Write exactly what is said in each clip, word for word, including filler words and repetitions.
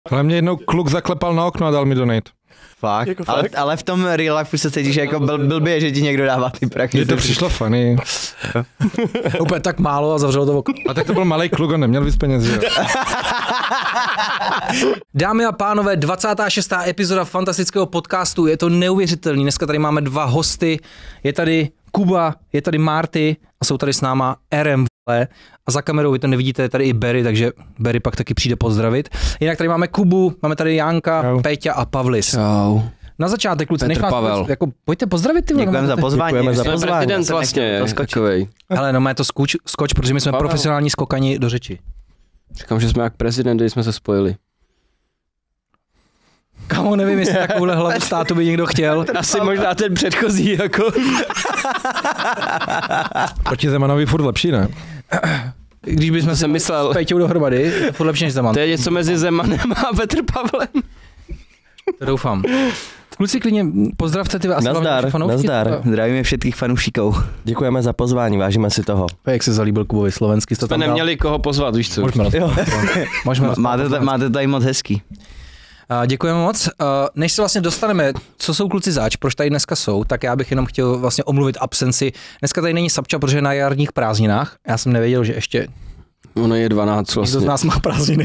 Ale mě jednou kluk zaklepal na okno a dal mi donate. Fakt, jako ale, fakt? Ale v tom real life se cítíš jako byl, blbě, že ti někdo dává ty prachy. Mně to přišlo funny. Úplně tak málo a zavřel to okno. A tak to byl malej kluk, on neměl víc peněz, jo. Dámy a pánové, dvacátá šestá epizoda fantastického podcastu, je to neuvěřitelný. Dneska tady máme dva hosty, je tady Kuba, je tady Marty a jsou tady s náma R M a za kamerou vy to nevidíte, je tady i Barry, takže Barry pak taky přijde pozdravit. Jinak tady máme Kubu, máme tady Janka, Čau. Péťa a Pavlis. Čau. Na začátek, kluci, Petr než vás jako, pojďte pozdravit. Ty Děkujeme za pozvání. Děkujeme za pozvání. Prezident vlastně takovej. Ale no má to skoč, skoč, protože my jsme Pavel. Profesionální skokani do řeči. Říkám, že jsme jak prezident, když jsme se spojili. Kamo, nevím, jestli takovouhle hlavu státu by někdo chtěl. Asi možná ten předchozí, jako. Proti Zemanovi furt lepší, ne? Když bychom se myslel s Péťou dohromady, je furt lepší než Zeman. To je něco mezi Zemanem a Petr Pavlem. To doufám. Kluci, klidně pozdravte ty asi nazdar, nazdar. Zdravíme všetkých fanoušiků. Děkujeme za pozvání, vážíme si toho. Jak se zalíbil Kubovi slovensky. Jsme neměli koho pozvat, víš co? Můžeme rozpát. máte, t- máte tady moc hezký. Uh, děkujeme moc. Uh, než se vlastně dostaneme, co jsou kluci zač, proč tady dneska jsou, tak já bych jenom chtěl vlastně omluvit absenci. Dneska tady není Sapča, protože je na jarních prázdninách. Já jsem nevěděl, že ještě... Ono je dvanáct vlastně. Někdo z nás má prázdniny.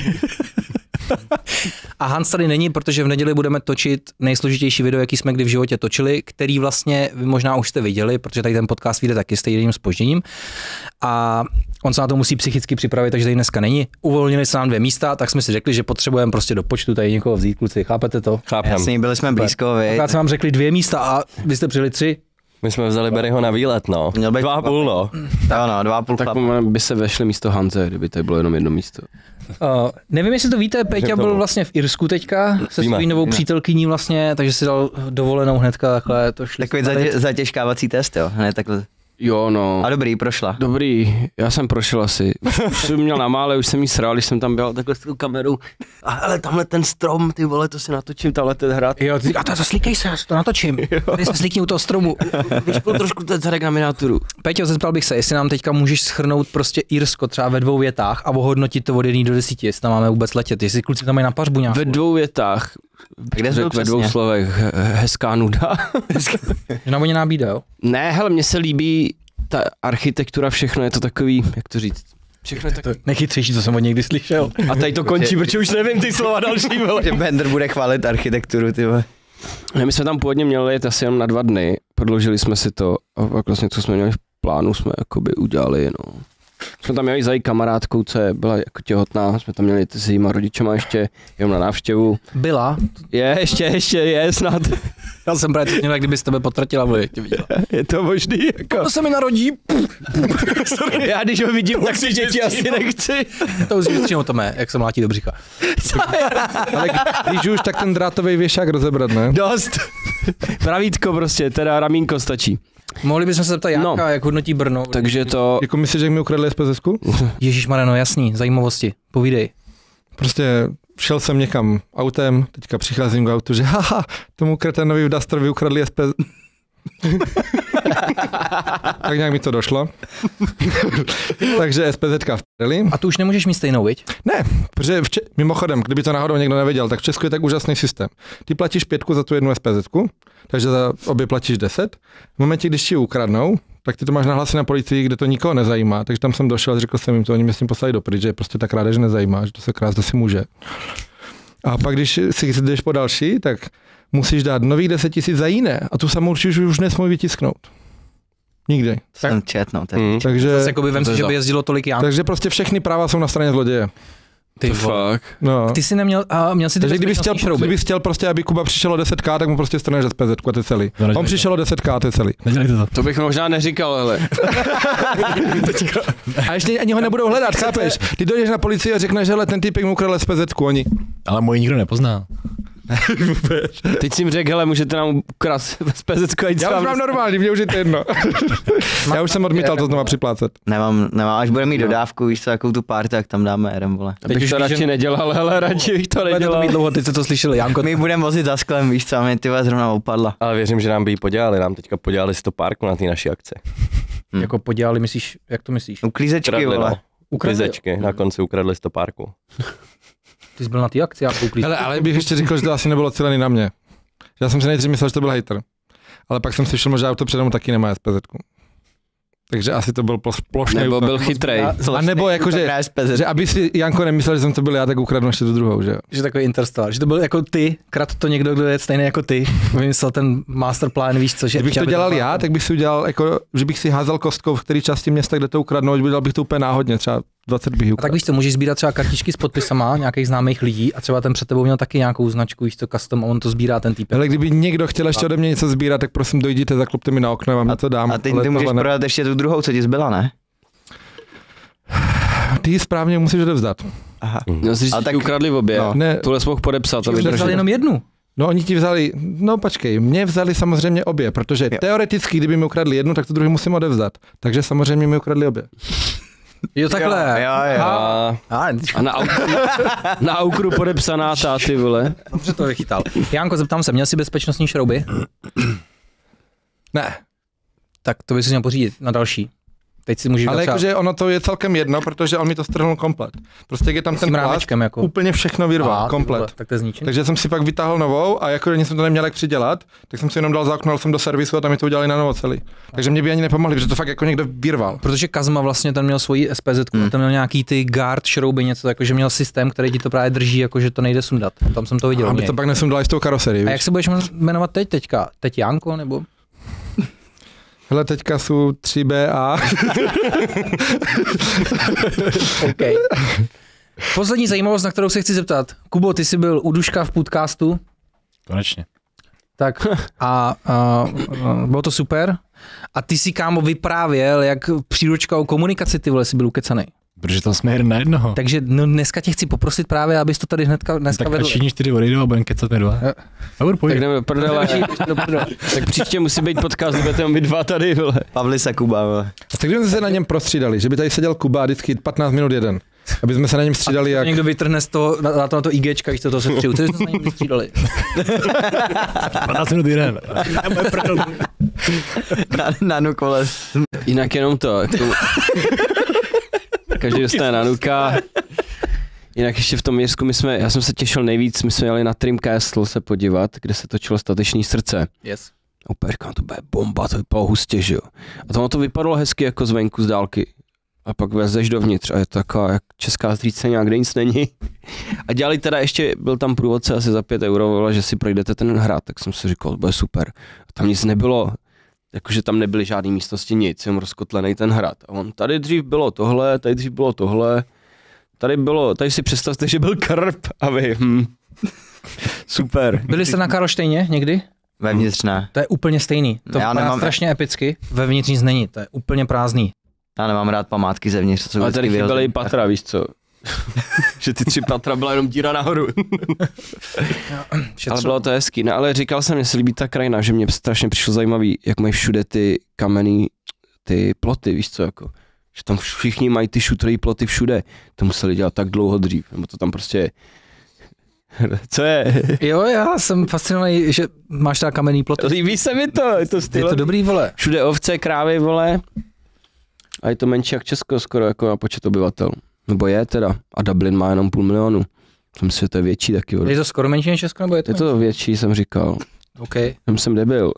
A Hans tady není, protože v neděli budeme točit nejsložitější video, jaký jsme kdy v životě točili, který vlastně vy možná už jste viděli, protože tady ten podcast vyjde taky s stejným zpožděním. A on se na to musí psychicky připravit, takže tady dneska není. Uvolnili se nám dvě místa, tak jsme si řekli, že potřebujeme prostě do počtu tady někoho vzít, kluci. Chápete to? Chápem. Jasně, byli jsme blízko, vy. Akorát jsme vám řekli dvě místa a vy jste přijeli tři. My jsme vzali Barryho na výlet, no. Měl být dva a půl, no. Tak no, dva a půl. Tak by se vešli místo Hanze, kdyby tady bylo jenom jedno místo. Uh, nevím, jestli to víte, Péťa byl vlastně v Irsku teďka se svojí novou přítelkyní vlastně, takže si dal dovolenou hnedka takhle. To šli takový zatě, zatěžkávací test, jo, ne takhle. Jo, no. A dobrý, prošla. Dobrý, já jsem prošel asi. Už jsem měl na mále, už jsem jí sral, když jsem tam byl takhle s tou kamerou. A hele, tamhle ten strom, ty vole, to si natočím, tamhle ten hrad. Jo, ty, a to slíkej se, to natočím. Tady se slíkni u toho stromu. Vyšpil trošku ten zadek na miniaturu. Péťo, zeptal bych se, jestli nám teďka můžeš shrnout prostě Irsko třeba ve dvou větách a ohodnotit to od jedné do desíti, jestli tam máme vůbec letět, jestli kluci tam mají na pařbu nějakou. Ve dvou větách. Kde jsi byl ve dvou slovech, hezká nuda. Navoněná bída, jo? Ne, hele, mně se líbí ta architektura, všechno je to takový, jak to říct, všechno je to nechytřejší, co jsem od někdy slyšel. A tady to končí, protože už nevím ty slova další, vole. Že Bender bude chválit architekturu, ty vole. My jsme tam původně měli jet asi jenom na dva dny, prodloužili jsme si to a pak vlastně, co jsme měli v plánu, jsme jakoby udělali, no. Jsme tam měli za její kamarádkou, co je, byla jako těhotná, jsme tam měli s jejíma rodičema ještě, jenom na návštěvu. Byla? Je, ještě, ještě je snad. Já jsem právě to měl, jak kdyby z tebe potratila, vole, tě viděla. Je to možný, jako. To se mi narodí. Já když ho vidím, tak si děti asi nechci. To už většinou to mé, jak se mlátí do břicha. Ale když už, tak ten drátový věšák rozebrat, ne? Dost. Pravítko prostě, teda ramínko stačí. Mohli bychom se zeptat Janka, no, jak hodnotí Brno. Takže to... Jako myslíš, že mi ukradli SPZku? Ježišmarja, no jasný, zajímavosti, povídej. Prostě šel jsem někam autem, teďka přicházím k autu, že haha, tomu kreténovi v Dusterovi ukradli S P Z. Tak nějak mi to došlo. Takže SPZka v prdeli. A tu už nemůžeš mít stejnou, viď? Ne, protože vče- mimochodem, kdyby to náhodou někdo nevěděl, tak v Česku je tak úžasný systém. Ty platíš pětku za tu jednu SPZku, takže za obě platíš deset. V momentě, když ti ji ukradnou, tak ty to máš nahlásit na policii, kde to nikoho nezajímá. Takže tam jsem došel a řekl jsem jim to, oni mě s tím poslali do pryč, že prostě ta krádež nezajímá, že to se krást asi může. A pak, když si jdeš po další, tak musíš dát nových deset tisíc za jiné a tu samou určitě už nesmí vytisknout. Nikdy. Jsem čet, no. Mm. Takže... Zase jakoby vem si, že by jezdilo tolik Jan. Takže prostě všechny práva jsou na straně zloděje. Ty fakt. No. Ty jsi neměl, a měl si ty Takže kdyby chtěl, kdyby chtěl prostě, aby Kuba přišel o deset ká, tak mu prostě straneš S P Z, a to je celý. No, on přišel o deset ká, to je celý. To. to bych možná neříkal, ale. A ještě ani ho nebudou hledat, chápeš? Ty dojdeš na policii a řekneš, že ten typek mu ukradl S P Z, oni. Ale můj nikdo nepozná. Teď si jim řekl, hele, můžete nám ukrást S P Z a jít Já už mám normální, mě už je to jedno. Já už jsem odmítal to znovu připlácet. Nemám, nemám, až budeme mít dodávku, víš co, jakou tu party, tak tam dáme R M, vole. Teď bych to radši že... nedělal, hele, radši bych to nedělal. To dlouho, teď jste to slyšeli, Janko. My budeme vozit za sklem, víš co, a mě ty zrovna upadla. Ale věřím, že nám by ji podělali, nám teďka podělali stopárku na té naší akci. Hmm. Jako podělali, myslíš, jak to myslíš? Uklízečky, Ukradli, vole. No. Uklízečky, na konci ukradli stopárku. Ty jsi byl na té akci a koukli. Ale, ale bych ještě říkal, že to asi nebylo cílený na mě. Já jsem si nejdřív myslel, že to byl hater. Ale pak jsem si všiml, že auto přede mnou taky nemá S P Z ku. Takže asi to byl plošný. Nebo byl chytrej. A nebo jako, že, že aby si Janko nemyslel, že jsem to byl já, tak ukradnu ještě tu druhou, že jo. Že takový Interstar, že to byl jako ty, krát to někdo, kdo je stejný jako ty, vymyslel ten masterplan, víš co, že... Kdybych to dělal to já, tak bych si udělal, jako, že bych si házel kostkou, v který části města, kde to ukradnou, udělal bych to úplně náhodně, třeba dvacet bych ukradl. Tak víš co, můžeš sbírat třeba kartičky s podpisama nějakých známých lidí a třeba ten před tebou měl taky nějakou značku, víš co, custom, a on to sbírá ten týpek. Ale kdyby někdo chtěl ještě ode mě něco sbírat, tak prosím dojděte, zaklopte mi na okno, já vám něco dám. A teď ty můžeš ne... prodat ještě tu druhou, co ti zbyla, ne? Ty ji správně musíš odevzdat. Aha. No, jsi tak... ukradli v obě. No. Ne. Tohle jsi mohl podepsat. Ty vzali jenom jednu. No oni ti vzali, no počkej, mě vzali samozřejmě obě, protože jo. Teoreticky, kdyby mi ukradli jednu, tak tu druhou musím odevzdat. Takže samozřejmě mi ukradli obě. Jo, takhle. Jo, jo, jo. A, a na, aukru, na aukru podepsaná táty, vole. Dobře to vychytal. Janko, zeptám se, měl jsi bezpečnostní šrouby? Ne. Tak to bys si měl pořídit na další. Teď si můžeš ale třeba... jakože ono to je celkem jedno, protože on mi to strhnul komplet. Prostě je tam ten plast, jako. úplně všechno vyrval, a, komplet. Vole, tak to je zničený. Takže jsem si pak vytáhl novou a jako jsem to neměl jak přidělat, tak jsem si jenom dal za okno, jsem do servisu a tam mi to udělali na novo celý. Takže mě by ani nepomohli, protože to fakt jako někdo vyrval. Protože Kazma vlastně ten měl svoji S P Z, hmm. ten měl nějaký ty guard šrouby, něco, jakože měl systém, který ti to právě drží, jakože to nejde sundat. Tam jsem to viděl. Aby to pak nesundali s tou karoserií. A jak se budeš jmenovat teď teďka? Teď Janko nebo? Hele, teďka jsou tři B A. Okay. Poslední zajímavost, na kterou se chci zeptat. Kubo, ty jsi byl u Duška v podcastu. Konečně. Tak a, a bylo to super. A ty si, kámo, vyprávěl, jak příručka o komunikaci, ty vole, jsi byl ukecanej. Protože tam jsme jeden na jednoho. Takže no, dneska tě chci poprosit právě, abys to tady hnedka, dneska tak vedl. Tak všichni čtyři odejdou a budeme kecat my dva. Dobr, tak jdeme do prdele. Tak příště musí být podcast, budete my dva tady, vole. Pavlis a Kuba, vole. A tak kdybychom se na něm prostřídali, že by tady seděl Kuba vždycky patnáct minut jeden. Aby jsme se na něm střídali jak... Někdo vytrhne z toho, na to, na to IGčka, víš, to toho se střídu. Co jsme se na něm vystřídali? patnáct minut jeden. na, na Nukole. Jinak jenom to. Každý dostane na Nuka. Jinak ještě v tom Jirsku my jsme, já jsem se těšil nejvíc, my jsme jeli na Trim Castle se podívat, kde se točilo Stateční srdce. Yes. Opět říkám, to bude bomba, to vypadalo hustě, že jo. A tomu to vypadalo hezky jako zvenku z dálky. A pak vezeš dovnitř a je to taková jak česká stříceně, kde nic není. A dělali teda ještě, byl tam průvodce asi za pět euro, že si projdete ten hrad, tak jsem si říkal, to bude super. A tam nic nebylo, jakože tam nebyly žádné místnosti, nic, jenom rozkotlený ten hrad. A on, tady dřív bylo tohle, tady dřív bylo tohle, tady bylo, tady si představte, že byl krb a vy, hm. Super. Byli jste na Karlštejně někdy? Vevnitř ne. To je úplně stejný, to já vypadá nemám... strašně epicky, vevnitř nic není, to je úplně prázdný. Já nemám rád památky zevnitř. Co ale tady chyběly i patra, víš co? Že ty tři patra byla jenom díra nahoru. Ale bylo to hezký, no, ale říkal jsem, že se líbí ta krajina, že mě strašně přišlo zajímavý, jak mají všude ty kamenný, ty ploty, víš co, jako, že tam všichni mají ty šutrý ploty všude, to museli dělat tak dlouho dřív, nebo to tam prostě, co je? Jo, já jsem fascinovaný, že máš teda kamenný ploty. Líbí se mi to, je to styl. Je to dobrý, vole. Všude ovce, krávy, vole, a je to menší jak Česko skoro, jako na počet obyvatel. Nebo je teda. A Dublin má jenom půl milionu. Jsem si, že to je větší taky. Je to skoro menší než Česko, nebo je to? Je to větší, jsem říkal. OK. Jsem jsem debil.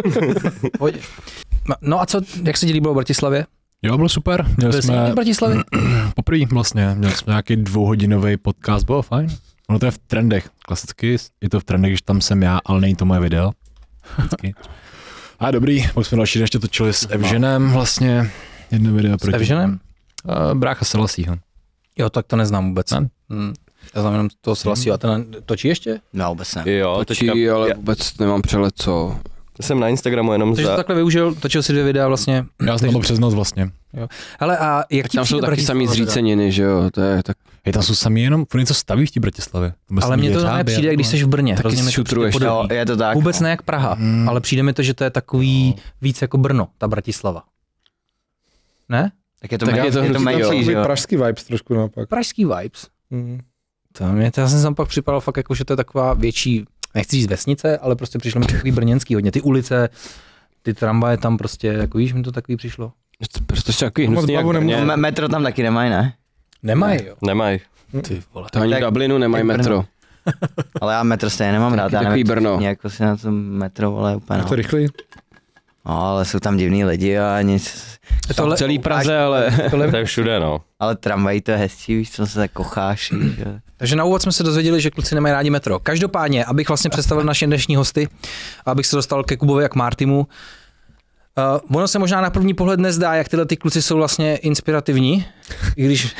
No a co, jak se ti líbilo v Bratislavě? Jo, bylo super. Měli Byl jsme v Bratislavě? Poprvé vlastně. Měli jsme nějaký dvouhodinový podcast, bylo fajn. Ono to je v trendech, klasicky. Je to v trendech, že tam jsem já, ale není to moje video. Vždycky. A dobrý, pak jsme další ještě točili s Evženem vlastně. Jedno video proti. S Evženem? Uh, brácha Selasího. Jo, tak to neznám vůbec. Ne? Hmm. Já znám jenom toho Selasího. A ten točí ještě? No, vůbec ne. Jo, točí, teďka, ale já, vůbec nemám přehled, co. jsem na Instagramu jenom Takže za... to takhle využil, točil si dvě videa vlastně. Já jsem to přes noc vlastně. Jo. Hele, a jak ti tam jsou přijde taky samý Bratislava? zříceniny, že jo, to je tak. Hej, tam jsou sami jenom, furt něco staví v té Bratislavě. Ale mně to nepřijde, když jsi v Brně. Taky Hrozně mi to šutruješ. přijde podobný. Jo, je to tak. Vůbec ne jak Praha, Hmm. ale přijde mi to, že to je takový víc jako Brno, ta Bratislava. Ne? Tak je to, Tak tak je to je to hrozný, menší, Takový že jo. pražský vibes trošku naopak. Pražský vibes. Mm. To mě, to já jsem tam pak připadal fakt jako, že to je taková větší, nechci říct vesnice, ale prostě přišlo mi to takový brněnský hodně. Ty ulice, ty tramvaje tam prostě, jako víš, mi to takový přišlo. Prostě takový Moc hnusný jak bavu Brně. nemůžu. Me- metro tam taky nemají, ne? Nemají, jo. Nemají. Ty vole. To ani v Tak- Dublinu nemají tak Brno. metro. Ale já metro stejně nemám rád, já Takový nevím, Brno. všichni jako si na tom metro, ale úplně Je no. to rychlý? No, ale jsou tam divný lidi a nic, Tohle, V celý Praze, ale tohle, To je všude, no. ale tramvají to je hezčí, víš, co se tak kocháš, víš, že? takže na úvod jsme se dozvěděli, že kluci nemají rádi metro. Každopádně, abych vlastně představil naše dnešní hosty, abych se dostal ke Kubovi a k Martimu. Uh, ono se možná na první pohled nezdá, jak tyhle ty kluci jsou vlastně inspirativní, i když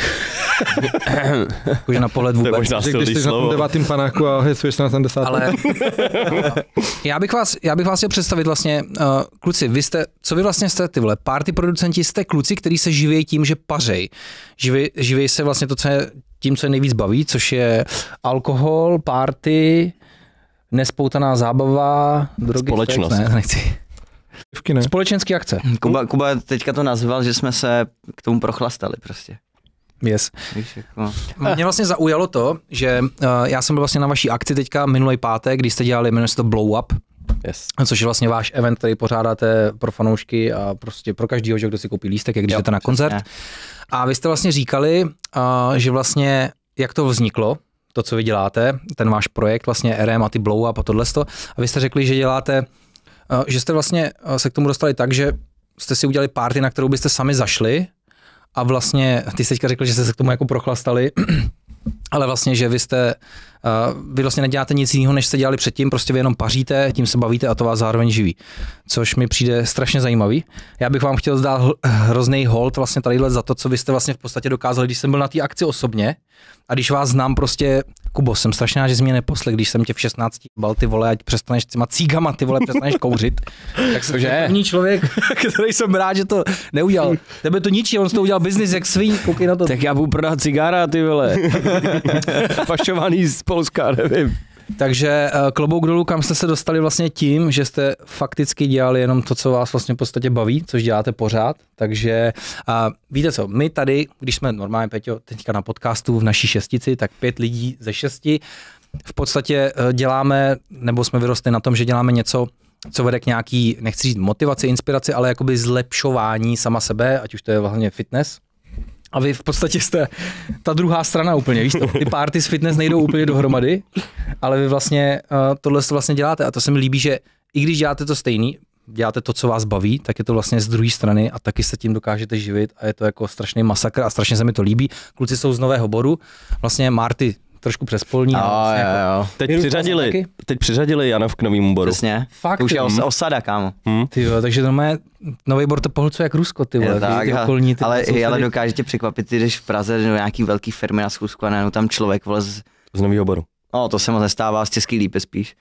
jakože na pohled To je vůbec. možná Že když silný jsi na tom slovo. devátým panáku a hecuješ na ten desátý. Ale já bych vás, já bych vás chtěl představit vlastně, uh, kluci, vy jste, co vy vlastně jste, ty vole, party producenti, jste kluci, kteří se živějí tím, že pařej. Živějí živěj se vlastně to, co je, tím, co je nejvíc baví, což je alkohol, party, nespoutaná zábava, drogy, Společnost. sex, ne, nechci. Pivky, ne? Společenský akce. Kuba, Kuba teďka to nazval, že jsme se k tomu prochlastali prostě. Yes. Víš, jako... Mě vlastně zaujalo to, že uh, já jsem byl vlastně na vaší akci teďka minulý pátek, kdy jste dělali, jmenuje se to Blow Up, Yes. což je vlastně váš event, který pořádáte pro fanoušky a prostě pro každýho, že kdo si koupí lístek, jak když Jo, jdete na koncert. přesně. A vy jste vlastně říkali, uh, že vlastně jak to vzniklo, to, co vy děláte, ten váš projekt, vlastně R M a ty Blow Up a tohleto. A vy jste řekli, že děláte, uh, že jste vlastně uh, se k tomu dostali tak, že jste si udělali party, na kterou byste sami zašli a vlastně, ty jste teďka řekli, že jste se k tomu jako prochlastali, ale vlastně, že vy jste, uh, vy vlastně neděláte nic jiného, než jste dělali předtím, prostě vy jenom paříte, tím se bavíte a to vás zároveň živí, což mi přijde strašně zajímavý. Já bych vám chtěl zdát hrozný hold vlastně tadyhle za to, co vy jste vlastně v podstatě dokázali, když jsem byl na té akci osobně a když vás znám prostě, Kubo, jsem strašně rád, že jsi mě neposlech, když jsem tě v šestnácti bal, ty vole, ať přestaneš s těma cígama, ty vole, přestaneš kouřit. Tak jsem první člověk, který jsem rád, že to neudělal. Tebe to ničí, on z toho udělal biznis jak svý, koukej na to. tak já budu prodat cigára, ty vole. Pašovaný z Polska, nevím. Takže uh, klobouk dolů, kam jste se dostali vlastně tím, že jste fakticky dělali jenom to, co vás vlastně v podstatě baví, což děláte pořád. Takže uh, víte co, my tady, když jsme normálně, Peťo, teďka na podcastu v naší šestici, tak pět lidí ze šesti, v podstatě uh, děláme, nebo jsme vyrostli na tom, že děláme něco, co vede k nějaký, nechci říct motivaci, inspiraci, ale jakoby zlepšování sama sebe, ať už to je vlastně fitness. A vy v podstatě jste ta druhá strana úplně, víš to, ty party s fitness nejdou úplně dohromady, ale vy vlastně uh, tohle to vlastně děláte a to se mi líbí, že i když děláte to stejný, děláte to, co vás baví, tak je to vlastně z druhé strany a taky se tím dokážete živit a je to jako strašný masakr a strašně se mi to líbí. Kluci jsou z Nového Boru, vlastně Marty trošku přespolní. Jo, vlastně jo, jo. Teď Jedu přiřadili, taky? teď přiřadili Janov k novému boru. Přesně. Fakt, To už je jo. os, osada, kámo. Ty jo, takže to má Nový Bor to pohlcuje jak Rusko, ty vole, Je tak, ty a- okolní, ty ale, sousedy. ale dokáže tě překvapit, ty jdeš v Praze do nějaký velký firmy na schůzku a najednou tam člověk, vole, z... Z nového boru. no to se moc nestává, z Český Lípy spíš.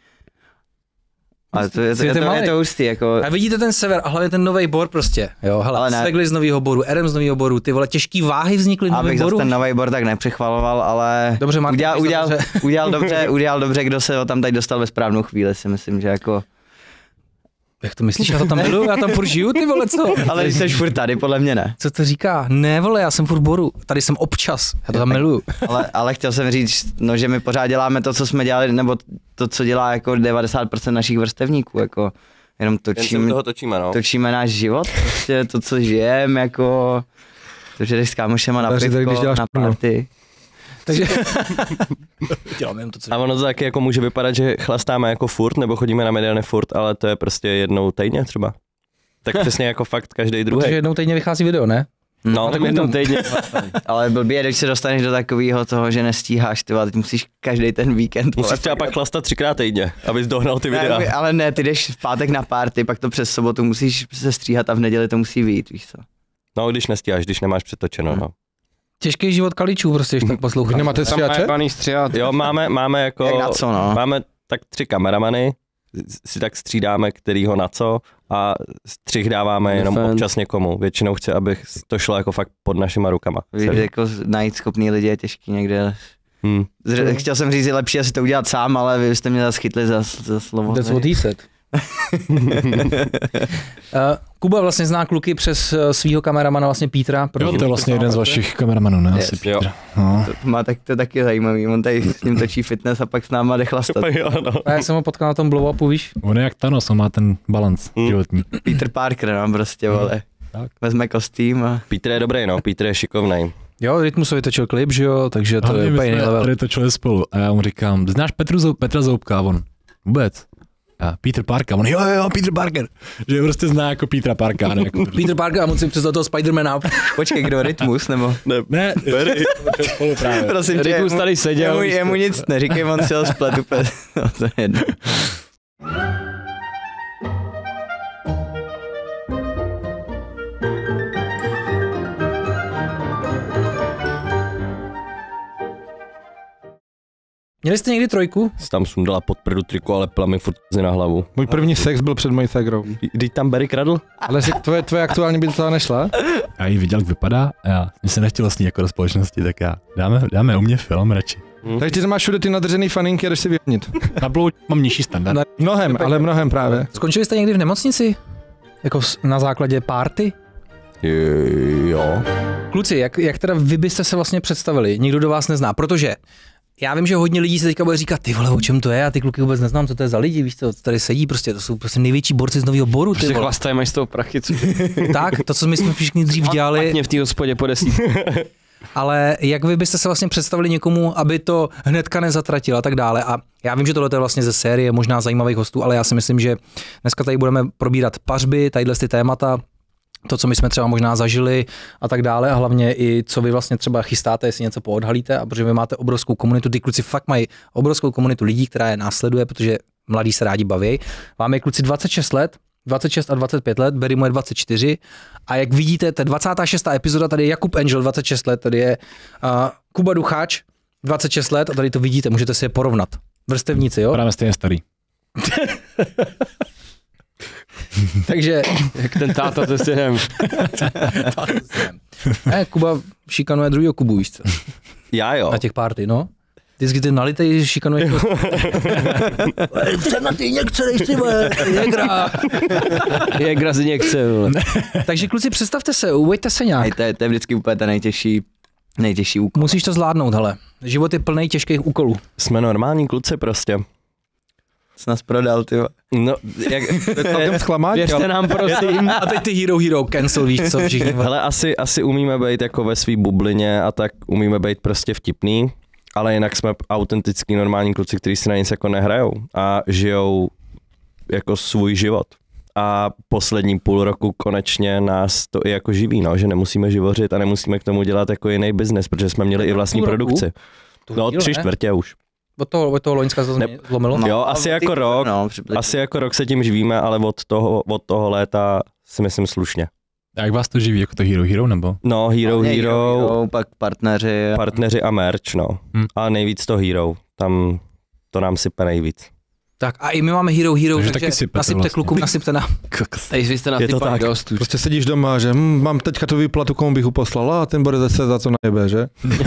Ale to je, to, je, Svět je to, malý. je to hustý, jako... A vidíte ten sever a hlavně ten Nový Bor prostě, jo, hele, Ale ne. Svegli z Nového Boru, Erem z Nového Boru, ty vole, těžký váhy vznikly v Novém Abych zase Boru. ten Nový Bor tak nepřechvaloval, ale Dobře, Martin, udělal, víš to udělal, dobře. udělal, dobře, udělal dobře, kdo se ho tam tady dostal ve správnou chvíli, si myslím, že jako... Jak to myslíš, já to tam miluju, já tam furt žiju, ty vole, co? Ale jsi furt tady, podle mě ne. Co to říká? Ne, vole, já jsem furt v Boru, tady jsem občas, já to tam miluju. Ale, ale chtěl jsem říct, no, že my pořád děláme to, co jsme dělali, nebo to, co dělá jako devadesát procent našich vrstevníků, jako jenom Jen se u točím, toho točíme, no. točíme náš život, prostě to, co žijeme, jako to, že jdeš s kámošema na Daří tady, když pivko, děláš na porno. party. Takže dělám jenom to, co A ono to taky jako může vypadat, že chlastáme jako furt, nebo chodíme na mediany furt, ale to je prostě jednou týdně třeba. Tak přesně jako fakt každý druhý. Protože jednou týdně vychází video, ne? No, tak jednou týdně. Ale blbě, když se dostaneš do takového toho, že nestíháš, ty vole, teď musíš každý ten víkend. vole, Musíš třeba pak chlastat třikrát týdně, abys dohnal ty videa. Ne, ale ne, ty jdeš v pátek na party, pak to přes sobotu musíš se stříhat a v neděli to musí vyjít, víš co. No, když nestíháš, když nemáš přetočeno, no. Těžký život kaličů prostě, když tak Vy posloucháš. nemáte stříhače? Paný stříhat. Jo, máme, máme jako, Jak na co, no? máme tak tři kameramany, si tak střídáme, kterýho na co a střih dáváme jenom Fan. občas někomu. Většinou chci, aby to šlo jako fakt pod našima rukama. Víš, že jako najít schopný lidi je těžký někde. Hmm. Zře- chtěl jsem říct, je lepší asi to udělat sám, ale vy jste mě zase chytli za, za slovo. That's what he said. Uh, Kuba vlastně zná kluky přes uh, svýho kameramana vlastně Pítra. Jo, to je vlastně jeden z vašich kameramanů, ne? Asi Jo. Petr. No. To má tak to taky zajímavý, on tady s ním točí fitness a pak s náma jde chlastat. Jo, no. A já jsem ho potkal na tom blow upu, víš? On je jak Thanos, on má ten balans Hmm. životní. Peter Parker nám prostě, vole. Tak. Vezme kostým a... Petr je dobrý, no, Petr je šikovnej. Jo, Rytmusovi točil klip, že jo, takže to Hlavně je my úplně jiný jsme level. tady točili spolu a já mu říkám, znáš Petru Zou, Petra Zoubka? A on, vůbec. A Peter Parker, on, jo, jo, jo, Peter Parker. Že je prostě zná jako Petra Parka, ne jako Peter Parker a musím představit toho Spidermana. Počkej, kdo Rytmus, nebo? Ne, to je spolu právě. Prosím tě, Rytmus jemu- tady seděl, Jemu, víš jemu co. nic neříkej, on si ho splet úplně. No, to je jedno. Měli jste někdy trojku? Jsi tam sundala pod prdu triko, ale pila mi furt na hlavu. Můj první sex byl před mojí ségrou. Když tam Barry kradl? Ale si tvoje, tvoje aktuální by do toho nešla? Já ji viděl, jak vypadá a já, mě se nechtělo s ní jako do společnosti, tak já, dáme, dáme u mě film radši. Hm. Takže ty tam máš všude ty nadržený faninky a jdeš si vyměnit. Na Blue mám nižší standard. Na- Mnohem, ale mnohem právě. Skončili jste někdy v nemocnici? Jako s- na základě party? Jo. Kluci, jak, jak teda vy byste se vlastně představili? Nikdo do vás nezná, protože já vím, že hodně lidí se teďka bude říkat, ty vole, o čem to je, a ty kluky vůbec neznám, co to je za lidi, víš co, tady sedí, prostě to jsou prostě největší borci z Nového Boru, ty Prostě vole. chlastají, máš z toho prachy, co Tak, to, co my jsme všichni dřív dělali, mě v té hospodě po desítce. ale jak vy byste se vlastně představili někomu, aby to hnedka nezatratil a tak dále. A já vím, že tohle je vlastně ze série možná zajímavých hostů, ale já si myslím, že dneska tady budeme probírat pařby, tadyhle ty témata, to, co my jsme třeba možná zažili a tak dále a hlavně i co vy vlastně třeba chystáte, jestli něco poodhalíte, a protože vy máte obrovskou komunitu, ty kluci fakt mají obrovskou komunitu lidí, která je následuje, protože mladí se rádi baví. Máme kluci dvacet šest let, dvacet šest a dvacet pět let, Barry mu je dvacet čtyři a jak vidíte, ta dvacátá šestá epizoda, tady je Jakub Angel, dvacet šest let, tady je uh, Kuba Ducháč, dvacet šest let a tady to vidíte, můžete si je porovnat. Vrstevníci, jo? Právě stejně starý. Takže Jak ten táta, to si nevím. ne, Kuba šikanuje druhýho Kubu, víš co? Já jo. Na těch party, no. Vždycky ty nalitej šikanuješ. Jsem na ty někce, nejsi jegra. Je grazi někce, vole. Takže kluci, představte se, uveďte se nějak. Hej, to, je, to je vždycky úplně ta nejtěžší, nejtěžší úkol. Musíš to zvládnout, hele. Život je plný těžkých úkolů. Jsme normální kluci prostě. Jsi nás prodal, ty vole. No, jak, Celkem zklamání, Věřte ale nám, prosím. A teď ty Hero Hero cancel, víš co, všichni. hele, asi, asi umíme být jako ve své bublině a tak umíme být prostě vtipný, ale jinak jsme autentický normální kluci, kteří si na nic jako nehrajou a žijou jako svůj život. A poslední půl roku konečně nás to i jako živí, no, že nemusíme živořit a nemusíme k tomu dělat jako jiný biznes, protože jsme měli i vlastní Půl roku? produkci. No, tři čtvrtě už. Od toho, od toho loňska se to Ne- zlomilo? No, jo, ale asi ty- jako rok, No, přibližně. asi jako rok se tím živíme, ale od toho, od toho léta si myslím slušně. A jak vás to živí, jako to Hero Hero, nebo? No, Hero Hlavně Hero, Hero, pak partneři. partneři a merch, no. Hm. A nejvíc to Hero, tam to nám sype nejvíc. Tak a i my máme Hero Hero, Takže takže, taky sypete nasypte vlastně. klukům, nasypte nám. Tady vy jste na Je to typách tak. dost už. prostě sedíš doma, že hm, mám teďka tu výplatu, komu bych ho poslala a ten bude zase za co najebe, že?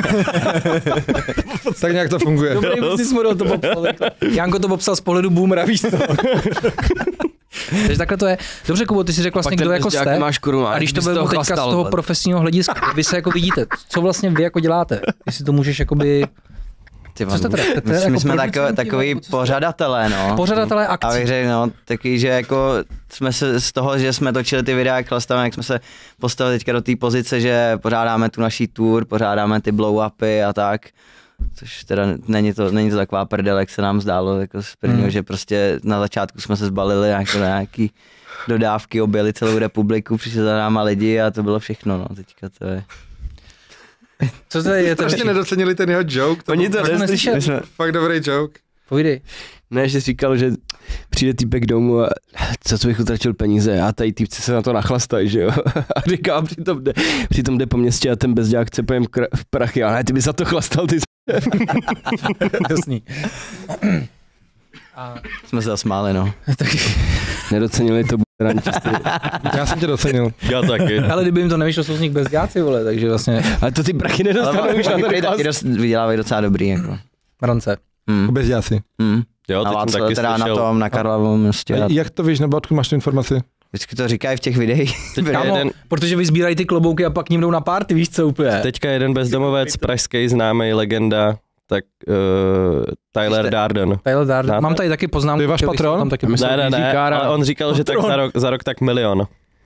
Tak nějak to funguje. Dobrý business model to popsal. Janko to popsal z pohledu boomera, víš co? Takže takhle to je. Dobře, Kubo, ty si řekl vlastně, kdo jako jste. Máš korunu, A když to vezmu teďka z toho profesního hlediska, vy se jako vidíte, co vlastně vy jako děláte? Jestli to můžeš jakoby Ty Co jste teda? Jste My, teda my jako jsme takový, producenti, takový nebo co jste? pořadatelé, no. pořadatelé A akcí. bych řekl, no, taky, že jako jsme se z toho, že jsme točili ty videa, jak chlastáme, jak jsme se postavili teďka do té pozice, že pořádáme tu naší tour, pořádáme ty blow-upy a tak. Což teda není to, není to taková prdel, jak se nám zdálo jako z prvního, Hmm. že prostě na začátku jsme se zbalili jako na nějaký dodávky, objeli celou republiku, přišli za náma lidi a to bylo všechno, no, teďka to je. Co to je? To Ještě je nedocenili ten jeho joke. To Oni byl to fakt- neslyšeli. my jsme, Fakt dobrý joke. Povídej. Ne, že jsi říkal, že přijde týpek domů a co co bych utratil peníze a tady týpci se na to nachlastají, že jo. A říká, přitom jde, přitom jde po městě a ten bezďák chce pojem kra- prachy, ale ne, ty by za to chlastal, ty Jasný. A, jsme se zasmáli, no. tak, nedocenili to b***ran čistý. Já jsem tě docenil. Já taky. ale kdyby jim to nevyšlo, jsou z nich bezděáci, vole, takže vlastně Ale to ty prachy Ale nedostanou už na oni ten prý klas. taky dost, vydělávají docela dobrý, jako. rance. Hmm. Bez děsi. Hmm. Jo, Na teď jsem Václav, taky teda na slyšel. tom, na Karlovom městě. Jak to víš, nebo odkud máš tu informaci? Vždycky to říkají v těch videích. Teďka Kámo, jeden, protože vy sbírají ty klobouky a pak k ním jdou na party, víš co úplně. teďka jeden bezdomovec, pražský známý legenda, tak uh, Tyler Jste- Darden. Tyler Darden. Znáte? Mám tady taky poznámku. To je váš že vy jste patron? Tam taky My jsme Ne, ne, ne, Jiří Kára. ale on říkal, že tak za rok, za rok tak milion.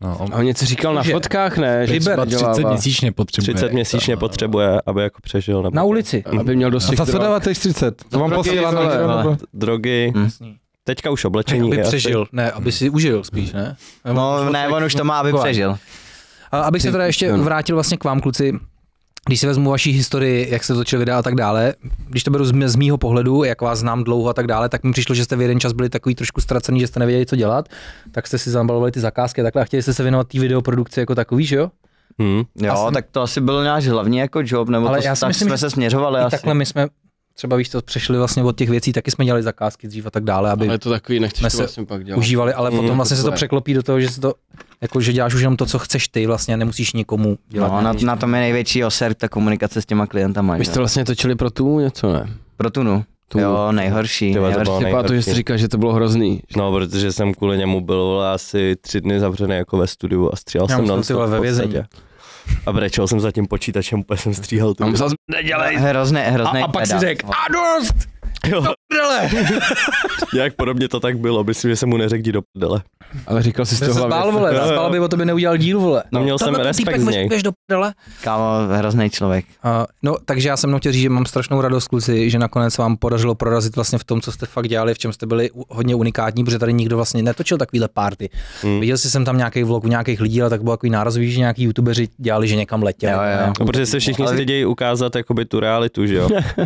No, on A on něco říkal na Že- fotkách, ne? Že Vyber třeba třicet dělává, měsíčně potřebuje. třicet měsíčně potřebuje, aby jako přežil. Nebo Na ulici. aby měl A dost těch za co drog. dáváte třicet? To vám drogy, posílá na vole, někdo, vole. nebo? drogy, Hm. teďka už oblečení. Aby asi. přežil, ne, aby si užil spíš, ne? No ne, on už to má, aby přežil. A abych se teda ještě Ano. vrátil vlastně k vám, kluci, když si vezmu vaší historii, jak jste točili videa a tak dále, když to beru z, z mýho pohledu, jak vás znám dlouho a tak dále, tak mi přišlo, že jste v jeden čas byli takový trošku ztracený, že jste nevěděli, co dělat, tak jste si zabalovali ty zakázky a takhle a chtěli jste se věnovat té videoprodukci jako takový, že jo? Hmm. Jo, jsem- tak to asi byl náš hlavní jako job, nebo Ale to, já si tak myslím, jsme že se směřovali I asi. takhle my jsme třeba víš to, přešli vlastně od těch věcí, taky jsme dělali zakázky dřív a tak dále, aby Ale to takový, nechceš jsme to se vlastně pak dělat. užívali, ale potom Mm, vlastně se to takové. překlopí do toho, že se to, jako, že děláš už jenom to, co chceš ty, vlastně nemusíš nikomu dělat. No, na, na tom je největší oser, ta komunikace s těma klientama. Vy že? jste vlastně točili pro tu něco, ne? Pro Tunu. Tu. Jo, nejhorší. Ty vole, to nejhorší. bylo Ty pamatuju, že jsi nejhorší. říkal, že to bylo hrozný. No, protože jsem kvůli němu byl vole, asi tři dny zavřený jako ve studiu a stříhal Já jsem musel non ty vole ve vězení. A brečel jsem za tím počítačem, úplně jsem stříhal tu. Tam zase nedělej. Hrozný, hrozný A, a pak si pedant. řekl, a dost! Jo, Prdele! jak podobně to tak bylo, myslím, že jsem mu neřekl jdi do prdele. Ale říkal jsi z Jsi toho se zbál, hlavě. vole, Jo, jo. zbál by o tobě neudělal díl, vole. No, měl jsem Tenhle respekt týpek z mi něj. řekneš do prdele. Kámo, hrozný člověk. Uh, no, takže já jsem mnou chtěl říct, že mám strašnou radost, kluci, že nakonec vám podařilo prorazit vlastně v tom, co jste fakt dělali, v čem jste byli u- hodně unikátní, protože tady nikdo vlastně netočil takovýhle party. Hmm. Viděl jsi jsem tam nějaký vlog u nějakých lidí, ale tak bylo takový nárazový, že nějaký youtubeři dělali, že někam letěli. Jo, jo. ne? No, protože se všichni Ale vy- stydějí ukázat jakoby tu realitu, že jo?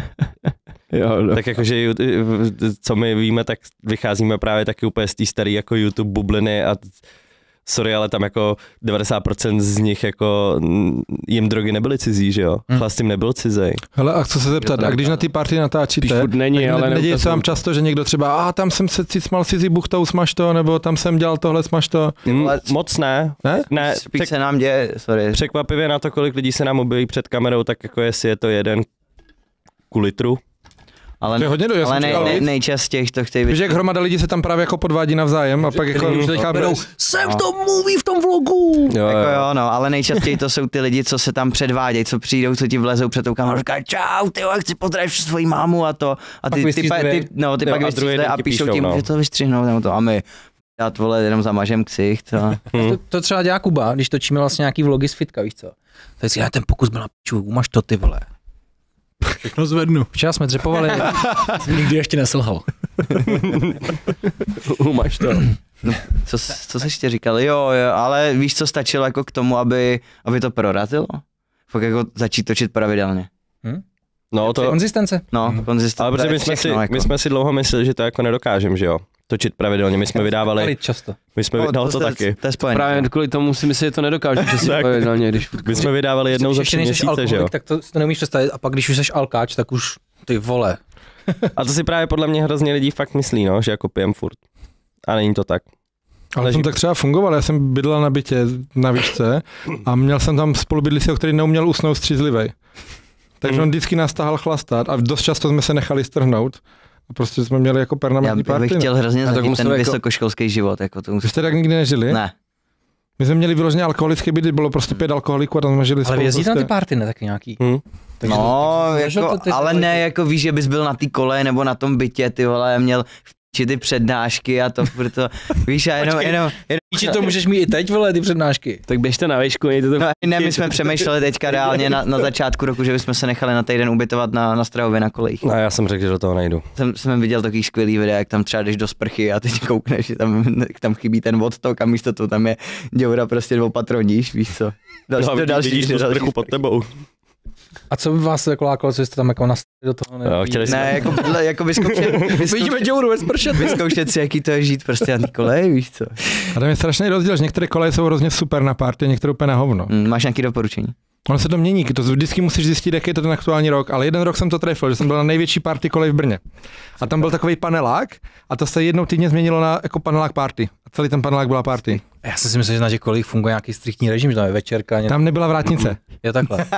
Jo, no. Tak jakože, ju- co my víme, tak vycházíme právě taky úplně z té staré jako YouTube bubliny a sorry, ale tam jako devadesát procent z nich jako mm, jim drogy nebyly cizí, že jo? Hmm. Chlast jim nebyl cizej. Hele, a chci se zeptat, a když na ty party Když natáčíte, furt není, tak ale ne- neděje se vám neukazují. často, že někdo třeba, a tam jsem se cicmal cizí buchtou, smaž to, nebo tam jsem dělal tohle, smaž to. Mm, vole, moc ne. Ne? Ne, Spíš přek, se nám děje, sorry. překvapivě na to, kolik lidí se nám objeví před kamerou, tak jako jestli je to jeden ku litru. Ale, To je hodně do, já ale jsem nej, čekal nej, víc. nejčastěji to chtějí Víš, jak hromada lidí se tam právě jako podvádí navzájem a pak jako už teďka berou, jsem v tom mluví v tom vlogu. Jo, Jako jo. jo, no, ale nejčastěji to jsou ty lidi, co se tam předvádějí, co přijdou, co ti vlezou před tou kamerou, říkají čau, ty vole, chci pozdravit svoji mámu a to. A Pak ty, ty, ty, vystřízlivěj. ty, no, ty Jo, pak a druhý vystřízlivěj den a ti píšou píšou, ti, no. může to vystřihnout, nebo to a my dát vole, jenom zamažem ksicht. A... To, to třeba dělá Kuba, když točíme vlastně nějaký vlogy z fitka, víš co. Tak si já ten pokus byl na piču, umaž to ty vole. Všechno zvednu. Včera jsme dřepovali, Nikdy ještě neselhal. Umaž to. Co, co jsi ještě říkal? Jo, jo, ale víš, co stačilo jako k tomu, aby, aby to prorazilo? Fakt jako začít točit pravidelně. No to, konzistence. No, konzistence. ale protože my jsme, si, jako. my jsme si dlouho mysleli, že to jako nedokážem, že jo? Točit pravidelně, my jsme vydávali, Kalit často. my jsme, no, to, to taky. To je spojené. Právě kvůli tomu si myslím, že to nedokážu, že si Tak. pravidelně, když My jsme vydávali jednou za Ještě tři nejseš měsíce, že jo? alkoholik, tak to si to neumíš představit a pak když už jsi alkáč, tak už ty vole. A to si právě podle mě hrozně lidí fakt myslí, no, že jako pijem furt. A není to tak. Ale jsem tak třeba fungoval, já jsem bydlel na bytě na výšce a měl jsem tam spolubydlícího, který neuměl usnout střízlivej. Takže on vždycky nás tahal chlastat a dost často jsme se nechali strhnout. A prostě jsme měli jako Já permanentní bych party. chtěl hrozně tak zažít musel ten jako- vysokoškolský život. Jako to Vy musí... jste tak nikdy nežili? Ne. My jsme měli vyloženě alkoholické byty, bylo prostě pět alkoholiků a tam jsme žili Ale spolu. vy jezdíte na ty prostě. party, ne taky nějaký. Hm? Takže No, to- takže jako, to ty- ale ne, jako víš, že bys byl na té kole nebo na tom bytě, ty vole, měl či ty přednášky a to, proto, víš, a jenom, Počkej. jenom, jenom Či to můžeš mít i teď, vole, ty přednášky. Tak běžte na výšku, mějte to. no, ne, my jsme přemýšleli teďka reálně na, na začátku roku, že bychom se nechali na týden ubytovat na, na Strahově na kolejích. A já jsem řekl, že do toho nejdu. Jsem, jsem viděl takový skvělý videa, jak tam třeba jdeš do sprchy a teď koukneš, že tam, tam chybí ten odtok a místo toho tam je děura prostě dvoupatroníš, víš co. Další, No, to další, vidíš tu další sprchu pod tebou. A co by vás jako lákalo, co jste tam jako nastavili do toho? Jo, chtěli jsme- Ne, jako, jako vyzkoušet, vyzkoušet, děuru ve spršet. vyzkoušet si, jaký to je žít prostě na té koleji, víš co. A tam je strašný rozdíl, že některé koleje jsou hrozně super na party, některé úplně na hovno. Hm, Máš nějaké doporučení? Ono se to mění, to vždycky musíš zjistit, jaký je to ten aktuální rok, ale jeden rok jsem to trefil, že jsem byl na největší party kolej v Brně. A tam byl takový panelák a to se jednou týdně změnilo na jako panelák party. A celý ten panelák byla party. Já jsem si myslel, že na těch kolích funguje nějaký striktní režim, že tam je večerka. Něco. Tam nebyla vrátnice. Je takhle.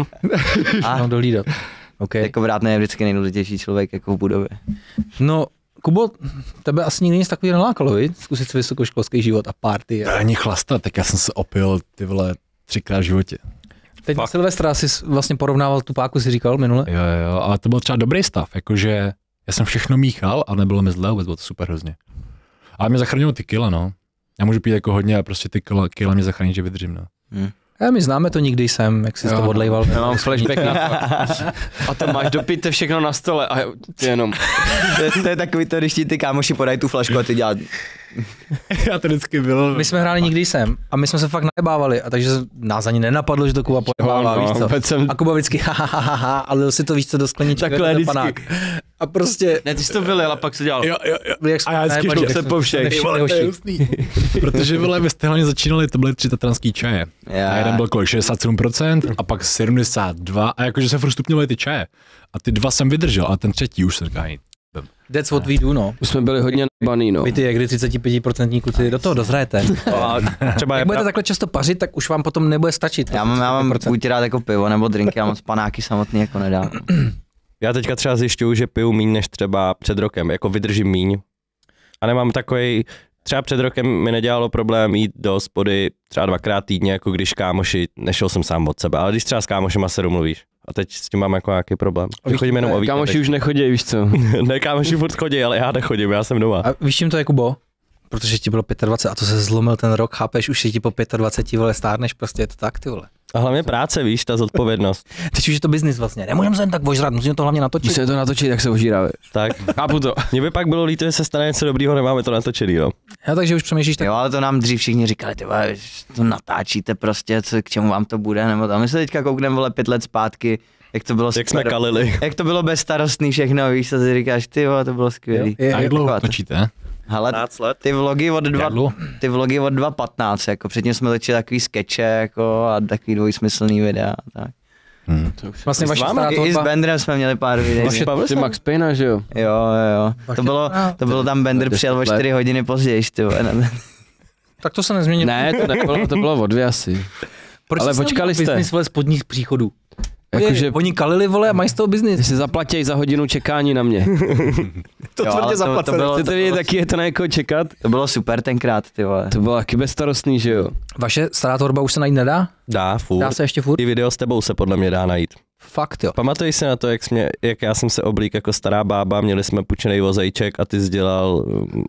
A Mám dohlídat. Okay. jako vrátný je vždycky nejdůležitější člověk jako v budově. No, Kubo, tebe asi nikdy nic takového nelákalo, viď? Zkusit si vysokoškolský život a party. To A... není chlasta, tak já jsem se opil ty vole třikrát v životě. Teď na Silvestra si vlastně porovnával tu páku, si říkal minule. Jo, jo, ale to byl třeba dobrý stav, jakože já jsem všechno míchal a nebylo mi zle, vůbec bylo to super hrozně. Ale mě zachránilo ty kila, no. Já můžu pít jako hodně a prostě ty kila, kila mě zachrání, že vydržím, no. Hmm. A my známe to nikdy jsem, jak jsi to odlejval. Já mám flashback na to. A to máš, dopijte všechno na stole a ty jenom. to, je, to je takový to, když ti ty kámoši podají tu flašku a ty dělat. Já to vždycky bylo. My jsme hráli nikdy jsem a my jsme se fakt najebávali a takže nás ani nenapadlo, že to Kuba pojebává, no, víš co. jsem... A Kuba vždycky ha, ha, ha, ha, ha a lil si to víš co do skleničky. Takhle vždycky. Panák. A prostě... Ne, ty jsi to vylil a pak se dělal. Jo, jo, jo. Jak A já vždycky šel se po všech. Ty vole, to je hustý. Protože vole, vy jste hlavně začínali, to byly tři tatranský čaje. Já. A jeden byl kolik, šedesát sedm procent a pak sedmdesát dva a jakože se furt stupňovaly ty čaje. A ty dva jsem vydržel a ten třetí už se říká. That's what we do, no. Už jsme byli hodně nabaný, no. Vy ty, jak kdy třicet pět procent kluci do toho dozhrajete. Třeba je Jak budete prav... takhle často pařit, tak už vám potom nebude stačit. Já mám, já mám buď rád jako pivo nebo drinky, já moc panáky samotný jako nedám. Já teďka třeba zjišťuju, že piju míň než třeba před rokem, jako vydržím míň. A nemám takovej, třeba před rokem mi nedělalo problém jít do hospody třeba dvakrát týdně, jako když kámoši, nešel jsem sám od sebe, ale když třeba s kámošema se domluvíš. A teď s tím mám jako nějaký problém. Chodím jenom o víkendech. Kámoši už nechodí, víš co? Ne, kámoši furt chodí, ale já nechodím, já jsem doma. A víš, čím to je, Kubo? Protože ti bylo dvacet pět a to se zlomil ten rok, chápeš, už si ti po dvacet pět, vole, stárneš, prostě je to tak, ty vole. A hlavně práce, víš, ta zodpovědnost. Teď už je to biznis vlastně, nemůžeme se jen tak ožrat, musíme to hlavně natočit. Musíme to natočit, jak se ožíráme. Tak, Chápu to. mě by pak bylo líto, že se stane něco dobrýho, nemáme to natočený, no. Já takže už přemýšlíš tak. Jo, ale to nám dřív všichni říkali, ty vole, to natáčíte prostě, co, k čemu vám to bude, nebo tam. My se teďka koukneme, vole, pět let zpátky, jak to bylo Jak jsme kalili. Jak to bylo bezstarostný všechno, víš, co si říkáš, ty vole, to bylo skvělý. Je, A jak je, dlouho točíte? Hele, patnáct let. ty vlogy od dva, Karlu? ty vlogy od dva patnáct, jako předtím jsme točili takový skeče, jako a takový dvojsmyslný videa, tak. Hmm. vlastně vaše stará I, I s tvorba, Benderem jsme měli pár videí. Vaše, ty Max Payna, že jo? Jo, jo, jo. To bylo, to bylo tam Bender přijel o čtyři hodiny později, ty vole. tak to se nezměnilo. Ne, to nebylo, to bylo o dvě asi. Proč ale jsi počkali neudělal jste. Biznis, vole, spodních příchodů. Jakože Oni kalili, vole, a mají z toho biznis. si zaplatěj za hodinu čekání na mě. To jo, tvrdě zaplacené. To, to, bylo, Chcete vědět, taky je to na někoho čekat? to bylo super tenkrát, ty vole. To bylo taky bezstarostný, že jo? Vaše stará tvorba už se najít nedá? Dá, furt. Dá se ještě furt? I video s tebou se podle mě dá najít. Fakt jo. Pamatuješ si na to, jak, jsme, jak já jsem se oblík jako stará bába, měli jsme půjčenej vozejček a ty jsi dělal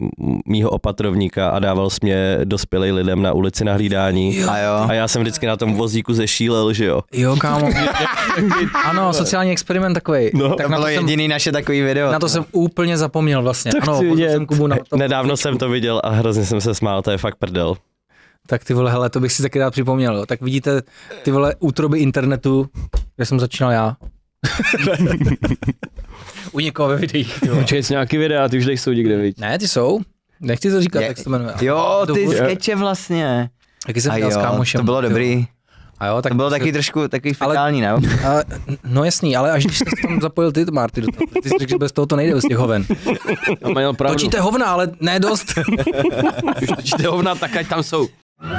mýho opatrovníka a dával jsi mě dospělej lidem na ulici na hlídání. A jo. A já jsem vždycky na tom vozíku zešílel, že jo. Jo, kámo. Ano, sociální experiment takový. No, tak To na bylo to, jsem, jediný naše takový video. na to jsem úplně zapomněl vlastně. To Ano, chci poslal vidět. jsem Kubu na to. Nedávno jsem to viděl a hrozně jsem se smál, to je fakt prdel. Tak ty vole, hele, to bych si taky rád připomněl. Jo. Tak vidíte ty vole útroby internetu, kde jsem začínal já. U někoho ve videích. ty vole. Počkej, jsi nějaký videa, ty už nejsou nikde, viď? Ne, ty jsou. Nechci to říkat, Je- jak se to jmenuje. Jo, To ty bude- skeče vlastně. Taky jsem A dělal s jo, kámošem. to bylo dobrý. A jo, tak To bylo taky trošku takový Ale- fekální, ne? A, no jasný, ale až když jsi tam zapojil ty, Marty, do toho, ty jsi řekl, že bez toho to nejde, z těch hoven. A měl pravdu. Točíte hovna, ale ne dost. Už točíte hovna, tak ať tam jsou.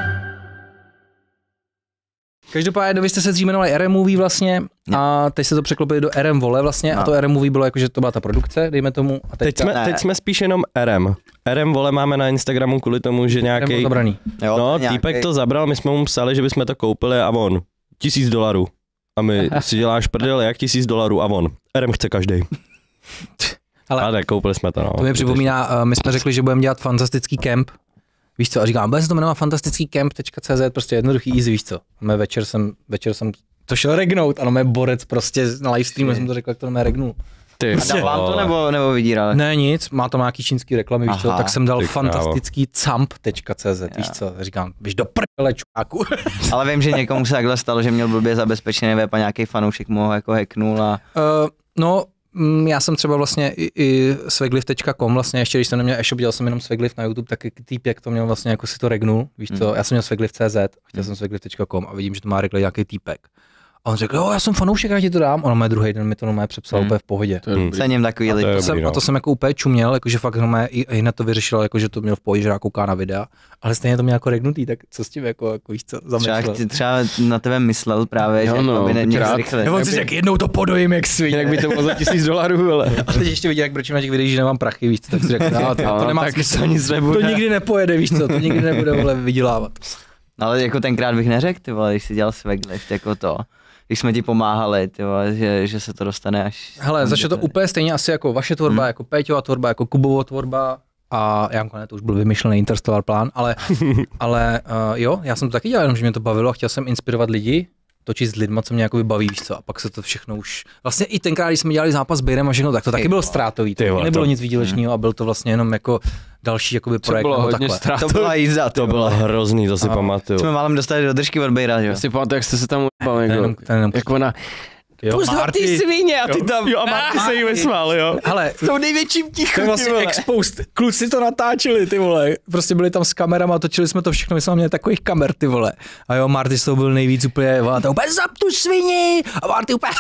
Každopádně vy jste se dřív jmenovali R M Movie vlastně a teď jste to překlopili do R M Vole vlastně No. a to R M Movie bylo jako, že to byla ta produkce, dejme tomu. A Teď teďka jsme, Ne. teď jsme spíš jenom R M. R M vole máme na Instagramu kvůli tomu, že R M byl nějaký. zabraný. Jo, No, nějaký- týpek to zabral, my jsme mu psali, že bychom to koupili a on. Tisíc dolarů. A my si děláš prdel, jak tisíc dolarů a on. R M chce každý. Ale Ale koupili jsme to, no. to mi připomíná, uh, my jsme řekli, že budeme dělat fantastický kemp. Víš co, a říkám, bude se to jmenovat fantastický kemp tečka cé zet, prostě jednoduchý easy, víš co. Mé večer jsem, večer jsem to šel regnout, ano, mé borec prostě na livestreamu jsem to řekl, jak to mé regnul. Ty, A dal vám to nebo, nebo vydíral? Ne nic, má tam nějaký čínský reklamy, víš co, Aha, tak jsem dal ty krávo. fantastický camp tečka cé zet, víš Jo. co, říkám, víš do prdele čuáku. Ale vím, že někomu se takhle stalo, že měl blbě zabezpečený web a nějaký fanoušek mu ho jako hacknul a... Uh, no, mm, já jsem třeba vlastně i, i sveglift tečka com, vlastně ještě když jsem neměl e-shop, dělal jsem jenom sveglift na YouTube, tak týpek to měl vlastně jako si to regnul, víš co, Hmm. já jsem měl sveglift tečka cé zet, chtěl jsem sveglift tečka com a vidím, že to má rekli nějaký týpek. A on řekl, jo, já jsem fanoušek, já ti to dám. On mé druhý den mi to normálně přepsal Hmm. úplně v pohodě. To je Hmm. dobrý. Cením takový A to lidi. je To jsem, dobrý, a no. to jsem jako úplně čuměl, jakože fakt normálně i, i hned to vyřešil, jakože to měl v pohodě, že já kouká na videa, ale stejně to měl jako regnutý, tak co s tím jako, jako víš co, Třeba, zamýšlel. chci- třeba na tebe myslel právě, Jo, že no, aby ne, krát. něco rychle. On si řekl, jednou to podojím, jak svině. Jinak by to bylo za tisíc dolarů, ale. A teď ještě viděl, jak brečím na těch videích, že nemám prachy, víš co, tak si řekl, no, to, to nemá tak smysl. to nic To nebude. nikdy nepojede, víš co, to nikdy nebude vole vydělávat. Ale jako tenkrát bych neřekl, ty vole, když jsi dělal Sveglift, jako to. Když jsme ti pomáhali, ty vole, že, že se to dostane až... Hele, začalo to úplně stejně asi jako vaše tvorba, Hmm. jako Péťova tvorba, jako Kubova tvorba, A Janko, ne, to už byl vymyšlený Interstellar plán, ale, ale uh, jo, já jsem to taky dělal, jenom že mě to bavilo, chtěl jsem inspirovat lidi, točit s lidma, co mě jako baví, víš co, a pak se to všechno už, vlastně i tenkrát, když jsme dělali zápas s Bejrem a všechno, tak to taky bylo ztrátový, to vole, nebylo to- nic výdělečného a byl to vlastně jenom jako další jakoby projekt bylo nebo hodně takhle. ztrátový. To byla jízda. To bylo hrozný, to si A- pamatuju. Jsme málem dostali do držky od Bejra, že jo? Já si pamatuju, jak jste se tam ujebal, Ten jenom, jako, ten jenom, jak ona, jo, pozor ty svině a ty tam, Jo, a Marty se jí vysmál, jo. hele, v tom největším to tichu, je vlastně exposed, kluci to natáčeli, ty vole, prostě byli tam s kamerama, točili jsme to všechno, my jsme měli takových kamer, ty vole. A jo, Marty s tou byl nejvíc úplně, vole, to úplně zap tu svini, a Marty úplně,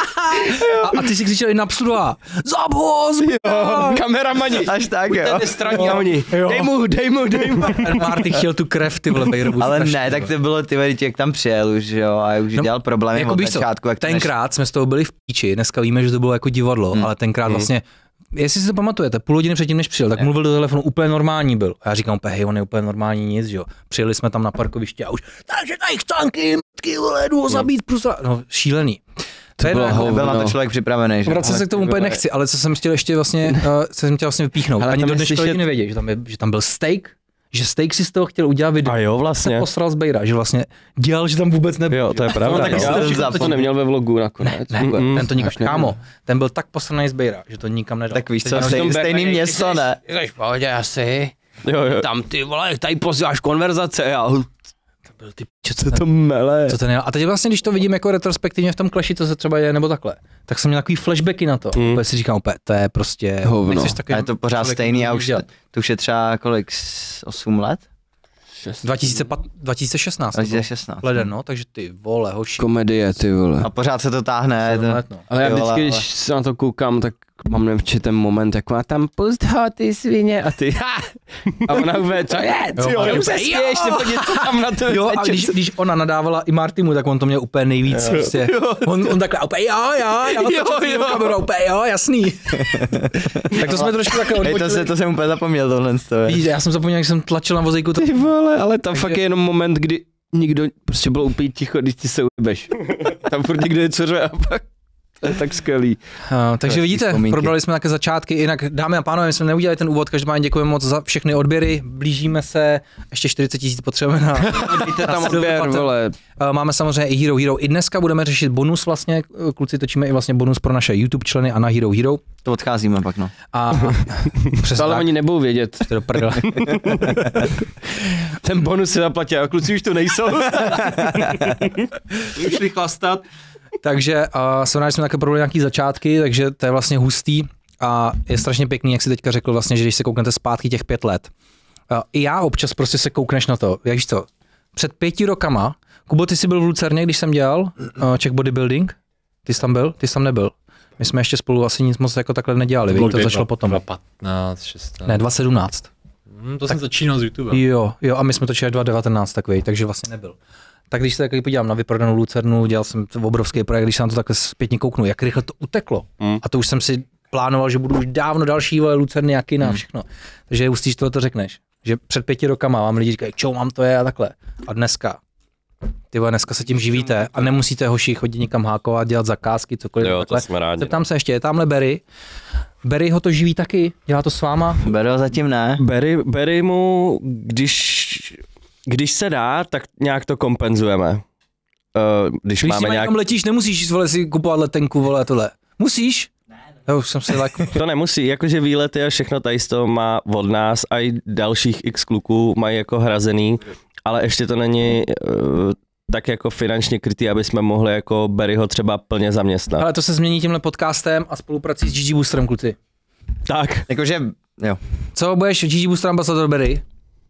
a, a ty si křičeli na psudová, zap ho, zbytá. kameramani, Až tak, jo. nestraní a oni, Jo. dej mu, dej mu, dej mu. Ten Marty chtěl tu krev, ty vole, Bejrovu. Ale strašně, ne, tak vole. to bylo, ty vole, jak tam přijel už, jo, a už No, dělal problémy jako od víš co, začátku. jak to než- tenkrát jsme z toho byli v píči, dneska víme, že to bylo jako divadlo, Hmm. ale tenkrát vlastně, jestli si to pamatujete, půl hodiny předtím, než přijel, tak mluvil do telefonu, úplně normální byl. A já říkám, hej, on je úplně normální nic, že jo. Přijeli jsme tam na parkoviště a už, takže tady tanky, mtky, vole, jdu ho zabít, prostě, no šílený. To je bylo jako, hovno. Byl na to člověk připravený, že? vracet se k tomu úplně nechci, ale co jsem chtěl ještě vlastně, uh, co jsem chtěl vlastně vypíchnout. Ale Ani tam do je dneška slyšet- lidi nevědí, že tam, je, že tam byl steak, že steak si z toho chtěl udělat video. A jo, Se vlastně. posral z Bejra, že vlastně dělal, že tam vůbec nebyl. Jo, to je No, pravda. tak no. já- to, to- to, to neměl ve vlogu nakonec. Ne, Mm-mm. ten to nikam, Až nevím. kámo, ten byl tak posranej z Bejra, že to nikam nedal. Tak víš co, Teď stej, jenom- stejný město, ne? Jsi v pohodě asi, Jo, jo. tam ty vole, tady posíláš konverzace a To byl ty piče, co, ten, To mele. co ten jel. A teď vlastně, když to vidím jako retrospektivně v tom Clashi, co se třeba děje, nebo takhle, tak jsem měl takový flashbacky na to. Mm. Mm. si říkám úplně, to je prostě... Hovno. nechceš takový A je to pořád člověk, stejný a který už, dělat. to už je třeba kolik, s- osm let? dva tisíce pat- dva tisíce šestnáct. dva to bylo. tisíce šestnáct. Leden, no, takže ty vole, hoši. komedie, ty vole. A pořád se to táhne. sedm To, let, no. Ale já Jo, vždycky, ale- když se na to koukám, tak mám nevčí ten moment, jak má tam pust ho, ty svině, a ty, ha! A ona úplně, co je, Jo, co ale jo, se úplně, směješ, jo! nebo něco tam na to Jo, a večer. když, když ona nadávala i Martimu, tak on to měl úplně nejvíc. Prostě. On, on takhle úplně jo, jo, jo, Jo, jo, jo. kamerou, úplně jo, jasný. Tak to jsme trošku takhle Hej, to, odbočili. se, to jsem úplně zapomněl tohle. To je. Vidíš, já jsem zapomněl, jak jsem tlačil na vozejku. To... Ty vole, ale tam Takže- fakt je jenom moment, kdy nikdo, prostě bylo úplně ticho, když ty se ujebeš. Tam furt někdo něco řve a pak to je tak skvělý. Uh, takže Hezký vidíte, vzpomínky. probrali jsme také začátky, jinak dámy a pánové, my jsme neudělali ten úvod, každopádně děkujeme moc za všechny odběry, blížíme se, ještě čtyřicet tisíc potřebujeme na, Dejte tam na odběr, Silver vole. Uh, máme samozřejmě i Hero Hero, i dneska budeme řešit bonus vlastně, kluci točíme i vlastně bonus pro naše YouTube členy a na Hero Hero. To odcházíme pak, no. A přesně Ale tak, oni nebudou vědět. to do prdele. Ten bonus se zaplatí, a kluci už to nejsou. Už šli chlastat. Takže uh, jsme rádi, jsme také probrali nějaký začátky, takže to je vlastně hustý a je strašně pěkný, jak si teďka řekl vlastně, že když se kouknete zpátky těch pět let. Uh, I já občas prostě se koukneš na to, jak víš co, před pěti rokama, Kubo, ty jsi byl v Lucerně, když jsem dělal uh, Czech Bodybuilding, ty jsi tam byl, ty jsi tam nebyl. My jsme ještě spolu asi nic moc jako takhle nedělali, víš, to začalo potom. dva patnáct, šestnáct. Ne, dva sedmnáct. Hmm, to jsem začínal z YouTube. Jo, jo, a my jsme točili dva devatenáct takový, takže vlastně nebyl. Tak když se takový podívám na vyprodanou Lucernu, dělal jsem to obrovský projekt, když se na to takhle zpětně kouknu, jak rychle to uteklo. Mm. A to už jsem si plánoval, že budu už dávno další vole, Lucerny a kina a všechno. Takže je hustý, že tohle to řekneš. Že před pěti rokama vám lidi říkají, čau, mám to je a takhle. A dneska, ty vole, dneska se tím živíte a nemusíte hoši chodit někam hákovat, dělat zakázky, cokoliv. Jo, to takhle. jsme rádi. Zeptám se ještě, je tamhle Berry. Berry ho to živí taky, dělá to s váma. Beru zatím ne. Berry, Berry mu, když, když se dá, tak nějak to kompenzujeme. Uh, když, Když máme si nějak... někam letíš, nemusíš vole, si kupovat letenku, vole, tohle. Musíš? Ne, ne. Já už jsem si like... To nemusí, jakože výlety a všechno tady z toho má od nás a i dalších x kluků mají jako hrazený, ale ještě to není uh, tak jako finančně krytý, aby jsme mohli jako Berryho třeba plně zaměstnat. Ale to se změní tímhle podcastem a spoluprací s G G Boosterem, kluci. Tak. Jakože, jo. Co, budeš G G Booster ambasador Berry?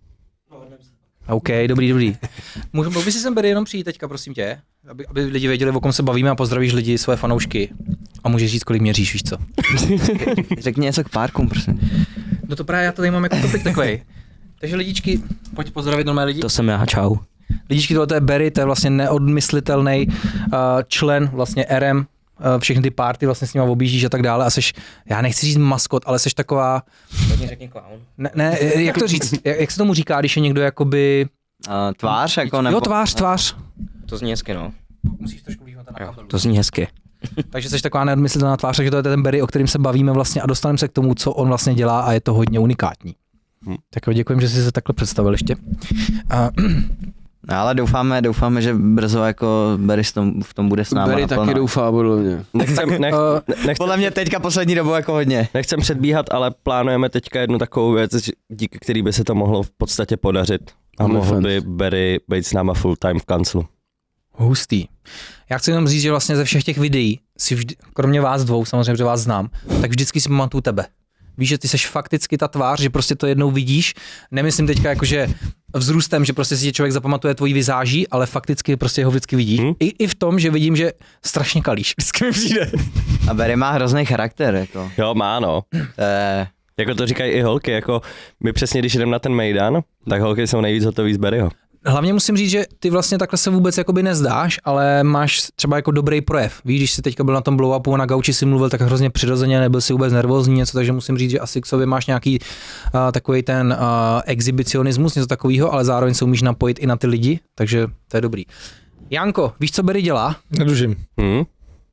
OK, dobrý, dobrý. Můžu, mohl bys si sem Berry jenom přijít teďka, prosím tě, aby, aby lidi věděli, o kom se bavíme a pozdravíš lidi, své fanoušky. A můžeš říct, kolik měříš, víš co? Řekni něco k párkům, prosím. No to právě já to tady mám jako topik takovej. Takže lidičky, pojď pozdravit normální lidi. To jsem já, čau. Lidičky, tohle je Berry, to je vlastně neodmyslitelný uh, člen vlastně R M, uh, všechny ty party vlastně s nima objíždíš a tak dále a seš, já nechci říct maskot, ale seš taková, Řekni clown. ne, ne, jak to říct, jak, jak se tomu říká, když je někdo jakoby, Uh, tvář, jako nebo... jo tvář, tvář. To zní hezky, no. Musíš trošku vývat na kabelu. To zní hezky. Takže jsi taková neodmyslitelná tvář, takže to je ten Berry, o kterým se bavíme vlastně a dostaneme se k tomu, co on vlastně dělá a je to hodně unikátní. Tak jo, děkujem, že jsi se takhle představil ještě. A, No, ale doufáme, doufáme, že brzo jako Barry v tom, v tom bude s náma Barry naplno. taky doufá, podle mě. Nechcem, nech, uh, nechcem, Podle mě teďka poslední dobou jako hodně. nechcem předbíhat, ale plánujeme teďka jednu takovou věc, díky který by se to mohlo v podstatě podařit. A Only mohl fans. by Barry být s náma full time v kanclu. hustý. Já chci jenom říct, že vlastně ze všech těch videí, si vždy, kromě vás dvou, samozřejmě, že vás znám, tak vždycky si pamatuju tebe. Víš, že ty seš fakticky ta tvář, že prostě to jednou vidíš. Nemyslím teďka jakože vzrůstem, že prostě si tě člověk zapamatuje tvojí vizáží, ale fakticky prostě ho vždycky vidíš. Hmm. I, I v tom, že vidím, že strašně kalíš. Vždycky mi přijde. A Barry má hrozný charakter, jako. Jo, má no. Eh, Jako to říkají i holky, jako my přesně, když jdeme na ten mejdan, tak holky jsou nejvíc hotový z Barryho. Hlavně musím říct, že ty vlastně takhle se vůbec jakoby nezdáš, ale máš třeba jako dobrý projev. Víš, když jsi teďka byl na tom blow upu a na gauči si mluvil tak hrozně přirozeně, nebyl si vůbec nervózní něco, takže musím říct, že asi k sobě máš nějaký uh, takový ten uh, exhibicionismus, něco takového, ale zároveň se umíš napojit i na ty lidi, takže to je dobrý. Janko, víš, co Barry dělá? Nedužím. Hmm?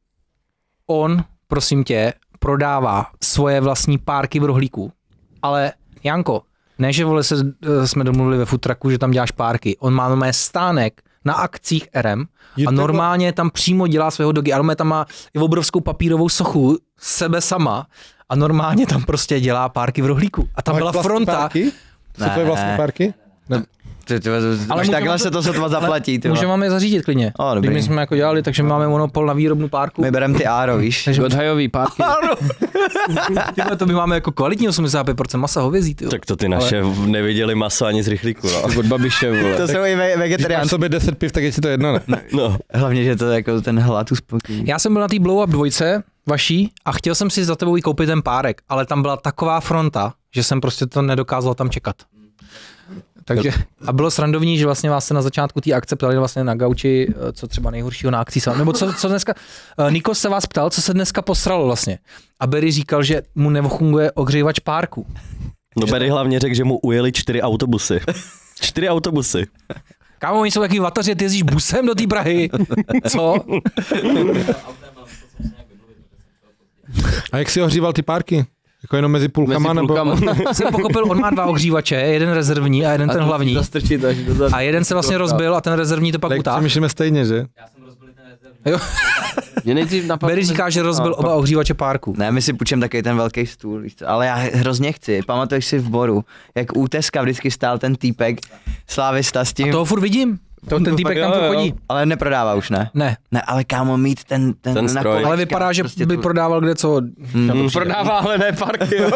On, prosím tě, prodává svoje vlastní párky v rohlíku, ale Janko, ne, že vole se, jsme domluvili ve futraku, že tam děláš párky. On má normálně stánek na akcích R M a normálně tam přímo dělá svého dogy. A normálně tam má i obrovskou papírovou sochu sebe sama a normálně tam prostě dělá párky v rohlíku. A tam byla fronta. Párky? Jsou tvoje vlastní párky? Ne. ty, ty, Ale ale můžeme takhle to- se to sotva zaplatí. Ty Můžeme vole. vám je zařídit klidně. O, dobrý. Když my jsme jako dělali, takže my máme monopol na výrobnu párku. My bereme ty áro, víš? Takže Godhajový párky. tyhle, to my máme jako kvalitní osmdesát pět procent masa hovězí. Ty. Tak to ty naše ale... neviděli maso ani z rychlíku, no. Od Babiše, vole. To jsou i ve- Když máš vegetariánci. v sobě deset piv, tak je ti to jedno, ne? no. Hlavně, že to je jako ten hlad uspokojí. Já jsem byl na té blow up dvojce vaší a chtěl jsem si za tebou i koupit ten párek, ale tam byla taková fronta, že jsem prostě to nedokázal tam čekat. Takže a bylo srandovní, že vlastně vás se na začátku té akce ptali vlastně na gauči, co třeba nejhoršího na akci, nebo co, co dneska, Nikos se vás ptal, co se dneska posralo vlastně. A Barry říkal, že mu nefunguje ohřívač párku. No Barry hlavně řekl, že mu ujeli čtyři autobusy. čtyři autobusy. Kámo, oni jsou taky vataři, ty jezdíš busem do té Prahy. Co? A jak si ohříval ty párky? Jako jenom mezi půlkama, Mezi půlkama. nebo... Jsem pochopil, on má dva ohřívače, jeden rezervní a jeden ten hlavní. Zastrčit až do zad. A jeden se vlastně rozbil a ten rezervní to pak Tak utáhl. přemýšlíme stejně, že? Jo. Mě nejdřív napadlo... Barry říká, že rozbil oba ohřívače párku. Ne, my si půjčem takový ten velký stůl, víš co? Ale já hrozně chci. Pamatuješ si v Boru, jak u Teska vždycky stál ten týpek, slávista s tím, A toho furt vidím. To, ten týpek tam jo, furt jo. chodí. ale neprodává už, ne? Ne, Ne, ale kámo, mít ten, ten, Ten na stroj. kolečkách, ale vypadá, že prostě by tu- prodával kde co. Mm. Prodává, ale ne párky, jo.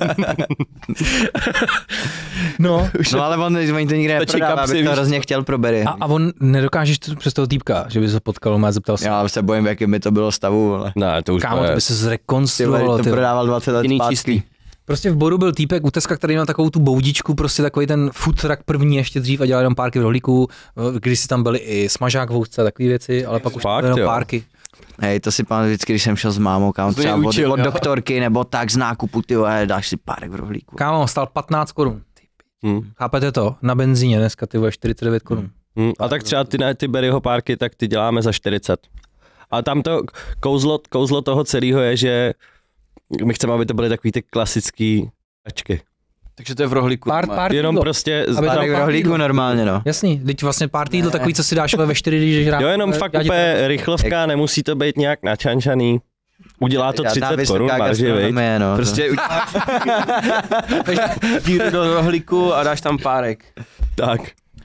No. No ale on, on to nikde Stačí neprodává, kapsy, abych to víš. hrozně chtěl pro Barry. A, a on nedokážeš to přes toho týpka, že by se potkal a zeptal se. Já se bojím, v jakém by to bylo stavu, ale Ne, to už Kámo, to bude. by se ty zrekonstruovalo. vole, to ty vole. prodával dvacet let Jiný zpátky. čistý. Prostě v Boru byl týpek u Teska, který měl takovou tu boudičku, prostě takový ten food truck první ještě dřív a dělal jenom párky v rohlíku, když si tam byly i smažák v housce a takové věci, ale pak už Fakt, to jenom jo. párky. Hej, to si pamatuju vždycky, když jsem šel s mámou, kámo, To třeba mě od, učil, od jo. doktorky nebo tak z nákupu, ty vole, dáš si párek v rohlíku. Kámo, stál patnáct korun. Hm. Chápete to? Na benzíně dneska ty vole čtyřicet devět korun. Hm. A tak třeba ty, ne, ty Barryho párky, tak ty děláme za čtyřicet. A tam to kouzlo, kouzlo toho celého je, že my chceme, aby to byly takový ty klasický ačky. Takže to je v rohlíku. Pár, normálně. pár Jenom jídlo. prostě... Aby z- to- Párek v rohlíku normálně, no. Jasný, teď vlastně pár jídlo takový, co si dáš ve čtyři, když jdeš rád. Jo, jenom fakt Já ti- úplně rychlovka, nemusí to být nějak načančaný. Udělá to Žádná třicet korun, vysoká marži, viď? gastronomie, no. Prostě uděláš díru do rohlíku a dáš tam párek. Tak.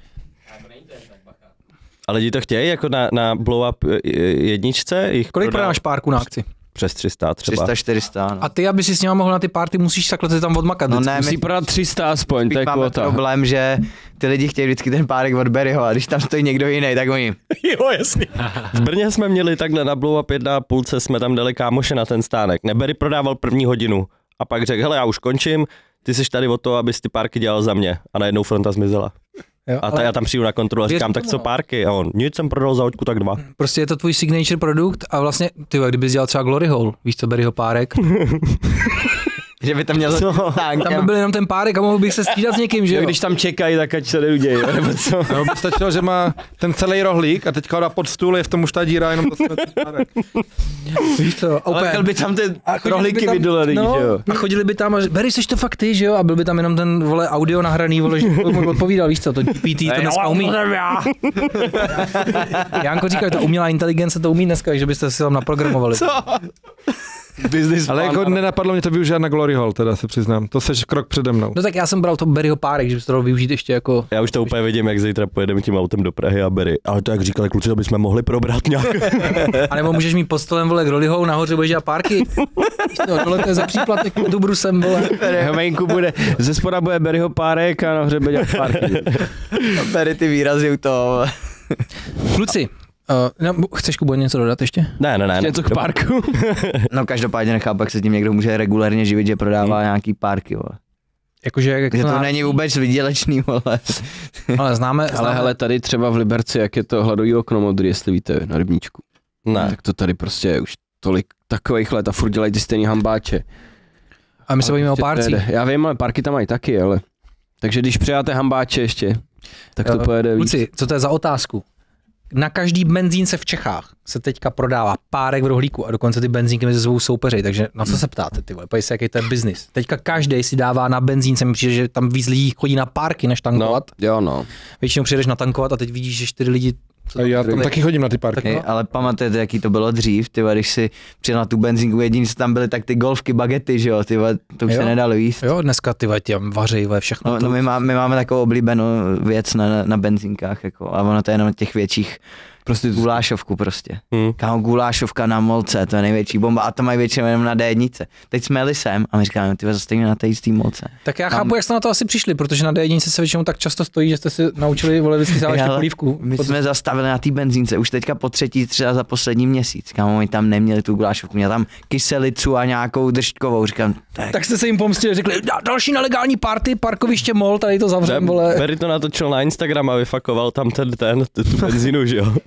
A lidi to chtějí, jako na, na blow up eh, jedničce? Jich Kolik prodá- prodáš párku na akci? Přes tři sta třeba. tři sta, čtyři sta, no. A ty, aby si s nima mohl na ty party, musíš takhle ty tam odmakat. No vždycky. ne, Musí my prodat tři sta aspoň, to je máme kvota. problém, že ty lidi chtějí vždycky ten párek od Barryho a když tam stojí někdo jiný, tak oni, Jo, jasný. V Brně jsme měli takhle na blow up jedna a půlce, jsme tam dali kámoše na ten stánek. Nebery prodával první hodinu a pak řekl, hele, já už končím, ty jsi tady o to, abys ty párky dělal za mě. A najednou fronta zmizela. Jo, A ta, ale já tam přijdu na kontrolu a věř říkám, tak tomu, co no. párky? A on, nic jsem prodal za hoďku, tak dva. prostě je to tvůj signature produkt a vlastně, ty vole, kdybys dělal třeba Glory Hole, víš co, Barryho párek, Že by tam měl Co? tank. Tam by byl jenom ten párek a mohl bych se střídat s někým, že jo? Jo, když tam čekají, tak ať se nedějí, nebo co? No, by stačilo, že má ten celý rohlík a teďka ho dá pod stůl, je v tom už ta díra, jenom to jsme Víš co? Ale Úplně. chtěl by tam ty chodili rohlíky by tam- vydolený, no, že jo? A chodili by tam a ř- Beri, seš to fakt ty, že jo? A byl by tam jenom ten, vole, audio nahraný, vole, že mu odpovídal, víš co, to G P T to dneska umí. Janko říká, ta umělá inteligence to umí dneska, že byste si tam naprogramovali. Co? Business Ale plan, jako nenapadlo mě to využít na Glory Hall, teda se přiznám. To seš krok přede mnou. No tak já jsem bral to Berryho párek, že bys to dal využít ještě jako... Já už to úplně vidím, jak zítra pojedeme tím autem do Prahy a Berry. Ale to jak říkali kluci, to bychom mohli probrat nějak. A nebo můžeš mít pod stolem, vole, Grollyho, nahoře budeš dělat párky. Víš to, dole to je za příplatek, tu brusem, vole. Venku bude, ze spoda bude Berryho párek a nahoře bude dělat párky. Tady ty výrazy u toho. Kluci, uh, no, chceš, Kubo, něco dodat ještě? Ne, ne, ne. Něco k párku. No každopádně nechápu, jak se tím někdo může regulérně živit, že prodává hmm. nějaký párky, vole. Jakože, jak Že to ná- není vůbec vydělečný, vole. Ale známe, Ale známe hele, tady třeba v Liberci, jak je to hladový okno modrý, jestli víte, na Rybníčku. Ne. Tak to tady prostě je už tolik takových let a furt dělají ty stejný hambáče. a my se bavíme o Prostě to párcích. jede. Já vím, ale párky tam mají taky, ale... Takže když přijáte hambáče ještě, tak to Eh, pojede víc. Kluci, co to je za otázku? Na každý benzínce v Čechách se teďka prodává párek v rohlíku a dokonce ty benzínky mezi sebou soupeřejí, takže na co se ptáte, ty vole, pojď se, jaký to je biznis. Teďka každý si dává na benzínce, mi přijde, že tam víc lidí chodí na párky, než tankovat. Jo, no. Většinou přijdeš natankovat a teď vidíš, že čtyři lidi... Co A já tam taky chodím na ty parky. Hej, ale pamatujete, jaký to bylo dřív, ty vole, když si přijel na tu benzínku, jediný, co tam byly, tak ty golfky, bagety, že jo, ty vole, to už Jo. se nedalo jíst. Jo, dneska ty vole, tam vařejí, vole, všechno. No, to... no my, má, my máme takovou oblíbenou věc na, na benzínkách, jako, a ono to je jenom těch větších, prostě gulášovku prostě. Hmm. Kámo, gulášovka na molce, to je největší bomba a to mají většinou jenom na D jedna. Teď jsme jeli sem a my říkáme, ty zastavíme na té jistý molce. Tak já Tam- chápu, jak jste na to asi přišli, protože na D jedna se většinou tak často stojí, že jste si naučili, vole, vždycky záležit Ale polívku. My jsme zastavili na té benzínce už teďka po třetí třeba za poslední měsíc. Kámo, oni tam neměli tu gulášovku, měli tam kyselicu a nějakou držťkovou. Říkám, tak, Tak jste se jim pomstili, řekli, "Da- další nelegální party, parkoviště mol, tady to zavřem, vole. Berry to natočil na Instagram a vyfakoval tam ten, ten, tu tu benzínu, že jo.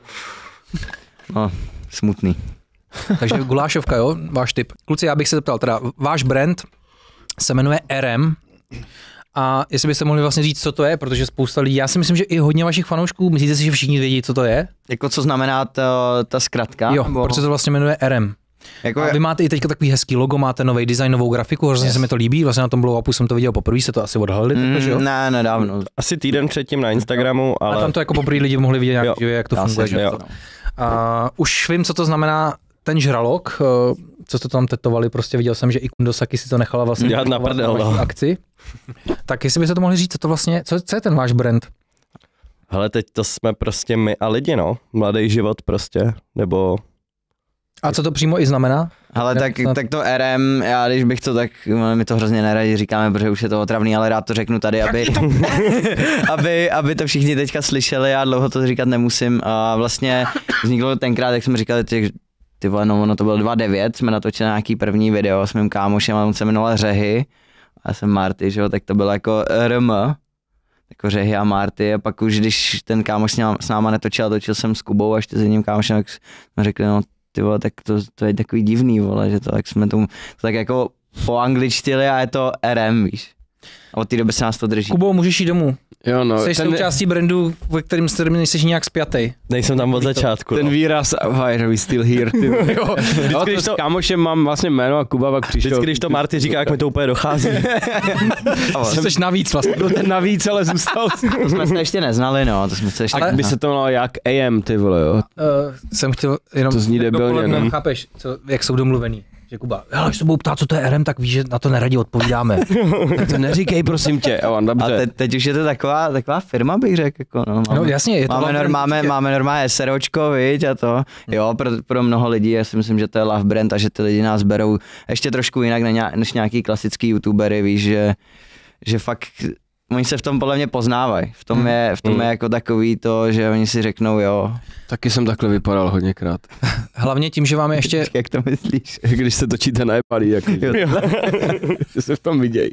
no, smutný. Takže gulášovka, jo, váš tip. Kluci, já bych se zeptal, teda váš brand se jmenuje R M a jestli byste mohli vlastně říct, co to je, protože spousta lidí, já si myslím, že i hodně vašich fanoušků, myslíte si, že všichni vědí, co to je? Jako co znamená to, ta zkratka? Jo, Nebo- proč se to vlastně jmenuje R M? jako, A vy máte i teďka takový hezký logo, máte nový design, novou grafiku, hrozně Yes. se mi to líbí, vlastně na tom blow upu jsem to viděl poprvé, jste to asi odhalili, mm, takhle, že jo? ne, nedávno. Asi týden předtím na Instagramu, A ale tam to jako poprvé lidi mohli vidět, jak, Jo, živě, jak to dá se funguje. říct, Že? jo. jo? A už vím, co to znamená ten žralok, eh, co jste to tam tetovali, prostě viděl jsem, že i Kundosaki si to nechala vlastně Dělat na tetovat prdel, vaší no. akci. Tak jestli byste to mohli říct, co to vlastně, co, co je ten váš brand? hele, teď to jsme prostě my a lidi, no. Mladý život prostě, nebo A co to přímo i znamená? Ale Ne, tak, snad- tak to R M, já když bych to tak, my to hrozně neradi říkáme, protože už je to otravný, ale rád to řeknu tady, aby, aby, aby to všichni teďka slyšeli, já dlouho to říkat nemusím. A vlastně vzniklo tenkrát, jak jsme říkali, těch, ty vole, no ono to bylo dva devět, jsme natočili nějaký první video s mým kámošem a on se jmenoval Řehy, a já jsem Marty, že jo, tak to bylo jako R M, jako Řehy a Marty a pak už když ten kámoš s náma, s náma netočil, točil jsem s Kubou a ještě s jedním kámošem, tak jsme řekli, no ty vole, tak to, to je takový divný, vole, že to tak jsme tomu, to tak jako poangličtili a je to R M, víš. A od té doby se nás to drží. Kubo, můžeš jít domů. Jo, no. Jsi ten, součástí brandu, ve kterým jste nejsi nějak spjatej. nejsem tam od začátku. ten no. výraz, why are we still here, ty. Jo. Vždycky, když to s kámošem mám vlastně jméno a Kuba pak přišel. Vždycky, když to Marty říká, jak mi to úplně dochází. Jsi navíc vlastně. Byl ten navíc, ale zůstal. To jsme se ještě neznali, no, to jsme se ještě... Ale Tak by se to jmenovalo jak A M, ty vole, jo. Uh, jsem chtěl jenom... To zní debilně, dopoledne, no. Chápeš, co, jak jsou domluvený. Že Kuba, hele, až se budou ptát, co to je R M, tak víš, že na to neradi odpovídáme. Tak to neříkej, prosím tě. Jo, A dobře. teď, teď už je to taková, taková firma, bych řekl, jako no. Máme, No jasně, je to máme, love nor, brand máme, určitě. máme normálně SROčko, viď, a to. Jo, pro, pro mnoho lidí, já si myslím, že to je love brand a že ty lidi nás berou ještě trošku jinak než nějaký klasický youtubery, víš, že, že fakt oni se v tom podle mě poznávají. V tom je, v tom je jako takový to, že oni si řeknou, jo, Taky jsem takhle vypadal hodněkrát. Hlavně tím, že vám je ještě... jak to myslíš? Když se točíte na epalí, jako, že se v tom vidějí.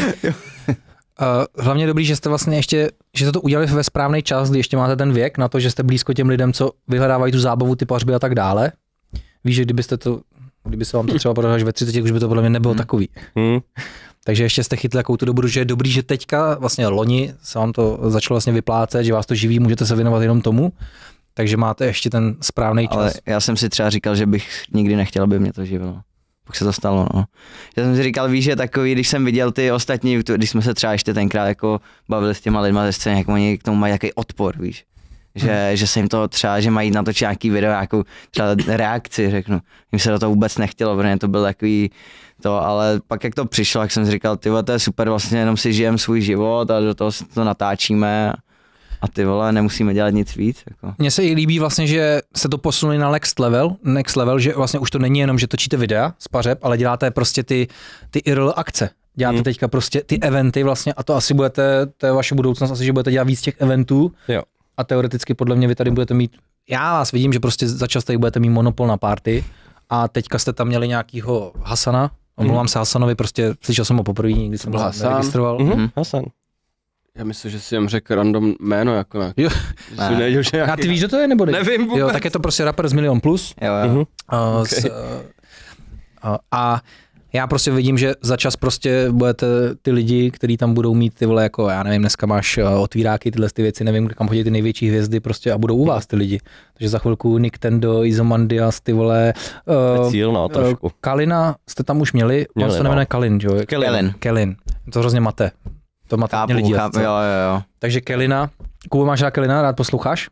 Uh, hlavně dobrý, že jste vlastně ještě, že jste to udělali ve správný čas, kdy ještě máte ten věk na to, že jste blízko těm lidem, co vyhledávají tu zábavu, ty pařby a tak dále. Víš, že kdybyste to Kdyby se vám to třeba podařilo až ve třiceti, už by to podle mě nebylo hmm. takový. Hmm. Takže ještě jste chytli takovou tu dobu, že je dobrý, že teďka, vlastně loni se vám to začalo vlastně vyplácet, že vás to živí, můžete se věnovat jenom tomu, takže máte ještě ten správný čas. Ale já jsem si třeba říkal, že bych nikdy nechtěl, aby mě to živilo. Pak se to stalo, no. Já jsem si říkal, víš, že takový, když jsem viděl ty ostatní, když jsme se třeba ještě tenkrát jako bavili s těma lidma ze scény, jak oni k tomu mají jaký odpor, víš. Že, hmm. že se jim to třeba, že mají natočit nějaký video, nějakou třeba reakci, řeknu. Jim se do toho vůbec nechtělo, protože to byl takový to, ale pak jak to přišlo, jak jsem si říkal, ty vole, to je super, vlastně jenom si žijem svůj život a do toho to natáčíme a ty vole, nemusíme dělat nic víc. Jako. Mně se i líbí vlastně, že se to posunuli na next level, next level, že vlastně už to není jenom, že točíte videa z pařeb, ale děláte prostě ty, ty I R L akce. Děláte hmm. teďka prostě ty eventy vlastně a to asi budete, to je vaše budoucnost, asi, že budete dělat víc těch eventů. Jo. A teoreticky podle mě vy tady budete mít, já vás vidím, že prostě začas tady budete mít monopol na party a teďka jste tam měli nějakýho Hasana, omlouvám mm. se Hasanovi, prostě slyšel jsem ho poprvé, nikdy jsem ho neregistroval. Mm-hmm. Hasan. Já myslím, že si jim řekl random jméno jako nějaký. Jo. Ne. Nevěděl, že nějaký... A ty víš, že to je nebo ne? Nevím vůbec. Jo, tak je to prostě rapper z Milion Plus. Jo, jo. Mm-hmm. A, Okay. s, a, a já prostě vidím, že za čas prostě budete ty lidi, kteří tam budou mít ty vole jako, já nevím, dneska máš otvíráky, tyhle ty věci, nevím, kam chodí ty největší hvězdy prostě a budou u vás ty lidi. Takže za chvilku Nintendo, Izomandias, ty vole, uh, Cíl, no, trošku. Uh, Kalina jste tam už měli, Měli, on se no. jmenuje Kalin, jo? Kelin. Kelin. To hrozně mate. To mate Chápu, měli dílet. chápu, jo, jo, jo. Takže Kelina, Kubo, máš rád Kelina, rád posloucháš?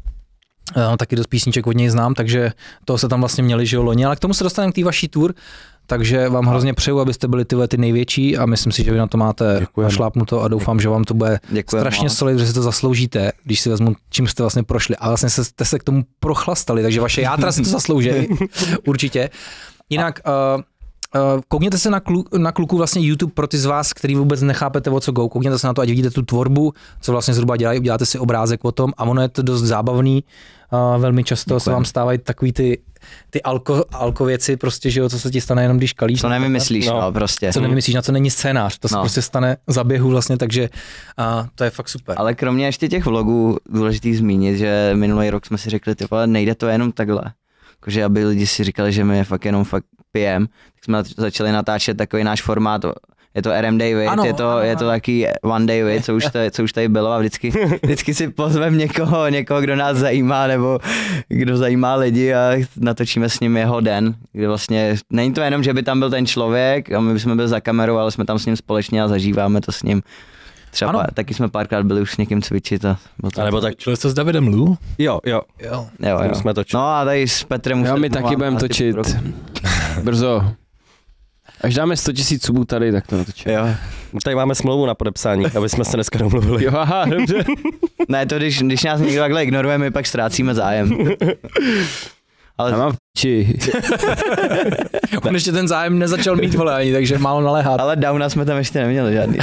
Uh, taky dost písniček od něj znám, takže to se tam vlastně měli, že jo, loni, ale k tomu se dostaneme k té vaší tour, takže vám hrozně přeju, abyste byli tyhle ty největší a myslím si, že vy na to máte našlápnuto a doufám, že vám to bude Děkujeme. strašně solid, že si to zasloužíte, když si vezmu, čím jste vlastně prošli a vlastně jste se k tomu prochlastali, takže vaše játra si to zaslouží, určitě. Jinak uh, Uh, koukněte se na, klu, na kluku vlastně YouTube pro ty z vás, který vůbec nechápete, o co go. Koukněte se na to, ať vidíte tu tvorbu, co vlastně zhruba dělají, uděláte si obrázek o tom a ono je to dost zábavný. Uh, velmi často Děkujem. se vám stávají takový ty, ty alko, alko věci, prostě, že jo, co se ti stane jenom když kalíš. Co nevymyslíš, no, no prostě. Co nevymyslíš, na co není scénář, to se no. prostě stane za běhu vlastně, takže uh, to je fakt super. Ale kromě ještě těch vlogů důležitý zmínit, že minulý rok jsme si řekli, tyhle, nejde to jenom takhle. Jakože aby lidi si říkali, že my je fakt jenom fakt pijem, tak jsme začali natáčet takový náš formát, je to R M Day With, ano, je, to, ano, je to taky One Day With, co už, tady, co už tady bylo a vždycky, vždycky si pozvem někoho, někoho, kdo nás zajímá nebo kdo zajímá lidi a natočíme s ním jeho den, kde vlastně není to jenom, že by tam byl ten člověk a my bychom byli za kamerou, ale jsme tam s ním společně a zažíváme to s ním. Třeba pár, taky jsme párkrát byli už s někým cvičit. A, a nebo tak. Čili jste s Davidem Lu? Jo, jo. Jo, jo, jo. Jsme točili. No a tady s Petrem Já my taky budeme točit. Brzo. Až dáme sto tisíc subů tady, tak to natočíme. Jo. Tady máme smlouvu na podepsání, aby jsme se dneska domluvili. Jo, aha, dobře. Ne, to když, když nás někdo takhle ignoruje, my pak ztrácíme zájem. Ale já mám v či. On ještě ten zájem nezačal mít, vole, ani, takže málo naléhat. Ale downa jsme tam ještě neměli žádný.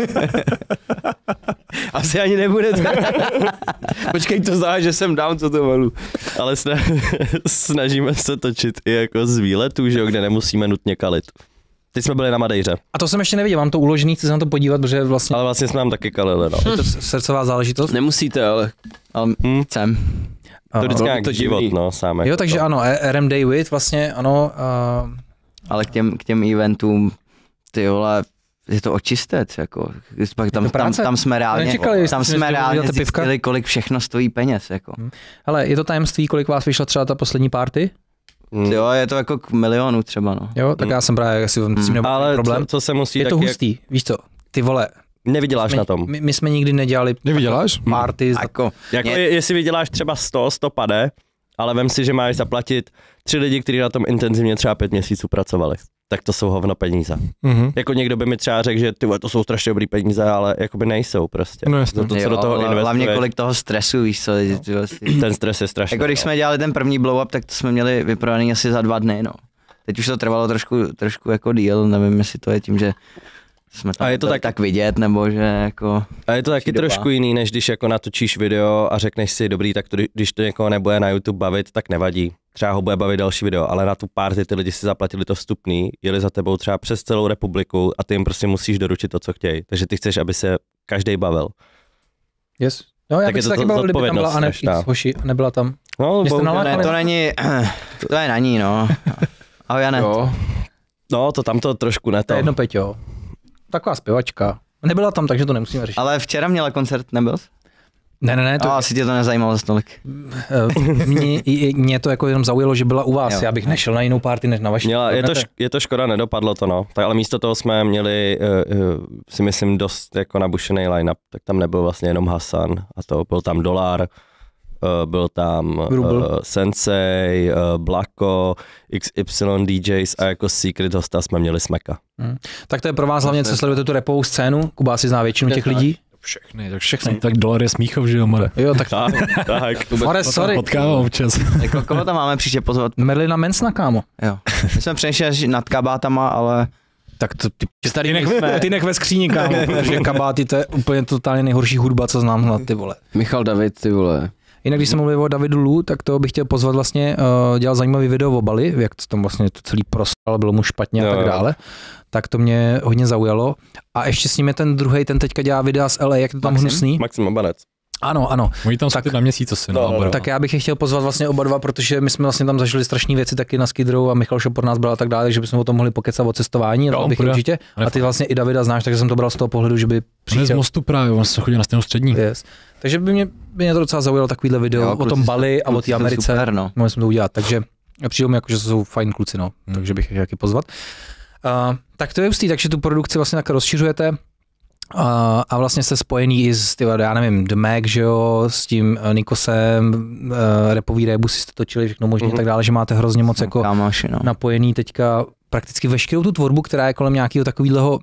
Asi ani nebude. Počkej, to znamená, že jsem down, co to malu. Ale snažíme se točit i jako z výletů, že jo, kde nemusíme nutně kalit. Teď jsme byli na Madejře. A to jsem ještě neviděl, mám to uložený, chci se na to podívat, protože vlastně... Ale vlastně jsme tam taky kalili, no. Je to srdcová záležitost? Nemusíte, ale... ale hmm. Chcem. To vždycky nějak to život, divný. no, sám. Jo, takže to. ano, R M Day With, vlastně, ano. Uh... Ale k těm, k těm eventům, ty vole, je to očistec, jako. Pak tam, tam, tam jsme reálně, Nečekali, tam jsme reálně zjistili, kolik všechno stojí peněz, jako. Hmm. Hele, je to tajemství, kolik vás vyšla třeba ta poslední party? Hmm. Jo, je to jako k milionu třeba, no. Jo, tak hmm. já jsem právě, asi s tím nebudu ale problém. Co, co se musí je to taky hustý, jak... víš co, ty vole. Nevyděláš jsme, na tom. My, my jsme nikdy nedělali Nevyděláš? party. Jako, jako je, jestli vyděláš třeba sto, sto pade, ale vem si, že máš zaplatit tři lidi, kteří na tom intenzivně třeba pět měsíců pracovali. Tak to jsou hovno peníze. Mm-hmm. Jako někdo by mi třeba řekl, že ty to jsou strašně dobrý peníze, ale jakoby nejsou prostě. No jasně. To, to, co jo, do toho investuje. Hlavně kolik toho stresu, víš co. No. Ten stres je strašný. Jako když jsme dělali ten první blow up, tak to jsme měli vyprodaný asi za dva dny, no. Teď už to trvalo trošku, trošku jako díl, nevím, jestli to je tím, že jsme tam a je to tak, tak vidět, nebo že jako... A je to taky doba. trošku jiný, než když jako natočíš video a řekneš si, dobrý, tak to, když to někoho nebude na YouTube bavit, tak nevadí. Třeba ho bude bavit další video, ale na tu party ty lidi si zaplatili to vstupný, jeli za tebou třeba přes celou republiku a ty jim prostě musíš doručit to, co chtějí. Takže ty chceš, aby se každý bavil. Yes. No, já tak bych se taky bavil, kdyby tam byla Anne X Hoši a nebyla tam. No, ne, to není, to je na ní, no. Ahoj, Janet. Jo. No, to tam to trošku ne To to. je jedno, Peťo. Taková zpěvačka. Nebyla tam, takže to nemusíme řešit. Ale včera měla koncert, nebyl? Ne, ne, ne, to, To... A asi tě to nezajímalo za tolik. mě, mě to jako jenom zaujalo, že byla u vás. Jo. Já bych nešel na jinou party, než na vaši. Měla, je, to, Ne, š- je to škoda, nedopadlo to, no. Tak, ale místo toho jsme měli, uh, uh, si myslím, dost jako nabušený line-up, tak tam nebyl vlastně jenom Hasan a to byl tam Dolar, uh, byl tam uh, Sensei, uh, Blako, X Y D Js a jako secret hosta jsme měli Smeka. Hmm. Tak to je pro vás hlavně, co sledujete tu rapovou scénu. Kuba asi zná většinu těch lidí. Všechny, tak všechny. Tak Dolar je Smíchov, že jo, More? Jo, tak Tak, tak. More, sorry. Potkávám občas. Jako, koho tam máme příště pozvat? Merlina Mansona, kámo. Jo. My jsme přemýšleli nad kabátama, ale Tak to ty, ty, nech, ty nech ve skříni, kámo, protože kabáty to je úplně totálně nejhorší hudba, co znám na ty vole. Michal David, ty vole. Jinak když jsem mluvil o Davidu Lu, tak to bych chtěl pozvat vlastně, uh, dělal zajímavý video o Bali, jak to tam vlastně to celý prostal, bylo mu špatně a Jo, tak jo. dále. Tak to mě hodně zaujalo. A ještě s ním je ten druhý, ten teďka dělá videa z L A, jak to tam Maxim? hnusný. Maxim Obanec. Ano, ano. Oni tam jsou Tak- ty na měsíc asi, No, no, no, no, no. Tak já bych je chtěl pozvat vlastně oba dva, protože my jsme vlastně tam zažili strašné věci taky na Skid Row a Michal Šopor nás bral a tak dále, takže bychom o tom mohli pokecat o cestování, Jo, to bych půjde. určitě. A ty vlastně i Davida znáš, takže jsem to bral z toho pohledu, že by On je z přišel. Mostu právě, on se chodí na stejnou střední. Yes. Takže by mě, by mě to docela zaujalo takovýhle video Jo, o kluci tom jsou- Bali a o kluci té jsou Americe. super, no. Mohli jsme to udělat, takže přijde mi jako, že jsou fajn kluci, no. Hmm. Takže bych je taky pozvat. Uh, tak to je hustý, takže tu produkci vlastně tak rozšiřujete. Uh, a vlastně jste spojený i s, tyhle, já nevím, The Mac, že jo, s tím uh, Nikosem, uh, repový rebusy jste točili, všechno možné Mhm. tak dále, že máte hrozně moc jako Kámoši, no. napojený teďka prakticky veškerou tu tvorbu, která je kolem nějakého takového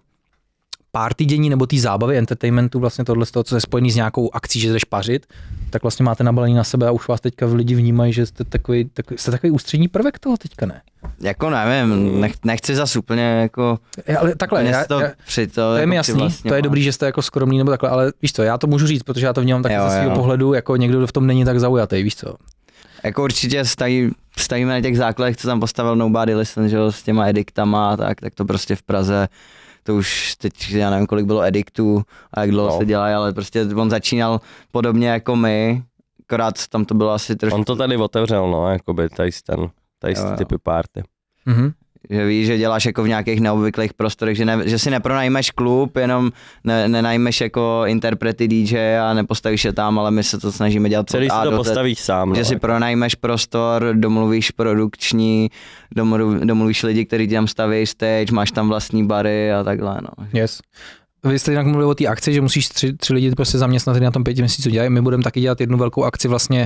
party dění nebo té zábavy, entertainmentu, vlastně tohle z toho, co je spojený s nějakou akcí, že jdeš pařit, tak vlastně máte nabalený na sebe a už vás teďka lidi vnímají, že jste takový, takový, jste takový ústřední prvek toho teďka, ne? Jako nevím, nech, nechci zas úplně jako... Já, ale takhle, úplně já, si to já, při to, to je jako mi jasný, přivlastňovat. to je dobrý, že jste jako skromný nebo takhle, ale víš co, já to můžu říct, protože já to vnímám taky Jo, ze svého jo. pohledu, jako někdo, kdo v tom není tak zaujatý, víš co? Jako určitě staví, stavíme na těch základech, co tam postavil Nobody Listen, že jo, s těma ediktama a tak, tak to prostě v Praze, to už teď, já nevím, kolik bylo ediktů a jak dlouho No. se dělají, ale prostě on začínal podobně jako my, akorát tam to bylo asi trošku, On to tady otevřel, no, jakoby tady ten, tady Jo, jo. ty typy party. Mhm. že víš, že děláš jako v nějakých neobvyklých prostorech, že, ne, že si nepronajmeš klub, jenom ne, nenajmeš jako interprety D J a nepostavíš je tam, ale my se to snažíme dělat Celý od si A to do Z. postavíš sám, Že no, si jako. pronajmeš prostor, domluvíš produkční, domluv, domluvíš lidi, kteří ti tam staví stage, máš tam vlastní bary a takhle, no. Yes. Vy jste jinak mluvili o té akci, že musíš tři, tři lidi prostě zaměstnat, kteří na tom pěti měsíců dělají. My budeme taky dělat jednu velkou akci vlastně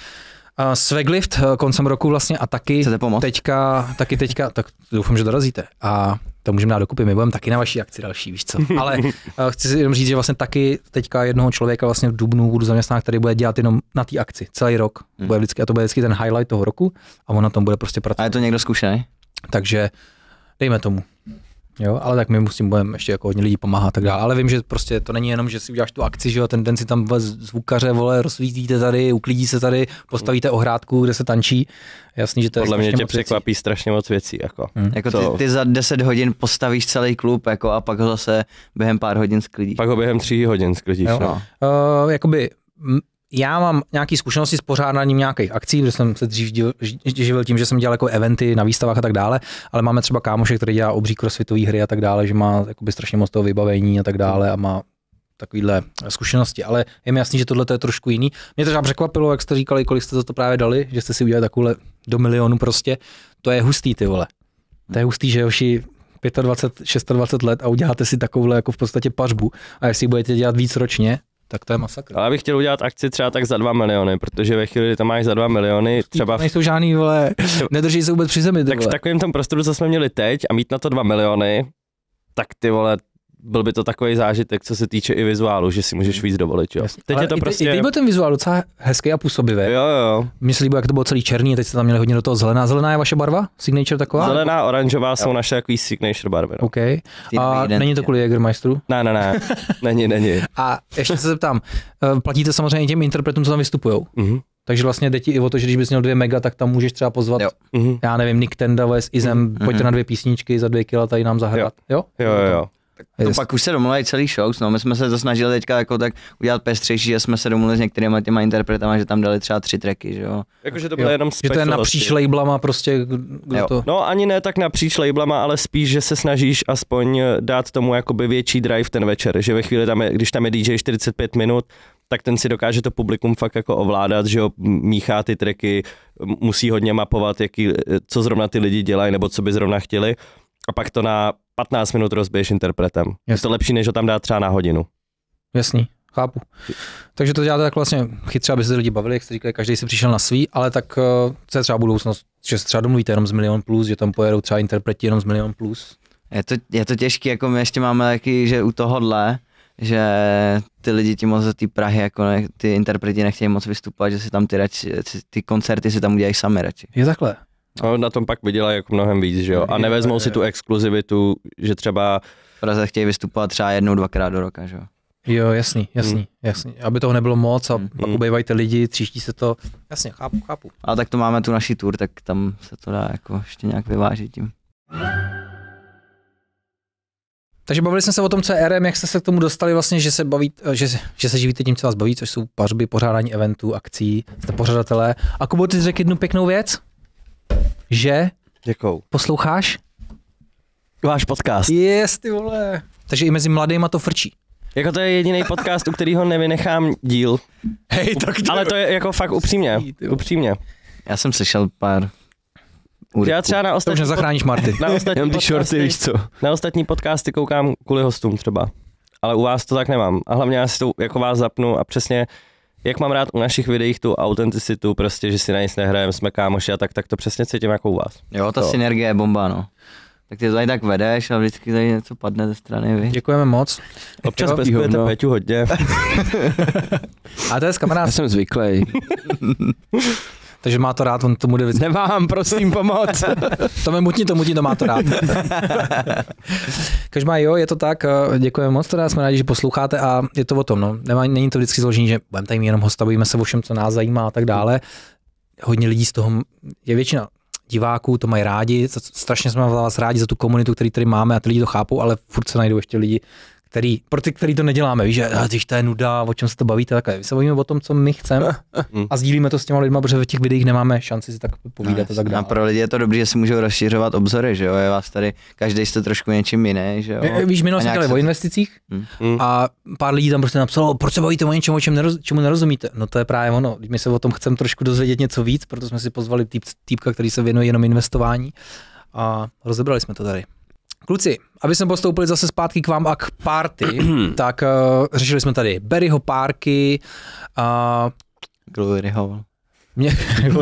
uh, Swaglift uh, koncem roku vlastně a taky Chcete pomoct? teďka, taky teďka, tak doufám, že dorazíte. A to můžeme dát dokupy, my budeme taky na vaší akci další, víš co. Ale uh, chci si jenom říct, že vlastně taky teďka jednoho člověka vlastně v dubnu budu zaměstnat, který bude dělat jenom na té akci celý rok. Hmm. Bude vždycky, a to bude vždycky ten highlight toho roku a on na tom bude prostě pracovat. A je to někdo zkušený? Takže dejme tomu. Jo, ale tak my musím budeme ještě jako hodně lidí pomáhat a tak dále. Ale vím, že prostě to není jenom, že si uděláš tu akci, že jo, ten den si tam vole zvukaře, vole, rozsvítíte tady, uklidí se tady, postavíte ohrádku, kde se tančí. Jasný, že to je Podle mě strašně tě moc věcí. překvapí strašně moc věcí, jako. Hmm. Jako ty, To- ty za deset hodin postavíš celý klub jako, a pak ho zase během pár hodin sklidíš. Pak ho během tří hodin sklidíš, Jo. no. Uh, jakoby, m, já mám nějaké zkušenosti s pořádáním nějakých akcí, protože jsem se dřív živil, živil tím, že jsem dělal jako eventy na výstavách a tak dále, ale máme třeba kámoše, který dělá obří crossfitové hry a tak dále, že má jakoby strašně moc toho vybavení a tak dále a má takovýhle zkušenosti, ale je mi jasný, že tohle je trošku jiný. Mě to třeba překvapilo, jak jste říkali, kolik jste za to právě dali, že jste si udělali takovouhle do milionu prostě. To je hustý, ty vole. To je hustý, že hoši dvacet pět, dvacet šest let a uděláte si takovouhle jako v podstatě pařbu a jestli budete dělat víc ročně, tak to je masakr. Ale já bych chtěl udělat akci třeba tak za dva miliony, protože ve chvíli, kdy tam máš za dva miliony, třeba v, Nejsou žádný, vole, nedrží se vůbec při zemi, ty tak v vole. takovém tom prostoru, co jsme měli teď a mít na to dva miliony, tak ty vole, byl by to takový zážitek, co se týče i vizuálu, že si můžeš víc dovolit, jo. Jasně. Teď Ale je to i, prostě... I teď byl ten vizuál docela hezký a působivý. Jo, jo. Mně se líbilo, jak to bylo celý černý, a teď jste tam měli hodně do toho zelená. Zelená je vaše barva? Signature taková? Zelená, oranžová jsou naše takový signature barvy, no. OK. A identitě. není to kvůli Jägermeisteru? Ne, ne, ne, není, není. A ještě se zeptám, eh, platíte samozřejmě těm interpretům, co tam vystupujou. Mhm, Takže vlastně jde ti i o to, že když bys měl dvě mega, tak tam můžeš třeba pozvat, Jo. mhm. já nevím, Nick Tenda s Izem, Mhm. pojďte na dvě písničky za dvě kila tady nám zahrát. Jo? Jo, jo, jo. To Jest. Pak už se domluvili celý show, no my jsme se to snažili teďka jako tak udělat pestřejší, že jsme se domluvili s některými těma interpretama, že tam dali třeba tři tracky, že jo. Jakože to bylo jo. jenom že to je napříč labelama prostě, kdo to... No ani ne tak napříč labelama, ale spíš, že se snažíš aspoň dát tomu jakoby větší drive ten večer, že ve chvíli tam je, když tam je D J čtyřicet pět minut, tak ten si dokáže to publikum fakt jako ovládat, že jo, míchá ty tracky, musí hodně mapovat, jaký, co zrovna ty lidi dělají, nebo co by zrovna chtěli. A pak to na patnáct minut rozbiješ interpretem. Jasný. Je to lepší, než ho tam dát třeba na hodinu. Jasný, chápu. Takže to děláte tak vlastně chytře, aby se lidi bavili, jak jste říkali, každý si přišel na svý, ale tak co je třeba budoucnost, že se třeba domluvíte jenom z Milion Plus, že tam pojedou třeba interpreti jenom z Milion Plus? Je to, je to těžké, jako my ještě máme taky, že u tohohle, že ty lidi ti moc z té Prahy, jako ne, ty interpreti nechtějí moc vystupovat, že si tam ty, radši, ty koncerty si tam udělají sami radši. Je takhle? No, na tom pak vydělají jako mnohem víc, že jo, a nevezmou si tu exkluzivitu, že třeba... V Praze chtějí vystupovat třeba jednou, dvakrát do roka, že jo. Jo, jasný, jasný, hmm. jasný. Aby toho nebylo moc a hmm. pak ubejvají ty lidi, tříští se to. Jasně, chápu, chápu. A tak to máme tu naší tour, tak tam se to dá jako ještě nějak vyvážit tím. Takže bavili jsme se o tom, co je R M, jak jste se k tomu dostali vlastně, že se baví, že, že se živíte tím, co vás baví, což jsou pařby, pořádání eventů, akcí, jste pořadatelé. A Kubo, ty řekl jednu pěknou věc, že Děkou. Posloucháš? Váš podcast. Yes, ty vole. Takže i mezi mladýma to frčí. Jako to je jediný podcast, u kterého nevynechám díl. Hej, tak to... Ale to je jako fakt upřímně, upřímně. Já jsem slyšel pár úryvků. Já třeba na ostatní... To už nezachráníš Marty. Na ostatní, ty shorty, víš co? Na ostatní podcasty koukám kvůli hostům třeba. Ale u vás to tak nemám. A hlavně já si to jako vás zapnu a přesně jak mám rád u našich videích tu autenticitu, prostě, že si na nic nehrajeme, jsme kámoši a tak, tak to přesně cítím jako u vás. Jo, ta to. Synergie je bomba, no. Tak ty to tady tak vedeš a vždycky tady něco padne ze strany, vy. Děkujeme moc. Občas peskujete no. Peťu hodně. A to je z kamarád. Já jsem zvyklý. Takže má to rád, on tomu jde vždycky. Nemám, prosím, pomoc. To mě mutní, to mutní, to má to rád. Každá jo, je to tak, děkujeme moc, teda jsme rádi, že posloucháte a je to o tom, no. Nemá, není to vždycky zložení, že budeme tady jenom hosta, bavíme se o všem, co nás zajímá a tak dále. Hodně lidí z toho, je většina diváků, to mají rádi, strašně jsme vás rádi za tu komunitu, který tady máme a ty lidi to chápou, ale furt se najdou ještě lidi, který, pro ty, který to neděláme, víš, že když to je nuda, o čem se to bavíte, takhle. My se bavíme o tom, co my chceme a sdílíme to s těma lidma, protože v těch videích nemáme šanci si tak povídat no, a tak dále. A pro lidi je to dobré, že si můžou rozšiřovat obzory, že jo, je vás tady, každý jste trošku něčím jiný, že jo. Víš, minule jsme dělali se... o investicích hmm. a pár lidí tam prostě napsalo, proč se bavíte o něčem, o čem neroz, čemu nerozumíte. No to je právě ono, my se o tom chceme trošku dozvědět něco víc, proto jsme si pozvali týp, týpka, který se věnuje jenom investování a rozebrali jsme to tady. Kluci, aby jsme postoupili zase zpátky k vám a k party, tak uh, řešili jsme tady Barryho párky a... Glory Hall. Mě,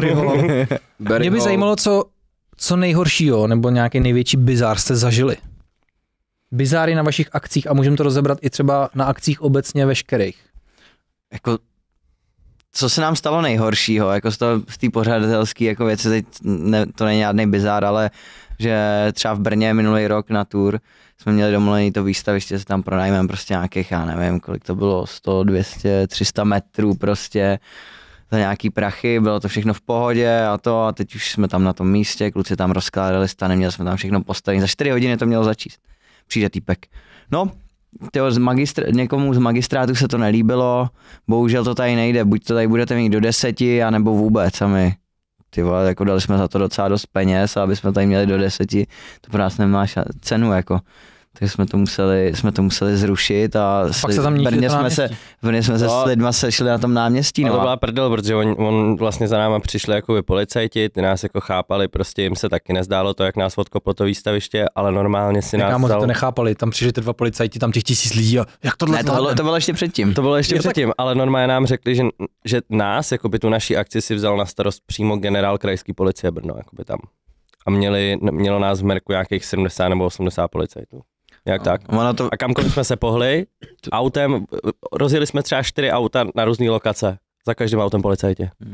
mě by zajímalo, co, co nejhoršího, nebo nějaký největší bizár jste zažili. Bizáry na vašich akcích a můžeme to rozebrat i třeba na akcích obecně veškerých. Jako, co se nám stalo nejhoršího, jako z té pořadatelské jako věci, teď ne, to není žádný bizár, ale že třeba v Brně minulý rok na tour jsme měli domluvený to výstaviště, že se tam pronajmeme prostě nějakých, já nevím, kolik to bylo, sto, dvě stě, tři sta metrů prostě za nějaký prachy, bylo to všechno v pohodě a to a teď už jsme tam na tom místě, kluci tam rozkládali stany, měli jsme tam všechno postavené, za čtyři hodiny to mělo začít, přijde týpek. No, tyjo, z magistr- někomu z magistrátu se to nelíbilo, bohužel to tady nejde, buď to tady budete mít do deseti, anebo vůbec a my. Ty vole, jako dali jsme za to docela dost peněz a aby jsme tady měli do deseti, to pro nás nemá cenu, jako. Takže jsme to museli, jsme to museli zrušit a pak se tam v Brně jsme se, v Brně jsme se no, s lidma sešli na tom náměstí. No. No. To byla prdel, protože on, on vlastně za náma přišli jako policajti, ty nás jako chápali, prostě jim se taky nezdálo to, jak nás odkoplo to výstaviště, ale normálně si nás dal... to nechápali, tam přišli ty dva policajti, tam těch tisíc lidí a jak tohle ne, to, bylo, to bylo ještě předtím. To bylo ještě je předtím, tak... ale normálně nám řekli, že, že nás, jako by tu naší akci si vzal na starost přímo generál krajský policie Brno, jako by tam. A měli, mělo nás v merku nějakých sedmdesát nebo osmdesát policajtů. Jak tak? To... A kamkoliv jsme se pohli, autem, rozjeli jsme třeba čtyři auta na různé lokace, za každým autem policajtě. Hmm.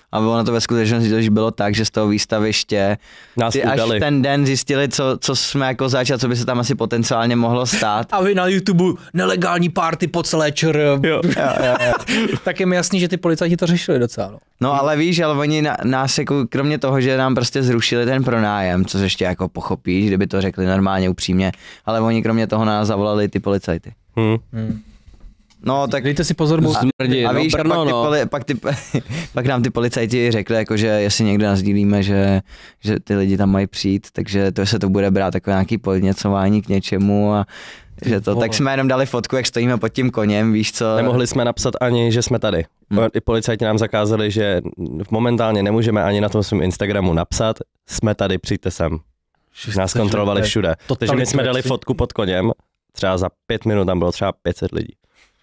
A ono to ve skutečnosti tož bylo tak, že z toho výstaviště Nás ty až udali. ten den zjistili, co, co jsme jako zač a co by se tam asi potenciálně mohlo stát. A vy na YouTube nelegální party po celé ČR. Jo. Jo, jo, jo. Tak je mi jasný, že ty policajti to řešili docela. No. No ale víš, ale oni na, nás jako, kromě toho, že nám prostě zrušili ten pronájem, což ještě jako pochopíš, kdyby to řekli normálně upřímně, ale oni kromě toho nás zavolali ty policajty. Hm. Hmm. No tak Dejte si pozor, bo... Smrdí, a no, víš, a Brno, pak, ty no. poli, pak, ty, pak nám ty policajti řekli, jako, že jestli někdo nazdílíme, že, že ty lidi tam mají přijít, takže to se to bude brát jako nějaký podněcování k něčemu a že to, tak jsme jenom dali fotku, jak stojíme pod tím koněm, víš co. Nemohli jsme napsat ani, že jsme tady. Hmm. I policajti nám zakázali, že momentálně nemůžeme ani na tom svém Instagramu napsat, jsme tady, přijďte sem. Nás kontrolovali všude. Takže my jsme dali fotku pod koněm, třeba za pět minut tam bylo třeba pět set lidí.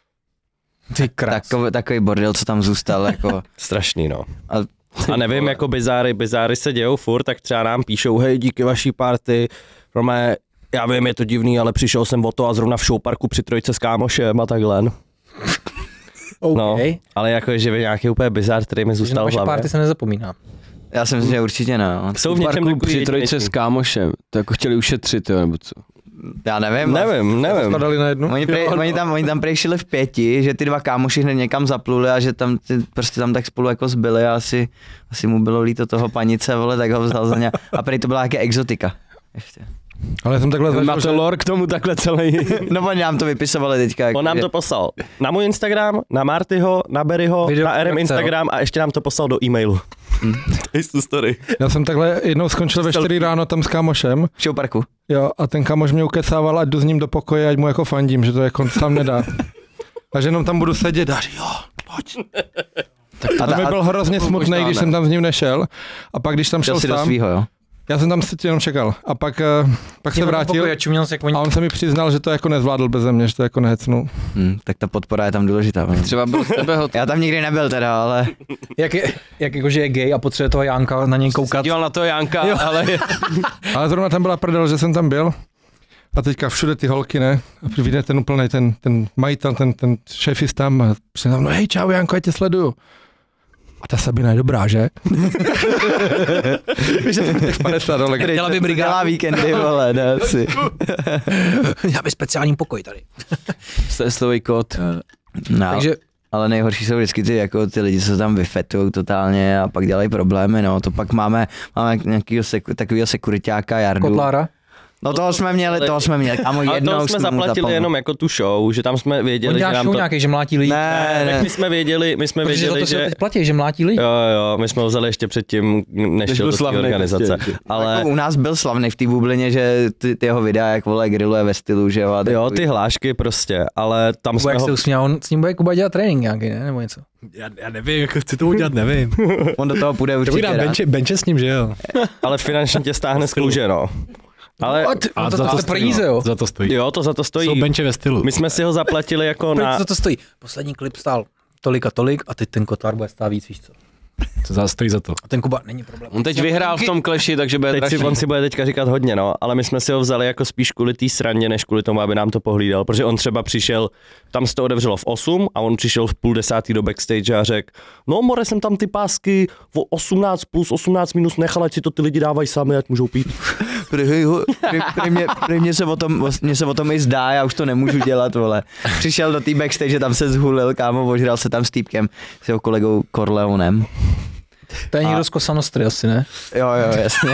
Ty krás. Takový, takový bordel, co tam zůstal, jako. Strašný, no. A, A nevím, jako bizáry, bizáry se dějou furt, tak třeba nám píšou, hej, díky vaší party, Rome, já vím, je to divný, ale přišel jsem o to a zrovna v showparku při trojce s kámošem a takhle. OK. No, ale jako, že je nějaký úplně bizár, který mi Takže na zůstal v vaše hlavě. party se nezapomíná. já si myslím, že určitě ne. No. Jsou v něčem Parku takový při trojce jedinečný. s kámošem, to jako chtěli ušetřit, jo, nebo co? Já nevím. Nevím, nevím. Spadali na jednu? Oni, prej, oni, tam, oni tam prej šli v pěti, že ty dva kámoši hned někam zapluli a že tam ty, prostě tam tak spolu jako zbyli a asi, asi mu bylo líto toho panice, vole, tak ho vzal za ně. A prej to byla nějaká exotika. Ještě. Ale jsem takhle zažil, Máte že... lore k tomu takhle celý. No oni nám to vypisovali teďka. Jako, On nám že- to poslal na můj Instagram, na Martyho, na Berryho, Video na R M produkce, Instagram a ještě nám to poslal do e-mailu. Insta story. Já jsem takhle jednou skončil ve čtyři ráno tam s kámošem, v showparku. jo, a ten kámoš mě ukecával, ať jdu s ním do pokoje, ať mu jako fandím, že to jako sám nedá. A že jenom tam budu sedět a jo, pojď. A, A to ta, by byl hrozně to smutný, možná když ne. jsem tam s ním nešel. A pak když tam šel šel si do sám, svýho, jo. já jsem tam si jenom čekal. A pak, eh, pak se vrátil Já čuměl se, jak oni... a on se mi přiznal, že to jako nezvládl beze mě, že to jako nehecnul. Hm, tak ta podpora je tam důležitá. no. Třeba byl z tebe hot. Já tam nikdy nebyl teda, ale Jak, je, jak jako, že je gay a potřebuje toho Jánka na něj koukat. Díval na to Janka, Jo. ale Ale zrovna tam byla prdel, že jsem tam byl. A teďka všude ty holky, ne? A vyjde ten úplnej, ten, ten majitel, ten, ten šéfist tam a přijde tam, no hej, čau Janko, já tě sleduju. A ta Sabina je dobrá, že? Víš, že těch padesát dole. Dělá by dělá brigádu. víkendy, vole, ne, asi. Já by speciální pokoj tady. stový kód. No, Takže ale nejhorší jsou vždycky ty, jako ty lidi, co tam vyfetujou totálně a pak dělají problémy, no, to pak máme, máme nějakýho seku, takovýho sekuritáka Jardu. Kotlára. No toho jsme měli, toho jsme měli, kámo, Ale jednou toho jsme mu zaplatili zapomněl. jenom jako tu show, že tam jsme věděli, On že dělá nám show to... nějaký, že mlátí lidi. Ne, Tak ne, my jsme věděli, my jsme Protože za věděli, to se že... teď platí, že mlátí lidi. Jo, jo, my jsme ho vzali ještě předtím, než byl šel do té slavnej organizace. prostě. Ale jako u nás byl slavný v té bublině, že ty, ty jeho videa, jak vole, grilluje ve stylu, že jo. a jo, takový- ty hlášky prostě, ale tam Kuba, jsme jak ho... se usměl, on s ním bude Kuba dělat trénink nějaký, ne? Nebo něco. Já, já nevím, jak chci to udělat, nevím. On do toho půjde Já bych určitě dám rád. benče, benče s ním, že jo. Ale finančně tě stáhne z kůže, no. Ale A ty, A to, za to, to to stojí, peníze, no. jo. Za to stojí. jo, to za to Jsou stojí. benče ve stylu. My jsme si ho zaplatili jako Proč na... za to stojí? Poslední klip stál tolik a tolik a teď ten Kotlár bude stát víc, víš co. To za, stojí za to. A ten Kuba není problém. On teď vyhrál v tom kleši, takže bude Teď si, dražší. on si bude teďka říkat hodně, no, ale my jsme si ho vzali jako spíš kvůli té srandě, než kvůli tomu, aby nám to pohlídal, protože on třeba přišel, tam se to otevřelo v osm a on přišel v půl desátý do backstage a řekl, no more jsem tam ty pásky o osmnáct plus, osmnáct minus nechal, ať si to ty lidi dávají sami, ať můžou pít. Prý, prý, prý, mě, prý mě, se o tom, mě se o tom i zdá, já už to nemůžu dělat, vole. Přišel do té backstage, tam se zhulil, kámo, ožral se tam s týpkem, s jeho kolegou Corleonem. To je A- někdo z Cosa Nostry asi, ne? Jo, jo, jasně.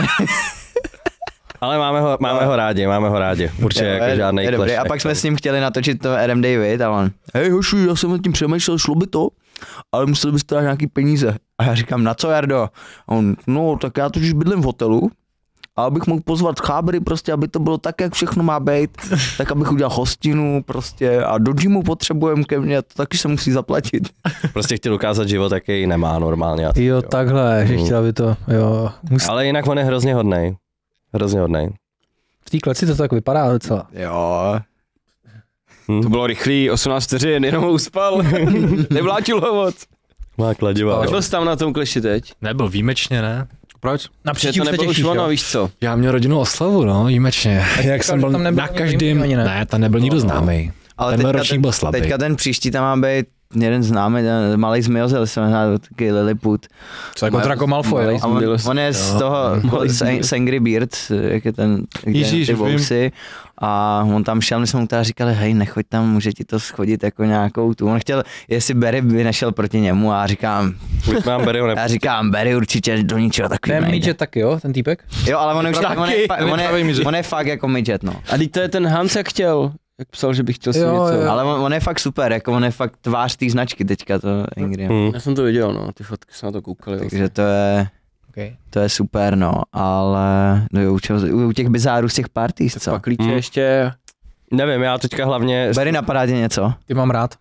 Ale máme ho, máme ho rádi, máme ho rádi. Určitě Jo, jako je- žádnej je dobrý. clash A pak nechcem. jsme s ním chtěli natočit to Adam David a on, hej hoši, já jsem nad tím přemýšlel, šlo by to, ale museli byste dát nějaký peníze. A já říkám, na co, Jardo? A on, no, tak já totiž bydlím v hotelu, a abych mohl pozvat chábry prostě, aby to bylo tak, jak všechno má být, tak abych udělal hostinu prostě a do gymu potřebujeme ke mně, to taky se musí zaplatit. Prostě chtěl ukázat život, jaký nemá normálně. Asi, Jo, takhle, že chtěla by to, jo. Musí... Ale jinak on je hrozně hodnej. Hrozně hodnej. V té kleci to tak vypadá docela. Jo. Hm. To bylo rychlý, osmnáct vteřin, jenom ho uspal. Nevlátil ho moc. Má kladiva. Jak byl jsi tam na tom kleši teď? Nebyl výjimečně, ne? Proč? Na Že příští to už se nebylo už těšíš, ono, jo? víš co? Já měl rodinnou oslavu, no, výjimečně. Jak jsem že byl tam nebyl na ani každém, ani ne. ne, tam nebyl nikdo známý. Ale Ten teďka ročník byl slabý. Teďka ten příští tam má být jeden známý, malý zmiozel, se jmenuje taky Lilliput. Co jako Draco Malfoy, A on, on je z toho, z Angry Birds, jak je ten, jak Ježíš, ty vím. vousy. A on tam šel, my jsme mu teda říkali, hej, nechoď tam, může ti to schodit jako nějakou tu. On chtěl, jestli Barry by nešel proti němu a já říkám, Mám Barryho ne... já říkám, Barry určitě do ničeho To je takového nejde. midget taky, jo, ten týpek? Jo, ale on je, už tak, on, je, Taky. on, je, Pravý midget. on je fakt jako midget, no. A teď to je ten Hans, jak chtěl. Jak psal, že bych chtěl si Jo, něco. jo. Ale on, on, je fakt super, jako on je fakt tvář té značky teďka, to Ingrid. Hmm. Já jsem to viděl, no, ty fotky jsem na to koukal. Takže to je, Okay. to je super, no, ale no jo, u, čeho, u těch bizárů z těch parties, co? Pak klíče Hmm. ještě. Nevím, já teďka hlavně... Barry, napadá tě něco? Ty mám rád.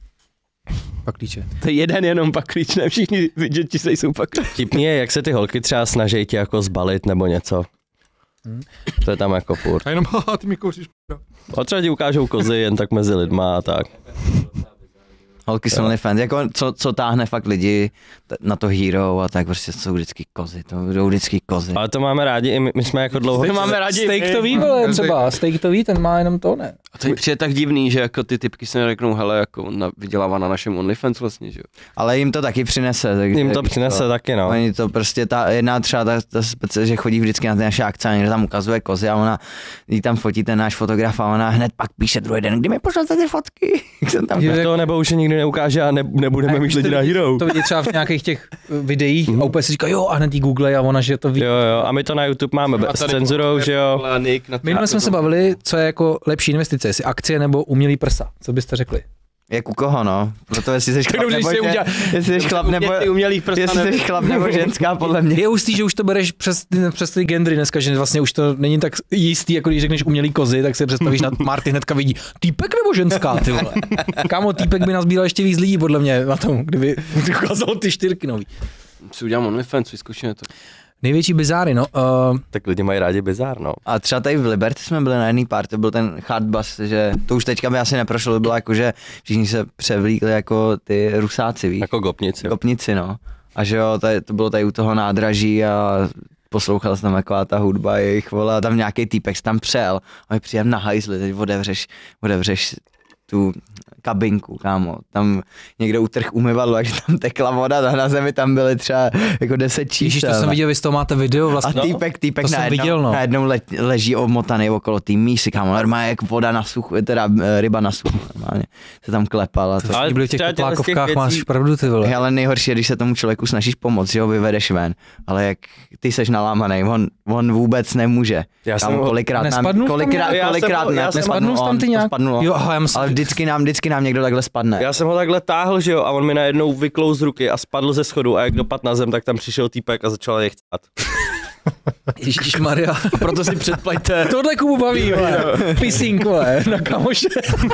Pak klíče. To je jeden jenom pak klíč, ne všichni vidžeti se jsou pak klíč. Tipný je, jak se ty holky třeba snaží tě jako zbalit nebo něco. Hmm. To je tam jako furt. A jenom, haha, ty mi kouříš. A třeba ti ukážou kozy jen tak mezi lidma a tak. Holky jsou OnlyFans, jako co, co táhne fakt lidi t- na to Hero a tak, prostě jsou vždycky kozy, to budou vždycky kozy. Ale to máme rádi, i my, my jsme jako dlouho... To máme rádi. Steak to ví, vole, Ten třeba. Steak to ví, ten má jenom to, ne? A to je přijde tak divný, že jako ty typky se neřeknou, hele, jako na, vydělává na našem OnlyFans vlastně, že jo. Ale jim to taky přinese. Tak, Jim to přinese taky, no. Oni to prostě, ta jedna třeba ta, ta spece, že chodí vždycky na ty naše akce a někdo tam ukazuje kozy a ona jí tam fotí ten náš fotograf a ona hned pak píše druhý den, kdy mi pošlete ty fotky. Jsem tam Jo, To nebo už je nikdy neukáže a ne, nebudeme mít lidi na Hero. To vidí třeba v nějakých těch videích a úplně si říká, jo, a hned jí Google a ona, že to ví. Jo, jo, a my to na YouTube máme s cenzurou, že jo. Minule jsme se bavili, co je jako lepší investice, jestli akcie nebo umělý prsa. Co byste řekli? Jak u koho, no? Proto jestli jsi chlap dobře, nebo, že si že, udělal- jestli jsi chlap nebo, umělých prstů. jestli jsi chlap nebo ženská, podle mě. Je hustý, že už to bereš přes, přes ty gendry dneska, že vlastně už to není tak jistý, jako když řekneš umělý kozy, tak si představíš, na Marty hnedka vidí, týpek nebo ženská, ty vole. Kámo, týpek by nazbíral ještě víc lidí, podle mě, na tom, kdyby ukázal ty čtyřky nový. Si udělám OnlyFans, vyzkoušíme to. Největší bizáry, no. Uh, Tak lidi mají rádi bizár, no. A třeba tady v Liberty jsme byli na jedné party, byl ten Hardbass, že to už teďka by asi neprošlo, by bylo jako, že všichni se převlíkli jako ty rusáci, víš, Jako gopnici. kopnici, no. A že jo, tady, to bylo tady u toho nádraží a poslouchal jsem tam taková ta hudba jejich, vole, a tam nějaký týpek se tam přel a my přijem na hajzli, teď odevřeš, odevřeš tu kabinku, kámo, tam někdo utrh umyvadlo, takže tam tekla voda, na zemi tam byly třeba jako deset čísel. Ježíš, to jsem viděl, vy z toho máte video A vlastně. týpek, týpek To jsem najednou, viděl, no. najednou le, leží omotaný okolo té mísy, kámo, normálně jak voda na suchu, teda eh, ryba na suchu, normálně se tam klepala. To. Ale Ale byli v těch třeba těchto z těch teplákovkách, máš věcí- pravdu, ty vole. Ale nejhorší je, když se tomu člověku snažíš pomoct, že ho vyvedeš ven, ale jak ty seš nalámaný, on, on vůbec nemůže. Já jsem Kámo, ho- kolikrát nám, Nespadnul jsi tam kolikrát, nějak? Já jsem kolikrát ho- ne, já jsem- Nespadnul jsi tam on, ty to nějak? spadnulo. Jo, aha, já myslím, Ale vždycky nám, vždycky nám někdo takhle spadne. Já jsem ho takhle táhl, že jo, a on mi najednou vyklou z ruky a spadl ze schodu a jak dopadl na zem, tak tam přišel týpek a začal je chcát. Ježišmarja. Proto si předplaťte. Tohle Kubu baví, vole. Pissing, vole, na kamoše.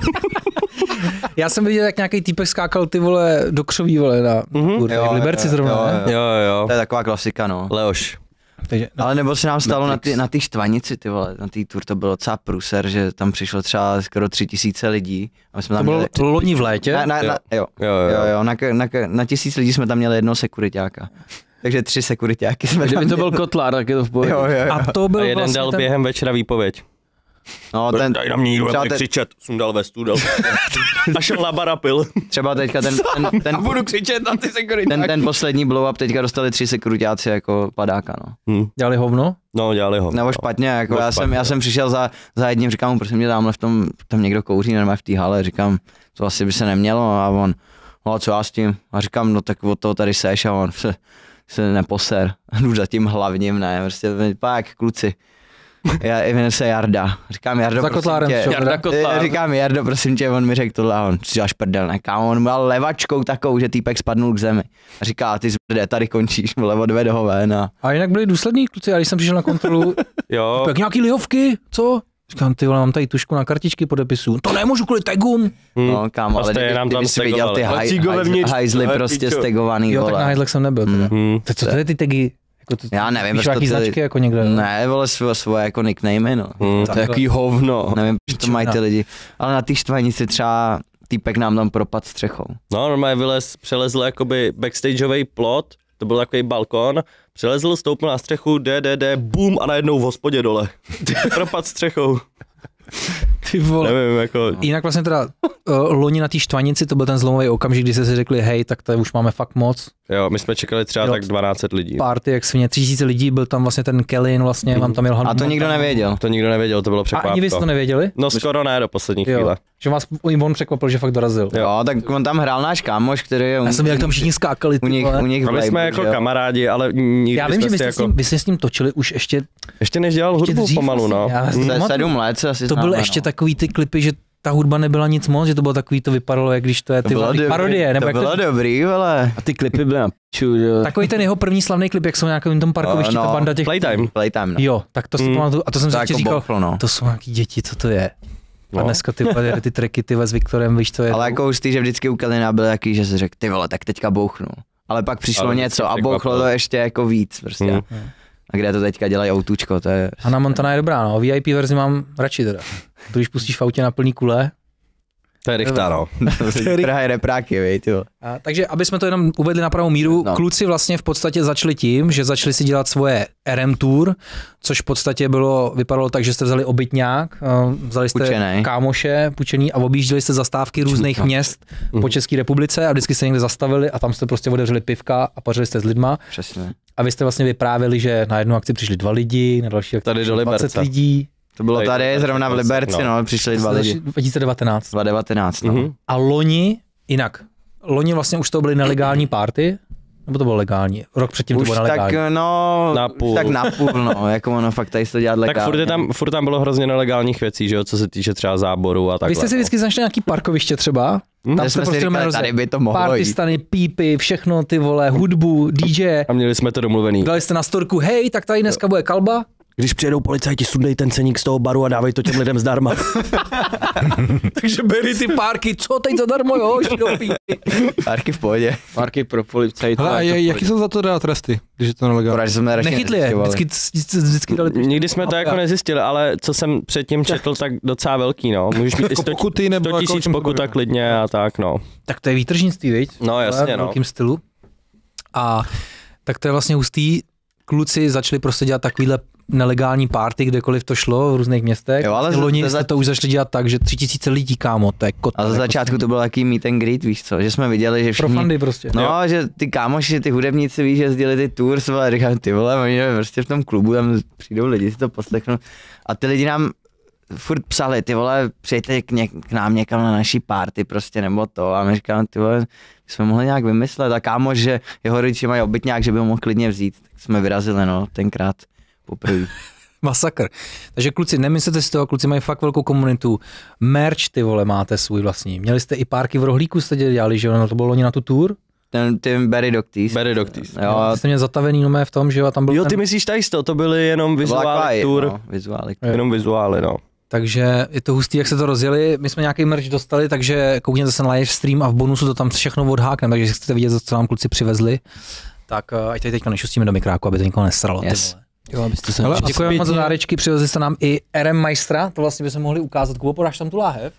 Já jsem viděl, jak nějaký týpek skákal ty vole do křoví, vole, na Mhm. kurva, Jo, v Liberci jo, zrovna, jo, ne? Jo, jo. To je taková klasika, no. Leoš. Takže, no, Ale nebo se nám stalo na Matrix. ty, na ty štvanici, ty vole, na té tour to bylo docela pruser, že tam přišlo třeba skoro tři tisíce lidí. A my jsme to tam bylo měli, to loni v létě. na, na, na, jo, Jo, jo. jo, jo, na, na, na tisíc lidí jsme tam měli jednoho sekuriťáka. Takže tři sekuriťáky jsme tam Kdyby to měli. byl Kotlár, tak je to v pohodě. Jo, jo, jo. A to byl A jeden vlastně dal ten... během večera výpověď. No, ten, Daj na mě nikdo třeba nebude ten- křičet, sundal vestu, dal. A šel na bar a pil. třeba teďka ten, ten, ten, Budu křičet na ty sekuritáky. ten, ten poslední blow up teďka dostali tři sekuriťáci jako padáka, no. Hm. Dělali hovno? No, dělali ho. Nebo špatně, jako Nebo já, špatně, jsem, já no. jsem přišel za, za jedním, říkám mu, prosím mě, tamhle v tom, tam někdo kouří, normálně v té hale, říkám, to asi by se nemělo a on, no a co já s tím? A říkám, no tak od toho tady seš a on se, se neposer, jdu za tím hlavním, ne, prostě pak kluci. Já jmenuji se Jarda. Říkám Jardo, Za prosím Kotlárem tě. šel, Jarda Kotlár. Říkám Jardo, prosím tě, on mi řekl tohle a on, si děláš prdel, ne, kámo, on byl levačkou takovou, že týpek spadnul k zemi. A říká, ty zbrde, tady končíš, vole, odved ho ven a A jinak byli důslední kluci, a když jsem přišel na kontrolu, Jo, tak nějaký lihovky, co? Říkám, ty vole, mám tady tušku na kartičky podepisu. To nemůžu kvůli tagům. hm. no, kámo, A ale stejně kdyby, nám tam kdyby jsi viděl ty stegovali. haj, Cígo hajzly, vevnitř, hajzly ale prostě pičo. stegovaný, Jo, tak na vole. hajzlech jsem nebyl. Teda. Hm. To, co to je ty tagy? Jako to, Já nevím, víš, proč jaký to tady- značky jako někde? Ne, vole, svoje, svoje jako nicknamey, no. Hm. To je jaký hovno. Nevím, proč to mají ty lidi. Ale na té štvanici třeba týpek nám tam propad střechou. No, normálně vylez, přelezl jakoby backstageový plot, to byl takový balkon, přelezl, stoupil na střechu, jde, jde, jde, bum a najednou v hospodě dole. Propad střechou. Ty vole. Nevím, jako... Jinak vlastně teda uh, loni na té Štvanici, to byl ten zlomový okamžik, kdy jste si řekli, hej, tak tady už máme fakt moc. Jo, my jsme čekali třeba Jo. tak dvanáct set lidí. Party, jak svině, tři tisíce lidí, byl tam vlastně ten Kellyn, vlastně, vám tam jel Hanu. A to nikdo nevěděl. To nikdo nevěděl, to bylo A překvapko. ani vy jste to nevěděli? No skoro ne, do poslední Jo. chvíle. Že vás on překvapil, že fakt dorazil. Jo, tak on tam hrál náš kámoš, který je u, Já jsem viděl, jak tam všichni skákali. u ty nich, vole. u nich v A my jsme labelu, jako že jo. kamarádi, ale nikdy Já vím, že jsme vy si jste, s jako... ním, vy jste s ním točili už ještě, Ještě než dělal ještě hudbu dřív pomalu, asi. no. Já si Mm. To je pamatuju. sedm let, co asi To byly známe, ještě no. takový ty klipy, že ta hudba nebyla nic moc, že to bylo takový, to vypadalo, jak když to je ty bylo vole, dobrý, parodie, nebo to jak bylo to, dobrý, vole. A ty klipy byly na piču, že jo. takový ten jeho první slavný klip, jak jsou na nějakém tom parkovišti, No, ta banda těch... Playtime. Playtime, no. Jo, tak to si Mm. pamatuju, a to jsem si To ještě jako říkal, bouchlo, no. to jsou nějaký děti, co to je. A No. dneska ty, vole, ty tracky ty s Viktorem, víš, to je... Ale jako hustý, že vždycky u Kellina byl jaký, že si řekl, ty vole, tak teďka bouchnu. Ale pak přišlo Ale něco a vždycky bouchlo překvapilo. to ještě jako víc prostě. Mm. A kde to teďka dělají autůčko, to je... Hannah Montana je dobrá, no, V I P verzi mám radši teda. To, když pustíš v autě na plný kule. To je rychta, no. Trhají repráky, vej, ty vole. A, takže, aby jsme to jenom uvedli na pravou míru, no. No. Kluci vlastně v podstatě začali tím, že začali si dělat svoje R M tour, což v podstatě bylo, vypadalo tak, že jste vzali obytňák, eh, vzali jste Půjčenej. kámoše, půjčený a objížděli jste zastávky různých měst po České republice a vždycky jste někde zastavili a tam jste prostě otevřeli pivka a pařili jste s lidma Přesně. a vy jste vlastně vyprávěli, že na jednu akci přišli dva lidi, na další akci Tady do přišlo dvacet Liberce. lidí. To bylo Tady- tady zrovna v Liberci, no. no, přišli dva lidi. dva tisíce devatenáct. dva tisíce devatenáct, no. Mhm. A loni, jinak, loni vlastně už to byly nelegální party, nebo to bylo legální? Rok předtím Už to bylo nelegální. tak, no, Na půl. tak na půl, no, jako ono fakt tady se to dělat legálně. Tak furt, je tam, furt tam bylo hrozně nelegálních věcí, že jo, co se týče třeba záboru a takhle. Vy jste si vždycky našli nějaký parkoviště třeba? Hm? Tam Že jste jsme si prostě říkali, rozjeli tady by to mohlo party jít. stany, pípy, všechno ty vole, hudbu, D J. A měli jsme to domluvený. Dali jste na storku, hej, tak tady dneska bude kalba. Když přijedou policajti, sundej ten ceník z toho baru a dávej to těm lidem zdarma. Takže byly ty párky, co teď zadarmo, jo, šidopí. Párky v pohodě. Parky pro policajty. Hele, a je, jaký jsou za to dát tresty, když je to nelegální? Poradě jsme radši Nechytli je, nezjišťovali. vždycky, vždycky, vždycky dali. Nikdy jsme to jako nezjistili, ale co jsem předtím četl, tak docela velký, no. Můžeš mít i Jako sto pokuty nebo jako o tisíc čem se pokuta bavíme? klidně a tak, no. Tak to je výtržnictví, viď? No jasně, v no. velkým stylu. A tak to je vlastně hustý. Kluci začali prostě dělat takovýhle nelegální party, kdekoliv to šlo, v různých městech. Jo, ale Loni za- jste to už začali dělat tak, že tři tisíce lidí, kámo, to je kot. A za začátku to byl taký meet and greet, víš co, že jsme viděli, že Pro všichni... fandy prostě. No, že ty kámoši, ty hudebníci, víš, že jezdili ty tours, ale říkám, ty vole, oni prostě v tom klubu, tam přijdou lidi, si to poslechnou. A ty lidi nám furt psali, ty vole, přijďte k, něk, k nám někam na naší party prostě, nebo to. A my říkám, ty vole, my jsme mohli nějak vymyslet. A kámoš, že jeho rodiče mají obytňák, že by ho mohl klidně vzít. Tak jsme vyrazili, no, tenkrát poprvé. Masakr. Takže kluci, nemyslete si toho, kluci mají fakt velkou komunitu. Merch, ty vole, máte svůj vlastní. Měli jste i párky v Rohlíku, jste dělali, že jo, to bylo loni na tu tour. Ten, ten Barry Docties. Barry Docties. Jo, Ty jste mě zatavený no, v tom, že jo, a tam byl Jo, ten... ty myslíš tady to, to byly jenom to byla vizuály taková, tour, no, vizuály. jenom vizuály, no. Takže je to hustý, jak se to rozjeli. My jsme nějaký merch dostali, takže koukněte se na live stream a v bonusu to tam všechno odhákneme, takže chcete vidět, co nám kluci přivezli. Tak uh, ať tady teďka nešustíme do mikráku, aby to nikoho nesralo. Yes. Ty vole. Jo, abyste se... Hele, a Děkujeme moc za zpětně- dárečky, přivezli jste nám i R M Majstra, to vlastně bychom mohli ukázat. Kubo, podáš tam tu láhev?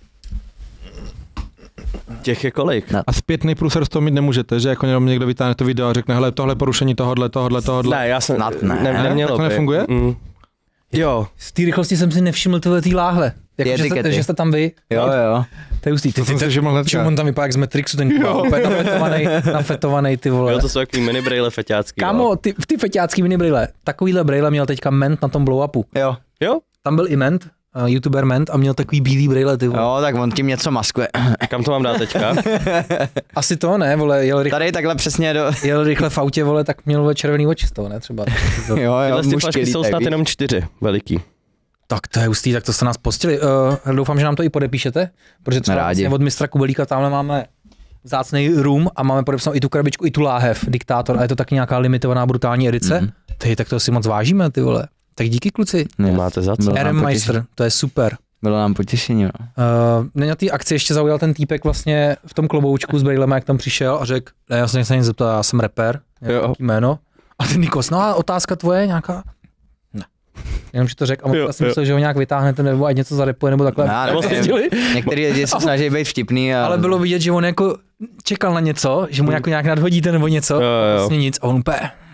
Těch je kolik? No. A zpětný průser z toho mít nemůžete, že jako jenom někdo vytáhne to video a řekne, hele, tohle porušení tohodle, tohodle, tohodle. Ne, já jsem, Snad ne. ne, nemělo Tak to by. nefunguje? Mm. Jo, Z té rychlosti jsem si nevšiml tyhle tý láhve. Jako, Ty že, jste, etikety. že jste tam vy. Jo, jo. To je hustý. Ty, To ty, jsem si ty, všiml hnedka. on tam vypadá jak z Matrixu, ten Kuba, úplně nafetovanej, nafetovanej, ty vole. jo, to jsou takový mini braille feťácký. Kámo, ty, ty feťácký mini brýle. Takovýhle brýle měl teďka Ment na tom blow-upu. Jo. Jo, Tam byl i Ment, uh, youtuber Ment a měl takový bílý brýle, ty vole. Jo, tak on tím něco maskuje. kam to mám dát teďka? Asi to ne, vole, jel rychle, Tady takhle přesně do... jel rychle v autě, vole, tak měl vole, červený oči z toho, ne, třeba. Jo, jo, Tyhle ty mužky flašky jsou lítají, snad víš. jenom čtyři veliký. Tak to je hustý, tak to jste nás postili. Uh, doufám, že nám to i podepíšete, protože třeba Rádi. vlastně od mistra Kubelíka tamhle máme vzácnej room a máme podepsanou i tu krabičku, i tu láhev, diktátor a je to taky nějaká limitovaná brutální edice. Mm-hmm. Ty, tak to si moc vážíme, ty vole. Tak díky kluci. To Jo. máte za co? Bylo R nám M potěšení. Meister, to je super. Bylo nám potěšení, no. Uh, na té akci ještě zaujal ten týpek vlastně v tom kloboučku s brýlema, jak tam přišel a řekl, ne, já se nechci nic zeptat, já jsem rapper, Jo. jaký jméno. A ten Nikos, no a otázka tvoje nějaká? Ne. Jenom, že to řekl a Jo, moc jsem jo. myslel, že ho nějak vytáhnete nebo ať něco zarepuje nebo takhle. Já Nebo nevím. cítili. Některý lidi se snaží být vtipný, a... Ale bylo vidět, že on jako čekal na něco, že mu jako nějak nadhodíte nebo něco, Jo, jo. vlastně nic a on úplně,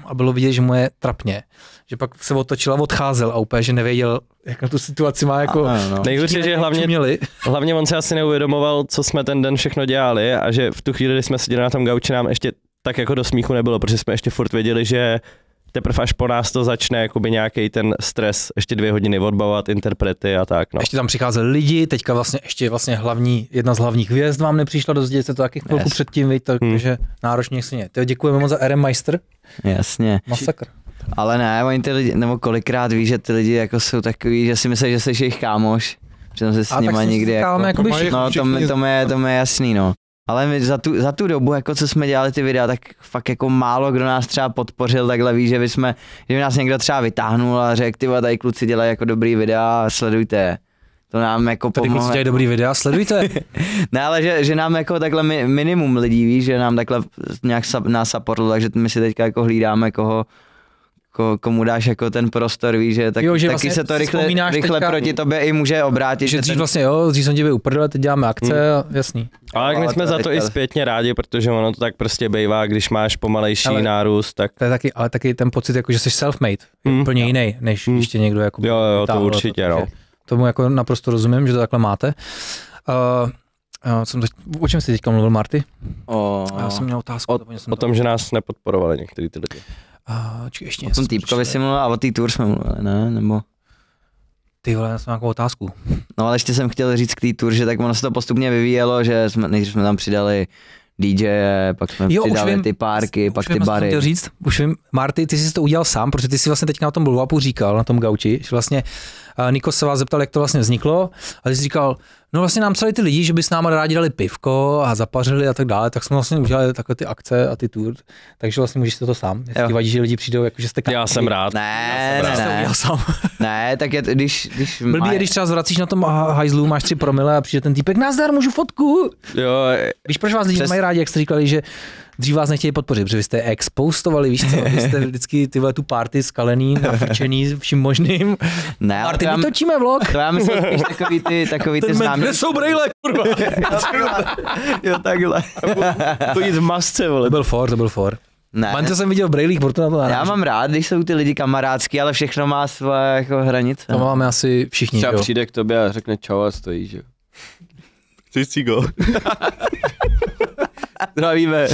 a bylo vidět, že mu je trapně. Že pak se otočil a odcházel a úplně, že nevěděl, jak na tu situaci má jako... A, no. Nejhorší, že hlavně, hlavně on se asi neuvědomoval, co jsme ten den všechno dělali a že v tu chvíli, kdy jsme seděli na tom gauči, nám ještě tak jako do smíchu nebylo, protože jsme ještě furt věděli, že teprve až po nás to začne jakoby nějaký ten stres, ještě dvě hodiny odbavovat interprety a tak. No. Ještě tam přicházeli lidi, teďka vlastně ještě vlastně hlavní, jedna z hlavních hvězd vám nepřišla, dozvědět se to taky chvilku yes. předtím, víc, takže hmm. náročně si Teď děkujeme moc za R M Meister. Jasně. Masakr. Ale ne, oni ty lidi, nebo kolikrát víš, že ty lidi jako jsou takový, že si myslí, že jsi jejich kámoš, přitom se s nima nikdy jako... Jakoby no to, mi, to, mi je, to mi je jasný, no. Ale my za tu, za tu dobu, jako co jsme dělali ty videa, tak fakt jako málo kdo nás třeba podpořil, takhle víš, že, jsme, že by nás někdo třeba vytáhnul a řekl, ty tady kluci dělají jako dobrý videa, sledujte je. To nám jako pomohlo. Tady kluci dělají dobrý videa, sledujte. Ne, ale že, že nám jako takhle minimum lidí, víš, že nám takhle nějak nás supportlo, takže my si teďka jako hlídáme koho, Ko, komu dáš jako ten prostor, víš, že, tak, jo, že taky vlastně se to rychle, rychle teďka, proti tobě i může obrátit. Že dřív ten... vlastně jo, dřív jsem tě uprdl, teď děláme akce, hmm. jasný. Ale my jsme to za to i zpětně rádi, protože ono to tak prostě bejvá, když máš pomalejší ale, nárůst, tak... To je taky, ale taky ten pocit, jako, že jsi self-made, hmm. úplně jiný, než hmm. ještě někdo jako... Jo, jo, to určitě, to, no. Tomu jako naprosto rozumím, že to takhle máte. Uh, uh, jsem teď, o čem jsi teďka mluvil, Marty? O, Já jsem měl otázku. O, o tom, že nás nepodporovali některý ty lidi. Uh, či ještě o tom týpkovi si mluvil a o té tour jsme mluvili, ne? Nebo... Ty vole, já jsem nějakou otázku. No ale ještě jsem chtěl říct k té tour, že tak ono se to postupně vyvíjelo, že jsme, nejdřív jsme tam přidali D J, pak jsme jo, přidali vím, ty párky, pak ty bary. Chtěl říct, už vím, Marty, ty jsi to udělal sám, protože ty jsi vlastně teďka na tom blow-upu říkal, na tom gauči, že vlastně uh, Niko se vás zeptal, jak to vlastně vzniklo, a ty jsi říkal, no vlastně nám psali ty lidi, že by s náma rádi dali pivko a zapařili a tak dále, tak jsme vlastně udělali takové ty akce a ty tour, takže vlastně můžeš to sám, jestli vadí, že lidi přijdou, jakože jste Já jsem rád. Ne, jsem ne, rád. ne, sám. ne, tak je, když... když Blbý maj... je, když třeba zvracíš na tom hajzlu, máš tři promile a přijde ten týpek, nazdar, můžu fotku. Jo. Víš, proč vás lidi Přes... mají rádi, jak jste říkali, že dřív vás nechtěli podpořit, protože vy jste expostovali, víš co, vy jste vždycky tyhle tu party skalený, nafičený, vším možným. Ne, ale Marty, my točíme vlog. To já myslím spíš takový ty, takový ty známý. Kde jsou brejle, kurva? Jo, takhle. To jít v masce, vole. To byl for, to byl for. Ne. Mance jsem viděl v brejlích, proto na to narážím. Já mám rád, když jsou ty lidi kamarádský, ale všechno má své jako hranice. To máme asi všichni, třeba jo. přijde k tobě a řekne čau a stojí, že jo. Chceš cigo? Zdravíme.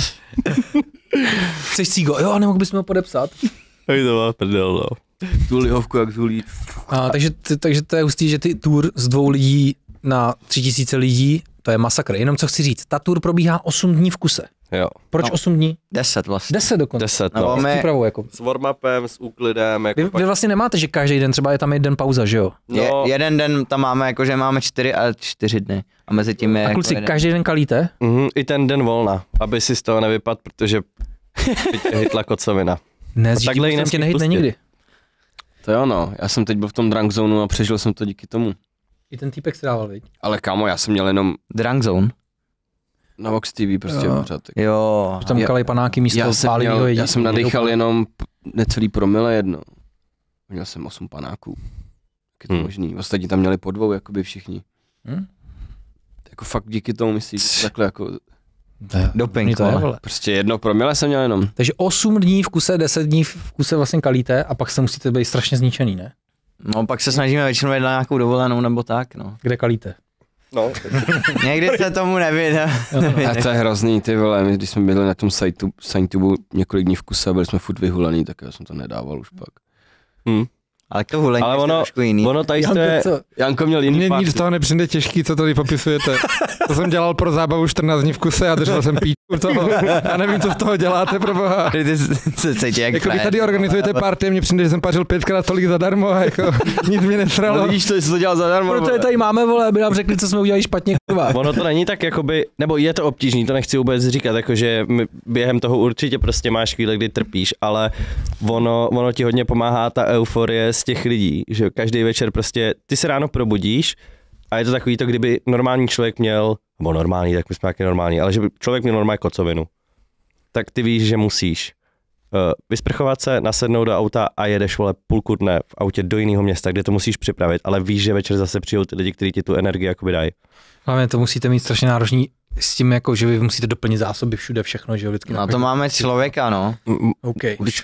Chceš cigo? Jo, nemohl bys mi ho podepsat. Hej, to má prdel, no. Tu lihovku jak zulí. A, takže, takže to je hustý, že ty tour z dvou lidí na tři tisíce lidí, to je masakr. Jenom co chci říct, ta tour probíhá osm dní v kuse. Jo. Proč no. osm dní? deset vlastně. deset dokonce. deset, no. no. My... Přípravou, jako. S warmupem, s úklidem. Jako vy, pak... vy vlastně nemáte, že každý den, třeba je tam jeden pauza, že jo? No. Je, jeden den tam máme, jako že máme čtyři a čtyři dny. A mezi tím je A kluci, jako každý den kalíte? Mm-hmm, I ten den volna, aby si z toho nevypadl, protože by tě hitla kocovina. Ne, s takhle jsem tě nehytne nikdy. To jo no, já jsem teď byl v tom drunk zónu a přežil jsem to díky tomu. I ten týpek si dával, viď? Ale kámo, já jsem měl jenom... Drunk zone? Na Vox T V prostě jo. pořád. Jo. Tam kalej panáky místo já jsem, pálivýho měl, jedí. já jsem nadýchal jenom necelý promile jedno. Měl jsem osm panáků. Jak je to hmm. možný? Ostatní tam měli po dvou, jakoby všichni. Hmm? Jako fakt díky tomu myslíš, takhle jako... Doping, to je, vole. Prostě jedno promile jsem měl jenom. Takže osm dní v kuse, deset dní v kuse vlastně kalíte a pak se musíte být strašně zničený, ne? No pak se snažíme většinou jít na nějakou dovolenou nebo tak, no. Kde kalíte? No. Někdy se tomu nevěděl. A to je hrozný, ty vole, my když jsme byli na tom SignTube několik dní v kuse a byli jsme furt vyhulený, tak já jsem to nedával už pak. Hmm. Ale to hulení je trošku jiný. Ono tady Janko, jste... co? Janko měl jiný Mně party. nic z toho nepřijde těžký, co tady popisujete. To jsem dělal pro zábavu čtrnáct dní v kuse a držel jsem píčku toho. Já nevím, co z toho děláte, proboha. Ty se cítí jak jako vy tady organizujete party, mně přijde, že jsem pařil pětkrát tolik zadarmo a jako nic mě nesralo. No vidíš to, jestli to dělal zadarmo. Proto je tady máme, vole, aby nám řekli, co jsme udělali špatně, kurva. Ono to není tak jakoby, nebo je to obtížný, to nechci vůbec říkat, jakože během toho určitě prostě máš chvíle, kdy trpíš, ale ono, ono ti hodně pomáhá ta euforie z těch lidí, že každý večer prostě, ty se ráno probudíš a je to takový to, kdyby normální člověk měl, nebo normální, tak my jsme taky normální, ale že by člověk měl normální kocovinu, tak ty víš, že musíš uh, vysprchovat se, nasednout do auta a jedeš, vole, půlku dne v autě do jiného města, kde to musíš připravit, ale víš, že večer zase přijdou ty lidi, kteří ti tu energii jakoby dají. Hlavně to musíte mít strašně náročný s tím, jako, že vy musíte doplnit zásoby všude všechno, že jo, vždycky. No to máme člověka, no. OK. Když,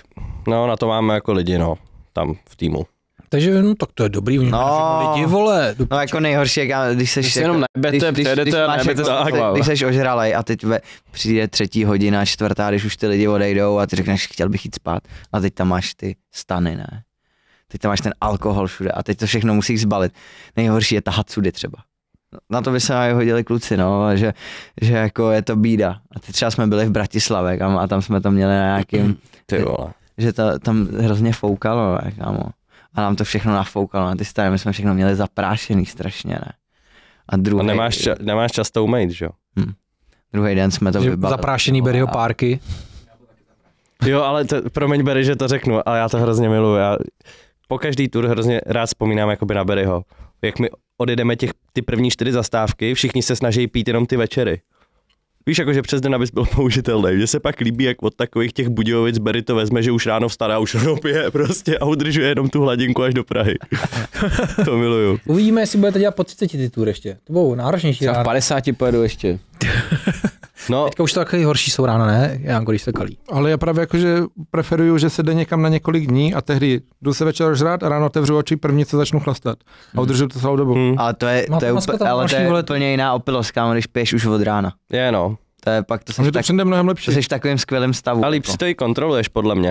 No, na to máme jako lidi, no, tam v týmu. Takže no, tak to je dobrý, oni No. lidi, vole. Do... No jako nejhorší, jak když seš, Když se jako, jenom nebete, přejedete a máš nebete jako, se když seš ožralej a teď ve, přijde třetí hodina, čtvrtá, když už ty lidi odejdou a ty řekneš, chtěl bych jít spát a teď tam máš ty stany, ne? Teď tam máš ten alkohol všude a teď to všechno musíš zbalit. Nejhorší je tahat sudy třeba. Na to by se mají hodili kluci, no, že, že jako je to bída. A teď třeba jsme byli v Bratislavě a, a tam jsme to měli na nějakým, Ty vole. že to tam hrozně foukalo, ne, kámo. A nám to všechno nafoukalo na ty strany, my jsme všechno měli zaprášený strašně, ne. A druhý, A nemáš, ča, nemáš čas to umýt, že jo? hm, druhý den jsme to Že vybalili. zaprášený Berryho párky. Jo, ale to, promiň Berry, že to řeknu, ale já to hrozně miluju. Já po každý tur hrozně rád vzpomínám jakoby na Berryho. Jak my odjedeme těch, ty první čtyři zastávky, všichni se snaží pít jenom ty večery. Víš, jakože přes den, abys byl použitelný. Mně se pak líbí, jak od takových těch Budějovic Berry to vezme, že už ráno vstane a už ropije prostě a udržuje jenom tu hladinku až do Prahy. To miluju. Uvidíme, jestli budete dělat po třiceti ty tour ještě. To budou náročnější Třeba v ráno. padesáti pojedu ještě. No, Teďka už to takový horší jsou ráno, ne? Janko, když se kalí. Ale já právě jakože preferuju, že se jde někam na několik dní a tehdy jdu se večer žrát a ráno otevřu oči, první co začnu chlastat. A udržu to celou dobu. hm, Ale to je, No, to je, to maska úplně, tam ale to další, je vole, úplně jiná opilost, kámo, když piješ už od rána. je no. To je pak, to Ale jsi, to tak, přijde mnohem to lepší. jsi v takovém skvělém stavu. A líp si to i kontroluješ, podle mě.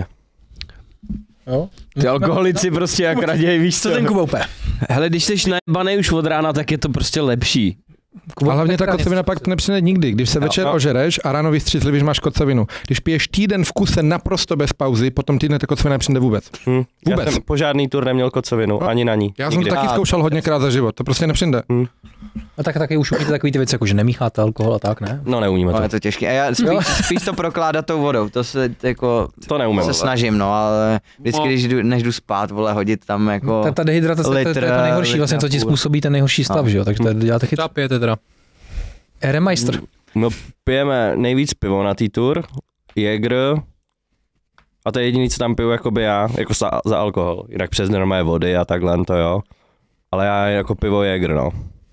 Jo? Ty alkoholici prostě jak raději, víš Co ten Kuba úplně? Hele, když jsi najebanej už od rána, tak je to prostě lepší. A hlavně ta kocovina pak nepřijde nikdy. Když se večer no. ožereš a ráno vystřízlivíš, máš kocovinu. Když piješ týden v kuse naprosto bez pauzy, potom týden ta kocovina nepřijde vůbec. Hm. Vůbec. Já jsem po žádný tur neměl kocovinu, No. ani na ní. Já jsem to Nikdy. taky zkoušel hodněkrát za život, to prostě nepřijde. A tak taky už umíte takový ty věci, jako že nemícháte alkohol a tak, ne? No neumíme No, to. je to těžké. A já spíš, spíš to prokládat tou vodou, to se jako To neumím. se snažím, no, ale vždycky, když jdu, než jdu spát, vole, hodit tam jako... Ta, ta dehydratace, to, je- to je to litr, nejhorší, litr vlastně, co a ti půl. způsobí ten nejhorší stav, No. že jo? Takže to je- děláte chytře. Třeba pijete teda. Eremeister. No pijeme nejvíc pivo na tý tour, Jäger, a to je jediný, co tam piju jakoby já, jako za, za alkohol. Jinak přes normální vody a takhle to jo. Ale já jako pivo Jäger, no.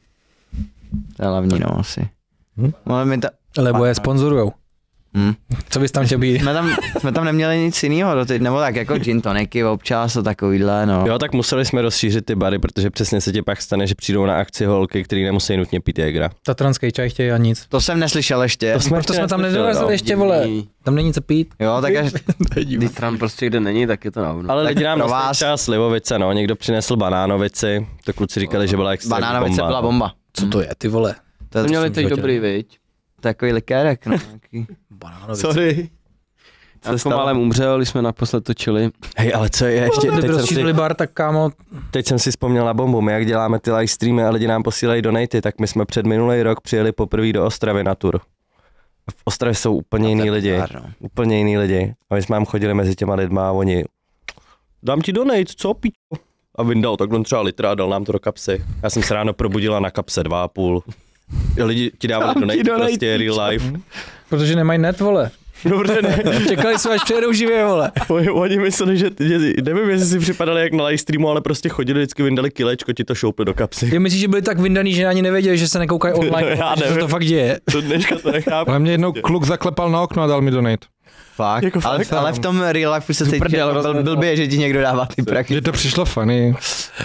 To je hlavní, no, asi. Hm? Ale my ta... Lebo je sponzorujou. Hm. Co bys tam chtěl být? Jsme tam, jsme tam neměli nic jiného doteď, nebo tak jako gin toniky občas a takovýhle, no. Jo, tak museli jsme rozšířit ty bary, protože přesně se ti pak stane, že přijdou na akci holky, který nemusí nutně pít Jägera. Tatranský čaj chtějí a nic. To jsem neslyšel ještě. To jsme Proto ještě jsme tam neslyšeli, nedovezli no. ještě, vole. Tam není co pít. Jo, tak až... Když tam prostě kde není, tak je to na hovno. Ale Tak lidi nám pro nosili vás- třeba slivovice, no, někdo přinesl banánovici, to kluci říkali, že byla extra Banánovice bomba. byla bomba. Co to je, ty vole? To je To měli jsem teď životě. dobrý, viď? takový likérek, no. Nějaký. Banánovice. Sorry. Já po malém umřel, když jsme naposled točili. Hej, ale co je ještě, Kdyby teď jsem, si, rozšířili bar, tak kámo, teď jsem si vzpomněl na bombu, my jak děláme ty live streamy a lidi nám posílají donaty, tak my jsme před minulý rok přijeli poprvé do Ostravy na tur. V Ostravě jsou úplně jiný lidi, bizár, no. úplně jiný lidi. A my jsme tam chodili mezi těma lidma a oni, dám ti donate, co pičo? A vyndal takhle třeba litra a dal nám to do kapsy. Já jsem se ráno probudila na kapse dva a půl. Lidi ti dávali donate, donate, prostě real life. protože nemají net, vole. Dobře, ne. Čekali jsme, až přijedou živě, vole. Oni, oni mysleli, že, že, nevím, jestli si připadali jak na live streamu, ale prostě chodili, vždycky vyndali kilečko, ti to šoupli do kapsy. Ty myslíš, že byli tak vyndaný, že ani nevěděli, že se nekoukají online, Já že se to nevím. fakt děje. To dneška to nechápu. Ale mě jednou kluk zaklepal na okno a dal mi donate. Fakt, Jako ale, fakt, ale no. v tom real life se cítí, že byl, byl by, že ti někdo dává ty prachy. Mně to přišlo funny.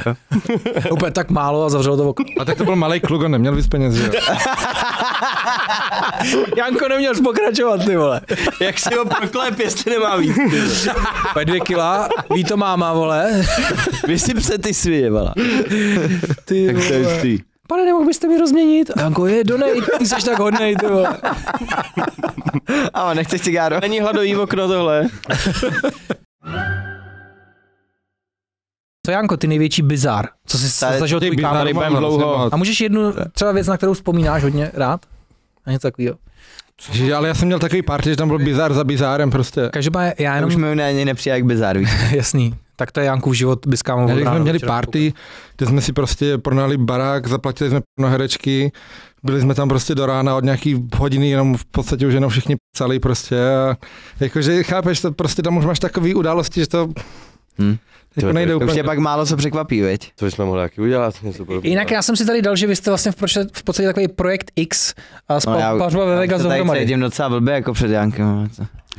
Úplně tak málo a zavřelo to okno. A tak to byl malý kluk, on neměl víc peněz, že jo. Janko neměl pokračovat, ty vole. Jak si ho proklep, jestli nemá víc. Pe dvě kila, ví to máma, vole. Vysyp se ty svině, vole. Ty Tak to je vole. ty. Pane, nemohl byste mi rozměnit? A Janko, je, donate, ty jsi tak hodnej, ty vole. A nechceš cigáro? Není hladový okno tohle. Co Janko, ty největší bizár? Co jsi Tady- zažil Ty tvůj bizár, kámo? mám dlouho. A můžeš jednu třeba věc, na kterou vzpomínáš hodně rád? A něco takového. Že- Ale já jsem měl takový party, že tam byl bizár za bizárem prostě. Každopádně já Jenom... jenom, Už mi ani nepřijde jak bizár, víš. jasný, tak to je Jankův život bez kámo. Když jsme měli party, kde jsme si prostě pronali barák, zaplatili jsme na herečky, byli jsme tam prostě do rána od nějaký hodiny, jenom v podstatě už jenom všichni psali prostě a jakože chápeš, to prostě tam už máš takový události, že to Hm. Jako nejde Už úplně. je pak málo co překvapí, veď? To bychom mohli taky udělat. Něco podobného. Jinak já jsem si tady dal, že vy jste vlastně v, proč- v podstatě takový projekt X a spal já- pařba ve Vegas se tady dohromady. cítím docela blbě jako před Jankem.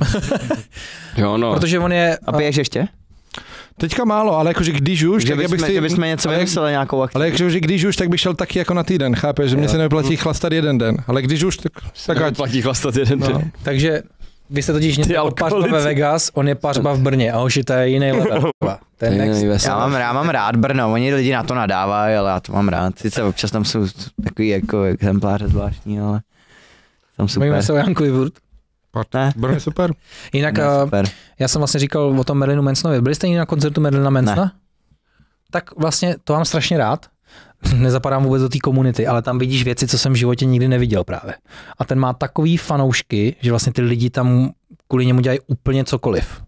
Jo, no. Protože on je... A piješ ještě? Teďka málo, ale jakože když už, Že tak bychom, abych si... že bychom něco ale- vymysleli, nějakou akci. Ale jakože když už, tak bych šel taky jako na týden, chápeš, že mě Jo. se nevyplatí chlastat jeden den, ale když už, tak, tak ať. Platí chlastat jeden No. den. Takže vy jste totiž něco jako pařba ve Vegas, on je pařba v Brně a hoši, to je jiný level. To je next. Já mám, já mám rád Brno, oni lidi na to nadávají, ale já to mám rád. Sice občas tam jsou takový jako exempláře zvláštní, ale tam super. Mluvíme se o Jankovi furt. Ne, Brno je super. Jinak ne, a, super. já jsem vlastně říkal o tom Marilynu Mansonovi. Byli jste někdy na koncertu Marilyna Mansona? Ne. Tak vlastně to mám strašně rád. Nezapadám vůbec do té komunity, ale tam vidíš věci, co jsem v životě nikdy neviděl právě. A ten má takový fanoušky, že vlastně ty lidi tam kvůli němu dělají úplně cokoliv.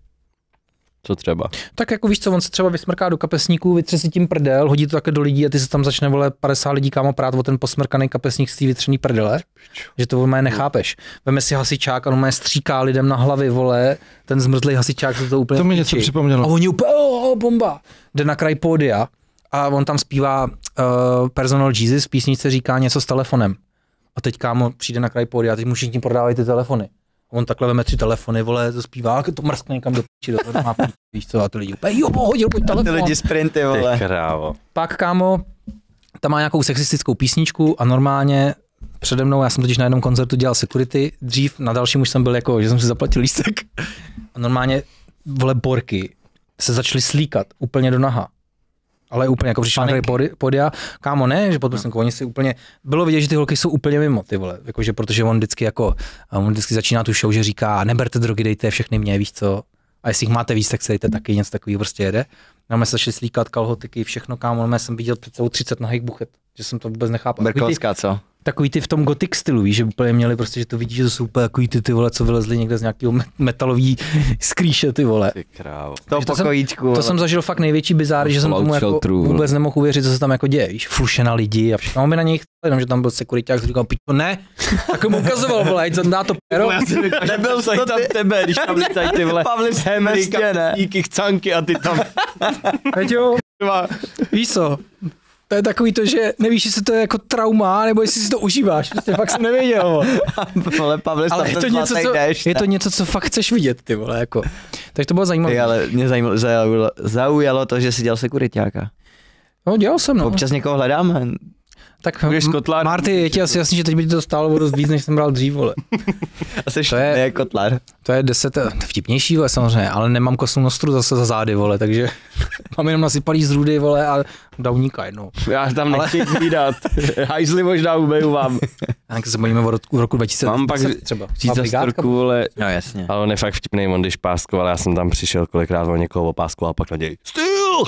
Co třeba? Tak jako víš co, on se třeba vysmrká do kapesníků, vytře si tím prdel, hodí to také do lidí a ty se tam začne vole padesát lidí kámo prát o ten posmrkaný kapesník z té vytřený prdele, že to vole nechápeš. Veme si hasičák a on má stříká lidem na hlavy, vole, ten zmrzlý hasičák se to úplně To mi něco vpíči. připomnělo. A oni úplně, oh, bomba, jde na kraj pódia a on tam zpívá uh, Personal Jesus, v písničce říká něco s telefonem. A teď kámo přijde na kraj pódia a teď mu všichni prodávají ty telefony. On takhle veme tři telefony, vole, to zpívá, to mrskne někam do piči, to má píči, víš co, a ty lidi úplně, jo, hodil pojď Ty telefon. lidi sprinty, Ty vole. krávo. Pak, kámo, tam má nějakou sexistickou písničku a normálně přede mnou, já jsem totiž na jednom koncertu dělal security, dřív na dalším už jsem byl jako, že jsem si zaplatil lístek a normálně, vole, borky se začaly slíkat úplně do naha. Ale úplně jako přišel na kraj podia, kámo ne, že podprsenkou, oni si úplně, bylo vidět, že ty holky jsou úplně mimo, ty vole, jakože protože on vždycky jako, on vždycky začíná tu show, že říká, neberte drogy, dejte je všechny mě, víš co, a jestli jich máte víc, tak se dejte taky, něco takového prostě jede. No, my se začali slíkat kalhotiky, všechno, kámo, no, jsem viděl před celou třicet nahých buchet, že jsem to vůbec nechápal. Takový ty, Berkovská, co? takový ty v tom gothic stylu, víš, že úplně měli prostě, že to vidíš, že to jsou úplně takový ty, ty vole, co vylezli někde z nějakého metalový skrýše, ty vole. Ty krávo. To to jsem- pokojíčku. To jsem zažil fakt největší bizár, že jsem Fallout tomu jako shelteru, vůbec nemohl uvěřit, co se tam jako děje, víš, fluše na lidi a všechno. A on by na něj chtěl, jenom že tam byl sekuriták, který říkal, pičo, ne, tak mu ukazoval, vole, ať dá to pero. Nebyl to tam tebe, když tam lítají ty vole Pavli, Henry, prostě ne. kapíky, chcanky a ty tam. Peťo, víš co, to je takový to, že nevíš, jestli to je jako trauma, nebo jestli si to užíváš, prostě fakt jsem nevěděl, vole. Vole, Pavli, Ale je to, něco, co, je to něco, co fakt chceš vidět, ty vole, jako. Takže to bylo zajímavé. Ty, ale mě zajímalo, zaujalo, zaujalo to, že jsi dělal sekuritáka. No, dělal jsem, no. Občas někoho hledáme. Tak Budeš M- kotlar. Marty, je ti asi jasný, že teď by ti to stálo o dost víc, než jsem bral dřív, vole. A jsi To je- je kotlar. To je deset, vtipnější, vole, samozřejmě, ale nemám kosnou nostru zase za zády, vole, takže mám jenom nasypalý z rudy, vole, a dauníka jednou. Já tam nechci hlídat. Hajzli možná ubeju vám. A se bojíme o roku, v roku dva tisíce deset Mám pak třeba. Říct za Brigádka storku, vole. No jasně. Ale on je fakt vtipnej, on když páskoval, já jsem tam přišel kolikrát o někoho opáskoval a pak na něj. Styl!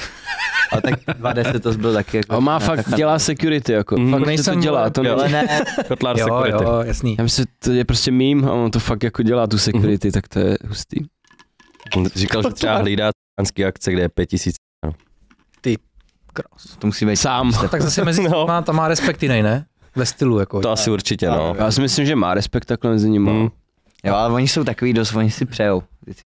A tak dva deset to byl taky jako... A on má fakt, dělá security, jako. Mm. Fakt to Nejsem, dělá, to jo. Ale ne. ne, Kotlar Jo, security. jo, jasný. Já myslím, to je prostě mím a on to fakt jako dělá tu security, tak to je hustý. On říkal, že třeba hlídá tánský akce, kde je pět tisíc. Krás. to musí být Sám. Tak zase mezi No. no. tam má respekt jiný, ne? Ve stylu, jako. To asi určitě, no. Já si myslím, že má respekt takhle mezi nimi. Mm. Jo, ale oni jsou takový dost, oni si přejou.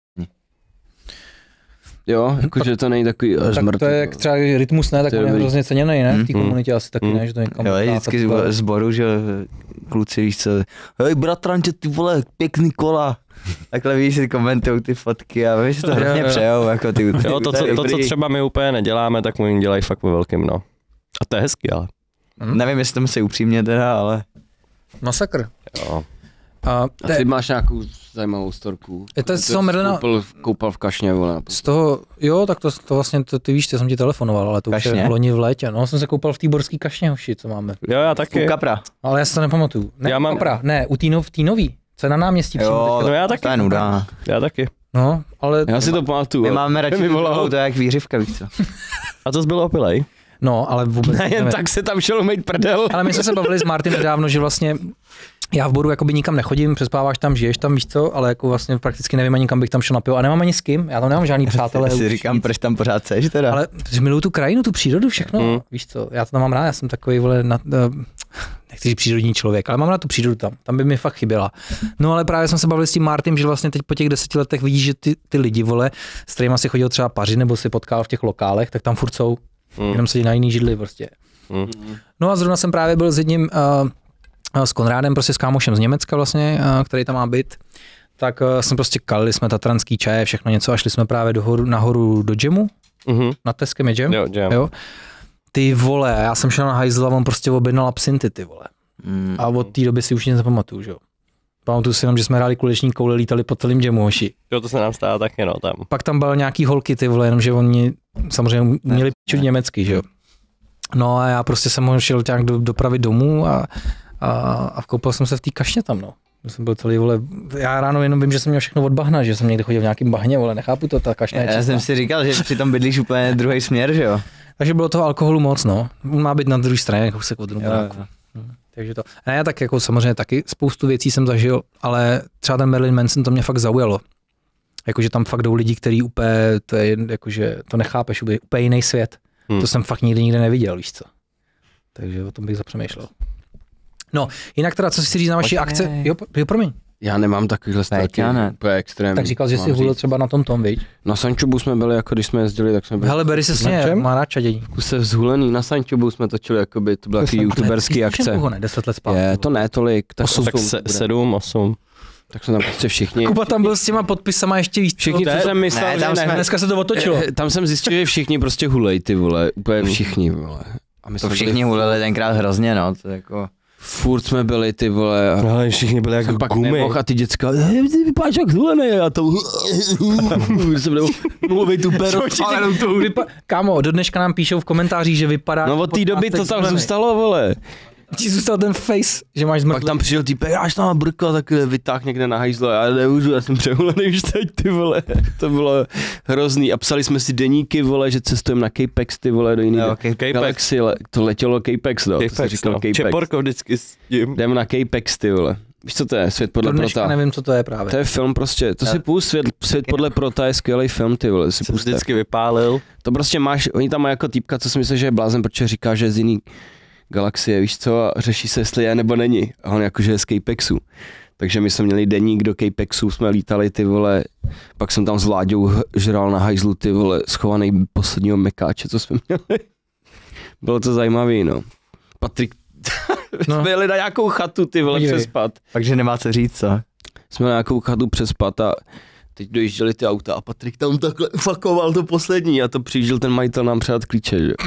Jo, jakože to není takový až Tak zmrt. to je jak třeba rytmus, ne? Tak To je on je dobrý. hrozně ceněný, ne? V té Mm. komunitě asi taky, Mm. ne? Že to někam Jo, je dá, vždycky tak to- z zboru, že kluci víš co, hej bratranče, ty vole, pěkný kola. Takhle víš, si komentují ty fotky a víš, že to hrozně Jo, jo. přejou, jako ty. Jo, to, co, je to, co dobrý. třeba my úplně neděláme, tak mu jim dělají fakt ve velkým, no. A to je hezký, ale. Nevím, jestli to myslí upřímně teda, ale... Masakr. Jo. A A ty máš nějakou zajímavou storku. Je to Ty z toho Merlina- Koupal, koupal v Kašně, vole. z toho, jo, tak to, to vlastně, to, ty víš, ty jsem ti telefonoval, ale to už je Kašně? loni v létě. No, jsem se koupal v té borský kašně, hoši, co máme. Jo, já taky. U Kapra. Ale já si to nepamatuju. Ne, Já já mám- mám... Kapra, ne, u té nov, tý nový, co je na náměstí. přímo Jo, teďka. No já taky. to je nuda. Já taky. No, ale, Já si to pamatuju. My ale- máme radši mi tu volal. druhou, to je jak výřivka, víš co. A to bylo opilej? no, ale vůbec Jen nevím. tak se tam šel umýt prdel. Ale my jsme se bavili s Martinem nedávno, že vlastně já v Boru jakoby nikam nechodím, přespáváš tam, žiješ tam, víš co, ale jako vlastně prakticky nevím ani kam bych tam šel na pivo a nemám ani s kým, já tam nemám žádný přátelé. Já si už říkám, nic. proč tam pořád seš teda. Ale protože miluju tu krajinu, tu přírodu, všechno, Mm. víš co, já to tam mám rád, já jsem takový, vole, na, uh, nechci říct přírodní člověk, ale mám na tu přírodu tam, tam by mi fakt chyběla. No ale právě jsem se bavil s tím Martym, že vlastně teď po těch deseti letech vidíš, že ty, ty lidi, vole, s kterými si chodil třeba pařit nebo si potkal v těch lokálech, tak tam furt jsou, mm. jenom sedí na jiný židli prostě. Mm. No a zrovna jsem právě byl s jedním, uh, s Konrádem, prostě s kámošem z Německa vlastně, uh, který tam má byt, tak uh, jsme prostě kalili jsme tatranský čaje, všechno něco a šli jsme právě do horu, nahoru do džemu, mm-hmm. na Teskem je džem, jo, džem. Jo. Ty vole, já jsem šel na hajzl a on prostě objednal absinty, ty vole. Mm. A od té doby si už nic nepamatuju, že jo. Pamatuju si jenom, že jsme hráli kuleční koule, lítali po celém džemu, hoši. Jo, to se nám stalo taky, no, tam. Pak tam byl nějaký holky, ty vole, jenomže oni samozřejmě měli piču německy, že jo. No a já prostě jsem ho šel nějak do, dopravit domů a, a, a vkoupil jsem se v té kašně tam, no. Jsem byl celý, vole, já ráno jenom vím, že jsem měl všechno od bahna, že jsem někde chodil v nějakým bahně, vole, nechápu to, ta kašna je Já jsem si říkal, že přitom bydlíš úplně druhý směr, že jo. Takže bylo toho alkoholu moc, no. Má být na druhé straně, jako se od Rumburáku. Takže to. A já tak jako samozřejmě taky spoustu věcí jsem zažil, ale třeba ten Marilyn Manson to mě fakt zaujalo. Jakože tam fakt jdou lidi, který úplně, to je, jakože to nechápeš, úplně jiný svět. Hmm. To jsem fakt nikdy nikde neviděl, víš co. Takže o tom bych zapřemýšlel. No, jinak teda, co si chci říct na vaší akce, jo, jo, promiň. Já nemám takovýhle straky, úplně extrémní. Tak říkal, že jsi hulil třeba na tom tom, viď? Na Sančobu jsme byli, jako když jsme jezdili, tak jsme byli. Hele, Berry se směje, má rád čadění. Kuse vzhulený, na Sančobu jsme točili, jakoby, to byla takový youtuberský akce. Ne, deset let zpátky. Je, to ne tolik. Tak osm, tak se, sedm, osm. Tak jsme tam prostě všichni. Kuba tam byl s těma podpisama ještě víc. Všichni, co jsem myslel, ne, tam že ne. Dneska se to otočilo. Tam jsem zjistil, že všichni prostě hulej, ty vole, úplně všichni, vole. A my to všichni hulili tenkrát hrozně, no, to jako... Furt jsme byli, ty vole. No, ale všichni byli jako pak gumy. Nemohl a ty děcka, vypadáš jak zhulený a to... jsem nemohl mluvit úplně Vypa- Kámo, do dneška nám píšou v komentářích, že vypadá... No od té doby to tam zůstalo, vole. Ti zůstal ten face, že máš zmrtvý. Pak tam přišel týpek, až tam brko, tak vytáh někde na hajzlo, já nemůžu, já jsem přehulený už teď, ty vole. To bylo hrozný a psali jsme si deníky, vole, že cestujeme na Capex, ty vole, do jiný no, galaxy, to letělo Capex, no, Capex, to se říkalo no. Capex. Čeporko vždycky s tím. Jdeme na Capex, ty vole. Víš, co to je? Svět podle to dneška Prota. nevím, co to je právě. To je film prostě, to si půl svět, svět podle Prota je skvělý film, ty vole, si se vždycky vypálil. To prostě máš, oni tam mají jako týpka, co si myslí, že je blázen, protože říká, že je z jiný galaxie, víš co, a řeší se, jestli je nebo není. A on jakože je z Capexu. Takže my jsme měli deník do Capexu, jsme lítali, ty vole, pak jsem tam s Vláďou žral na hajzlu, ty vole, schovaný posledního mekáče, co jsme měli. Bylo to zajímavý, no. Patrik, no. Jsme jeli na nějakou chatu, ty vole, Podívej. přespat. Takže nemá co říct, co? Jsme na nějakou chatu přespat a teď dojížděli ty auta a Patrik tam takhle fakoval to poslední a to přijížděl ten majitel nám předat klíče, že?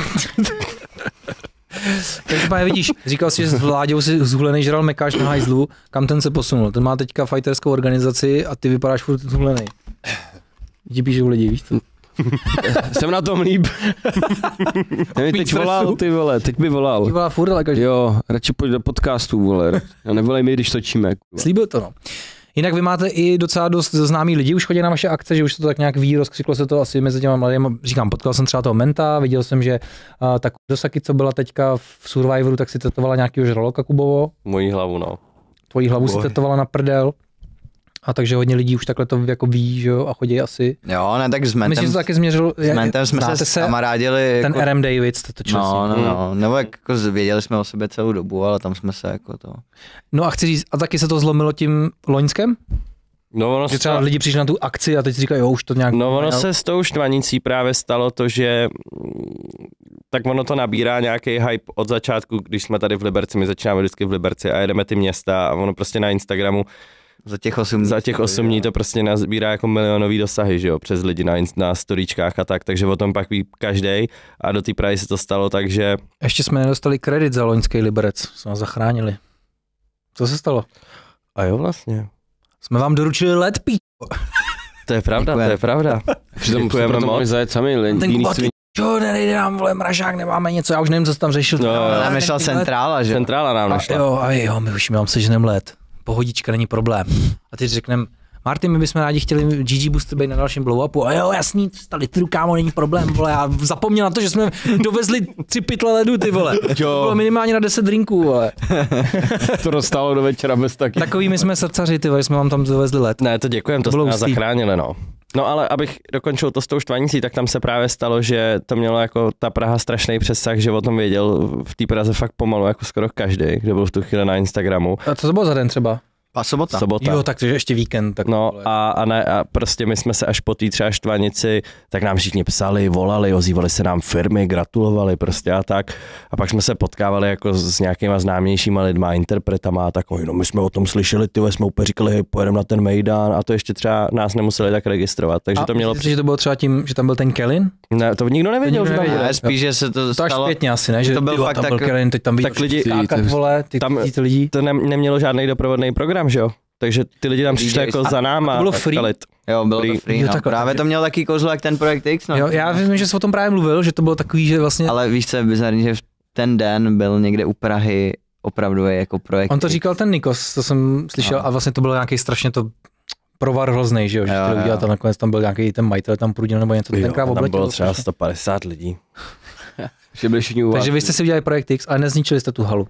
Takže pane, vidíš, říkal jsi, že s Vláďou si zhulený žral mekáč na hajzlu, kam ten se posunul. Ten má teďka fighterskou organizaci a ty vypadáš furt zhulený. Ti píšou lidi, víš co? Jsem na tom líp. Ten teď volal, ty vole, teď by volal. Ty volá furt, ale každý. Jo, radši pojď do podcastu, vole. A nevolej mi, když točíme. Slíbil to, no. Jinak vy máte i docela dost známý lidi, už chodí na vaše akce, že už to tak nějak ví, rozkřiklo se to asi mezi těma mladými. Říkám, potkal jsem třeba toho Menta, viděl jsem, že uh, ta Dosaki, co byla teďka v Survivoru, tak si tetovala nějakýho žraloka Kubovo. Mojí hlavu, no. Tvojí hlavu si tetovala na prdel. A takže hodně lidí už takhle to jako ví, že jo, a chodí asi. Jo, ne, tak s Mentem, Myslím, že to taky změřil. s Mentem jsme se, se kamarádili. Ten jako, R M David jste točil. No, no, no, nebo jako věděli jsme o sobě celou dobu, ale tam jsme se jako to. No a chci říct, a taky se to zlomilo tím loňskem? No ono že třeba se... lidi přišli na tu akci a teď si říkají, jo, už to nějak... No ono se s tou štvanicí právě stalo to, že tak ono to nabírá nějaký hype od začátku, když jsme tady v Liberci, my začínáme vždycky v Liberci a jedeme ty města a ono prostě na Instagramu za těch osm dní, za těch osm dní to prostě nazbírá jako milionový dosahy, že jo, přes lidi na, na storíčkách a tak, takže o tom pak ví každej a do té Prahy se to stalo, takže... Ještě jsme nedostali kredit za loňský Liberec, jsme vás zachránili. Co se stalo? A jo vlastně. Jsme vám doručili led, pí... To je pravda, Děkujeme. to je pravda. Přitom děkujeme moc. Zajet sami, ten Kuba, ty čo, nejde nám, vole, mražák, nemáme něco, já už nevím, co jsi tam řešil. No, no, nám nešla centrála, že? Centrála nám nešla. Jo, a jo, my už my vám seženem led. Pohodička, není problém. A teď řekneme, Martin, my bychom rádi chtěli G G Booster být na dalším blow-upu. A jo, jasný, sta litru, kámo, není problém, vole. Já zapomněl na to, že jsme dovezli tři pytle ledu, ty vole. Jo. To bylo minimálně na deset drinků, vole. To dostalo do večera bez taky. Takový my jsme srdcaři, ty vole, jsme vám tam dovezli led. Ne, to děkujem, to, to jste nás zachránili, no. No ale abych dokončil to s tou štvanicí, tak tam se právě stalo, že to mělo jako ta Praha strašný přesah, že o tom věděl v té Praze fakt pomalu jako skoro každý, kdo byl v tu chvíli na Instagramu. A co to bylo za den třeba? A sobota. Sobota. Jo, takže ještě víkend. Tak No a, a, ne, a prostě my jsme se až po té třeba štvanici, tak nám všichni psali, volali, ozývali se nám firmy, gratulovali prostě a tak. A pak jsme se potkávali jako s nějakýma známějšíma lidma, interpretama a takový, no my jsme o tom slyšeli, ty jsme úplně říkali, pojedeme na ten Mejdan a to ještě třeba nás nemuseli tak registrovat, takže a to mělo... myslíš, že to bylo třeba tím, že tam byl ten Kellin? Ne, to nikdo nevěděl, To nikdo že tam nevěděl. bude. Ne, spíš, že se to To až stalo. zpětně asi, ne? Že to byl tyjo, fakt tam tak- byl Kellin, teď tam vidíš tak lidi- skákat, vole, ty, tam- ty, ty lidi. To ne, nemělo žádný doprovodný program, že jo? Takže ty lidi tam přišli D Js. jako A- za náma. a to bylo free? kalit. Jo, bylo to Free. free, Jo, no. takhle, Právě takže- to měl taký kouzlo, jak ten Projekt X, no. Jo, já vím, že jsi o tom právě mluvil, že to bylo takový, že vlastně... Ale víš, co je bizarní, že v ten den byl někde u Prahy opravdu jako Projekt On to X. říkal ten Nikos, to jsem slyšel, No. a vlastně to bylo nějaký strašně to provar hroznej, že jo, že Jo, chtěli jo. udělat a nakonec tam byl nějaký ten majitel tam prudil nebo něco, to tenkrát Tam obletělo. bylo třeba strašně. sto padesát lidí. Že byli všichni u vás. Takže vy jste si udělali Projekt X, ale nezničili jste tu halu.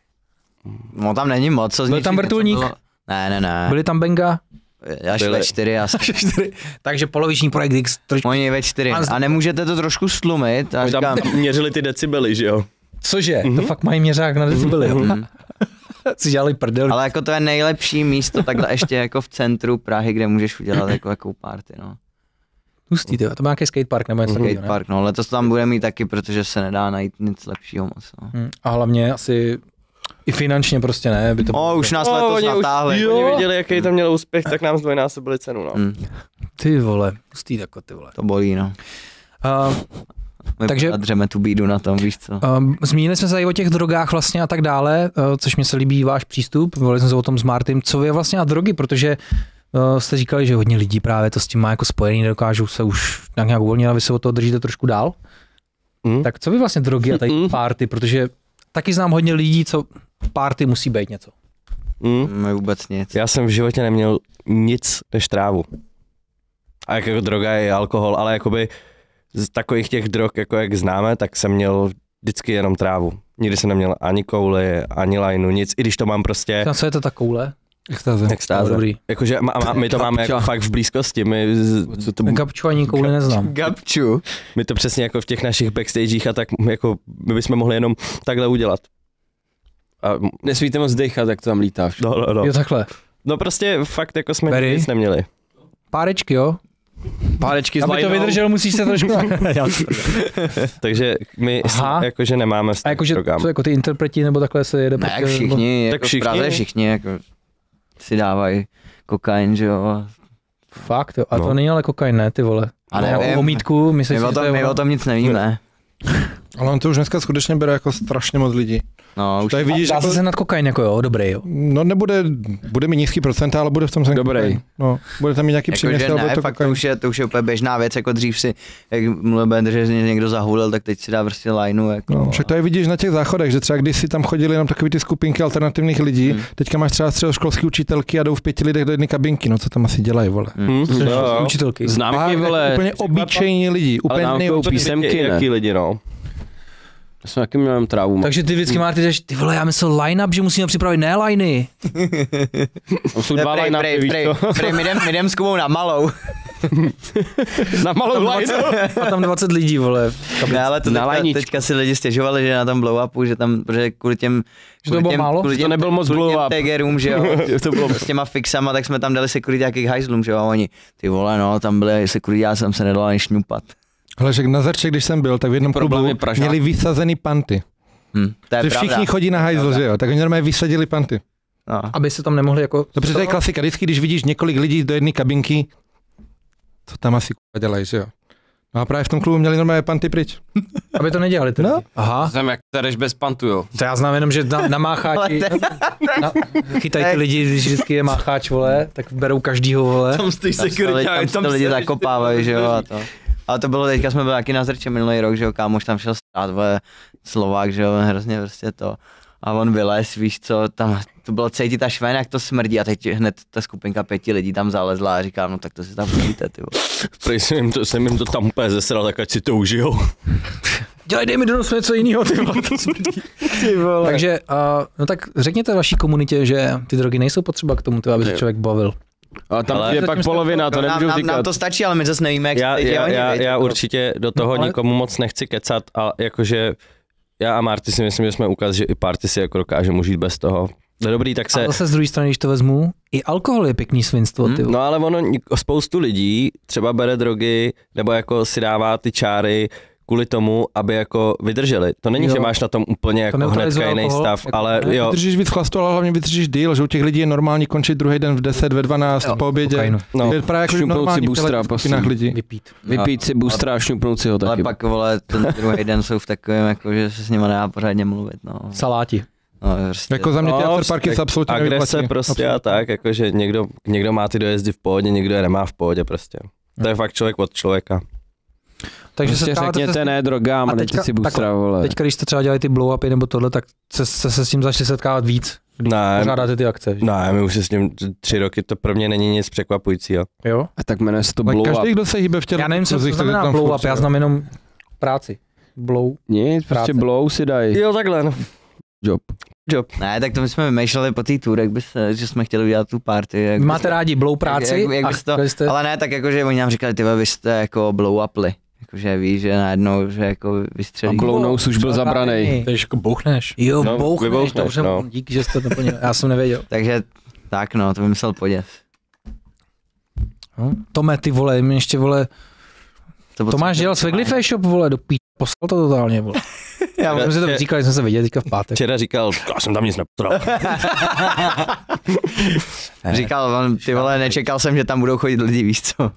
No tam není moc, co Byl zničit, tam něco vrtulník? bylo- Ne, ne, ne. Byli tam Benga? Až byli. ve čtyři asi. Takže poloviční Projekt X. Troš... Oni ve čtyři. A z- A nemůžete to trošku slumit? A Oni říkám, tam měřili ty decibely, že jo? Cože? To fakt mají měřák na decibely, jo? Mhm. Si dělali prdel. ale jako to je nejlepší místo takhle ještě jako v centru Prahy, kde můžeš udělat jako jakou party, no. Hustý, tyjo. To má nějaký skatepark nebo něco takového, ne? Skatepark, no, letos to tam bude mít taky, protože se nedá najít nic lepšího moc, no. Hm, a hlavně asi i finančně prostě ne, by to O, už nás letos oni natáhli. Už, oni viděli, jaký tam měl úspěch, tak nám zdvojnásobili cenu, no. Hm, Ty vole, hustý tako, ty vole. to bolí, no. Uh, My Takže- dřeme tu bídu na tom, víš co. Um, zmínili jsme se tady o těch drogách vlastně a tak dále, uh, což mi se líbí váš přístup, mluvili jsme se o tom s Martym, co je vlastně a drogy, protože uh, jste říkali, že hodně lidí právě to s tím má jako spojený, nedokážou se už nějak, nějak uvolnit, a vy se od toho držíte trošku dál. Hm? Tak co vy vlastně drogy a tady Mm. party, protože taky znám hodně lidí, co party musí být něco. Hm? My vůbec nic. Já jsem v životě neměl nic než trávu. A jak jako droga je alkohol, ale jakoby z takových těch drog, jako jak známe, tak jsem měl vždycky jenom trávu. Nikdy jsem neměl ani kouli, ani lajnu, nic, i když to mám prostě A co je to ta koule? Extáze. extáze. Dobrý. Jakože má, má, my to máme jako fakt v blízkosti, my, z- co to, Kapču ani kouli neznám. Gabču. my to přesně jako v těch našich backstagech a tak jako my bychom mohli jenom takhle udělat. A, Nesmíte moc dechat, jak to tam lítá. no, no, no. Jo, takhle. no prostě fakt jako jsme Very. nic neměli. Párečky, jo? Párečky s Aby to lajnou. vydržel, musíš se trošku... Já si prdel. Takže my Aha. jsme, jakože nemáme A vztah k jakože, drogám. co jako ty interpreti nebo takhle se jede? Ne, prostě, jak všichni, Tak jako všichni. v Praze všichni jako si dávají kokain, že jo. Fakt, jo. A No. to není ale kokain, ne, ty vole. A No, nevím. omítku, myslíš, My o, že to tom, je my ono? o tom nic nevíme. Ale on to už dneska skutečně bere jako strašně moc lidí. No, už Tady vidíš, Dá jako, se sehnat kokain jako jo, dobrý jo. no nebude, bude mít nízký procenta, ale bude v tom sen Dobrý. kokain. No, bude tam mít nějaký příměs, Jakože ale bude ne, to fakt to kokain. už, je, to už je úplně běžná věc, jako dřív si, jak mluvil, že někdo zahulil, tak teď si dá prostě lajnu. Jako, No, však tady vidíš na těch záchodech, že třeba když si tam chodili jenom takový ty skupinky alternativních lidí, Hmm. teďka máš třeba středoškolský učitelky a jdou v pěti lidech do jedné kabinky, no co tam asi dělají, vole. Hm? Což Jo, jo. učitelky. Znám A ty vole, úplně obyčejní lidi, ale úplně nám nejobyčejní. koupí písemky, ne? Jaký lidi, no. Já jsem taky měl trávu. Takže ty vždycky máte, že ty vole, já myslel line-up, že musíme připravit ne liny. Tam jsou Ne, dva prej, line prej, prej, prej, my jdem, my jdem s Kubou na malou. na malou line. A tam dvacet lidí, vole. Ne, ale to Na teďka, lajničku. teďka si lidi stěžovali, že na tom blow upu, že tam, protože kvůli těm, Že to kvůli bylo těm, málo? kvůli Že to těm, nebyl moc kvůli těm blow up. tagerům, že jo, To bylo s těma fixama, tak jsme tam dali security jakých hajzlům, že jo, a oni, ty vole, no, tam byly security, já jsem se nedal ani šňupat. Ale že na Zrče, když jsem byl, tak v jednom Problém je klubu Pražák. měli vysazený panty. Hm, to je Že pravda. všichni chodí na hajzl, že jo, tak oni normálně vysadili panty. No. Aby se tam nemohli jako... No, protože to je klasika, vždycky, když vidíš několik lidí do jedné kabinky, co tam asi k***a dělají, že jo. No a právě v tom klubu měli normálně panty pryč. Aby to nedělali ty No. lidi. Aha. Jsem jak tereš bez pantu, jo. To já znám jenom, že na, na mácháči, na, chytají ty lidi, když vždycky je mácháč, vole, tak berou každýho, vole. Tam stojí security, tam, tam, tam lidi zakopávají, že jo, a to. Ale to bylo, teďka jsme byli taky na Zrče minulý rok, že jo, kámoš tam šel stát, vole, Slovák, že jo, hrozně prostě to. A on vylez, víš co, tam to bylo cítit ta švéna, jak to smrdí a teď hned ta skupinka pěti lidí tam zalezla a říkám, no tak to si tam vidíte, ty vole. Prej jsem jim to, jsem jim to tam úplně zesral, tak ať si to užijou. Dělej, dej mi do nosu něco jiného, ty vole, to smrdí. Ty vole. Takže, uh, no tak řekněte vaší komunitě, že ty drogy nejsou potřeba k tomu, aby se člověk bavil. A tam Ale- je pak polovina, to nám, nemůžu nám, říkat. nám to stačí, ale my zase nevíme, jak Já, se já, oni, já, viď, já jako. určitě do toho No, ale- nikomu moc nechci kecat, ale jakože já a Marty si myslím, že jsme ukázali, že i party si jako dokáže užít bez toho. No dobrý, tak se... A zase z druhé strany, když to vezmu, i alkohol je pěkný svinstvo, ty. No ale ono, spoustu lidí třeba bere drogy, nebo jako si dává ty čáry kvůli tomu, aby jako vydrželi. To není, Jo. že máš na tom úplně jako neutralizuje hnedka jiný alkohol, stav, jako ale ne, jo. Vydržíš víc chlastu, ale hlavně vydržíš díl, že u těch lidí je normální končit druhý den v deset, ve dvanáct, Jo, po obědě. kokainu. No. Je právě jako Šňupnout si normální v boostera, těchto skupinách prosím. lidí. Vypít. Vypít si boostera a šňupnout si ho Ale taky. pak, vole, ten druhý den jsou v takovém, jako, že se s nima nedá pořádně mluvit, no. Saláti. no prostě. Jako za mě ty No, afterparky tak se absolutně agrese nevyplatí. prostě a Absolutně. tak, jakože někdo, někdo má ty dojezdy v pohodě, někdo je nemá v pohodě prostě. To je fakt člověk od člověka. Takže Prostě se stáváte řekněte se, ne drogám a A dejte teďka- si boostera, vole. teďka, když jste třeba dělali ty blow-upy nebo tohle, tak se, se, se s tím začali setkávat víc, když Ne, pořádáte ty akce. že? ne, my už se s tím tři roky, to pro mě není nic překvapujícího. Jo? A tak jmenuje se to Ale blow up. každý, kdo se hýbe v těch Já nevím, co to kruzích, tak znamená tam blow furt, up, já jo. znám jenom práci. Blow. Nic, prostě práce. blow si daj. Jo, takhle, no. Job. Job. Ne, tak to my jsme vymýšleli po té tour, jak by se, že jsme chtěli udělat tu party. Jak Vy máte rádi blow práci? Jak, jak a bys to, chtěli jste... ale ne, tak jako, že oni nám říkali, ty vole, vy jste jako blow upli. Jakože víš, že najednou, že jako A vystřelí. blownous už byl zabranej. To je jako bouchneš. Jo, No, bouchneš, vybouchneš, dobře, no. díky, že jste to doplnil, já jsem nevěděl. Takže tak no, to vymyslel Poděs. No. Tome, ty vole, mě ještě vole, To Tomáš dělal Sveglify Shop, vole, do pí... Poslal to totálně, vole. Já Já jsme si to říkali, jsme se viděli teďka v pátek. Včera říkal, já jsem tam nic nepotřeboval. Říkal, on, ty vole, nečekal jsem, že tam budou chodit lidi, víš co?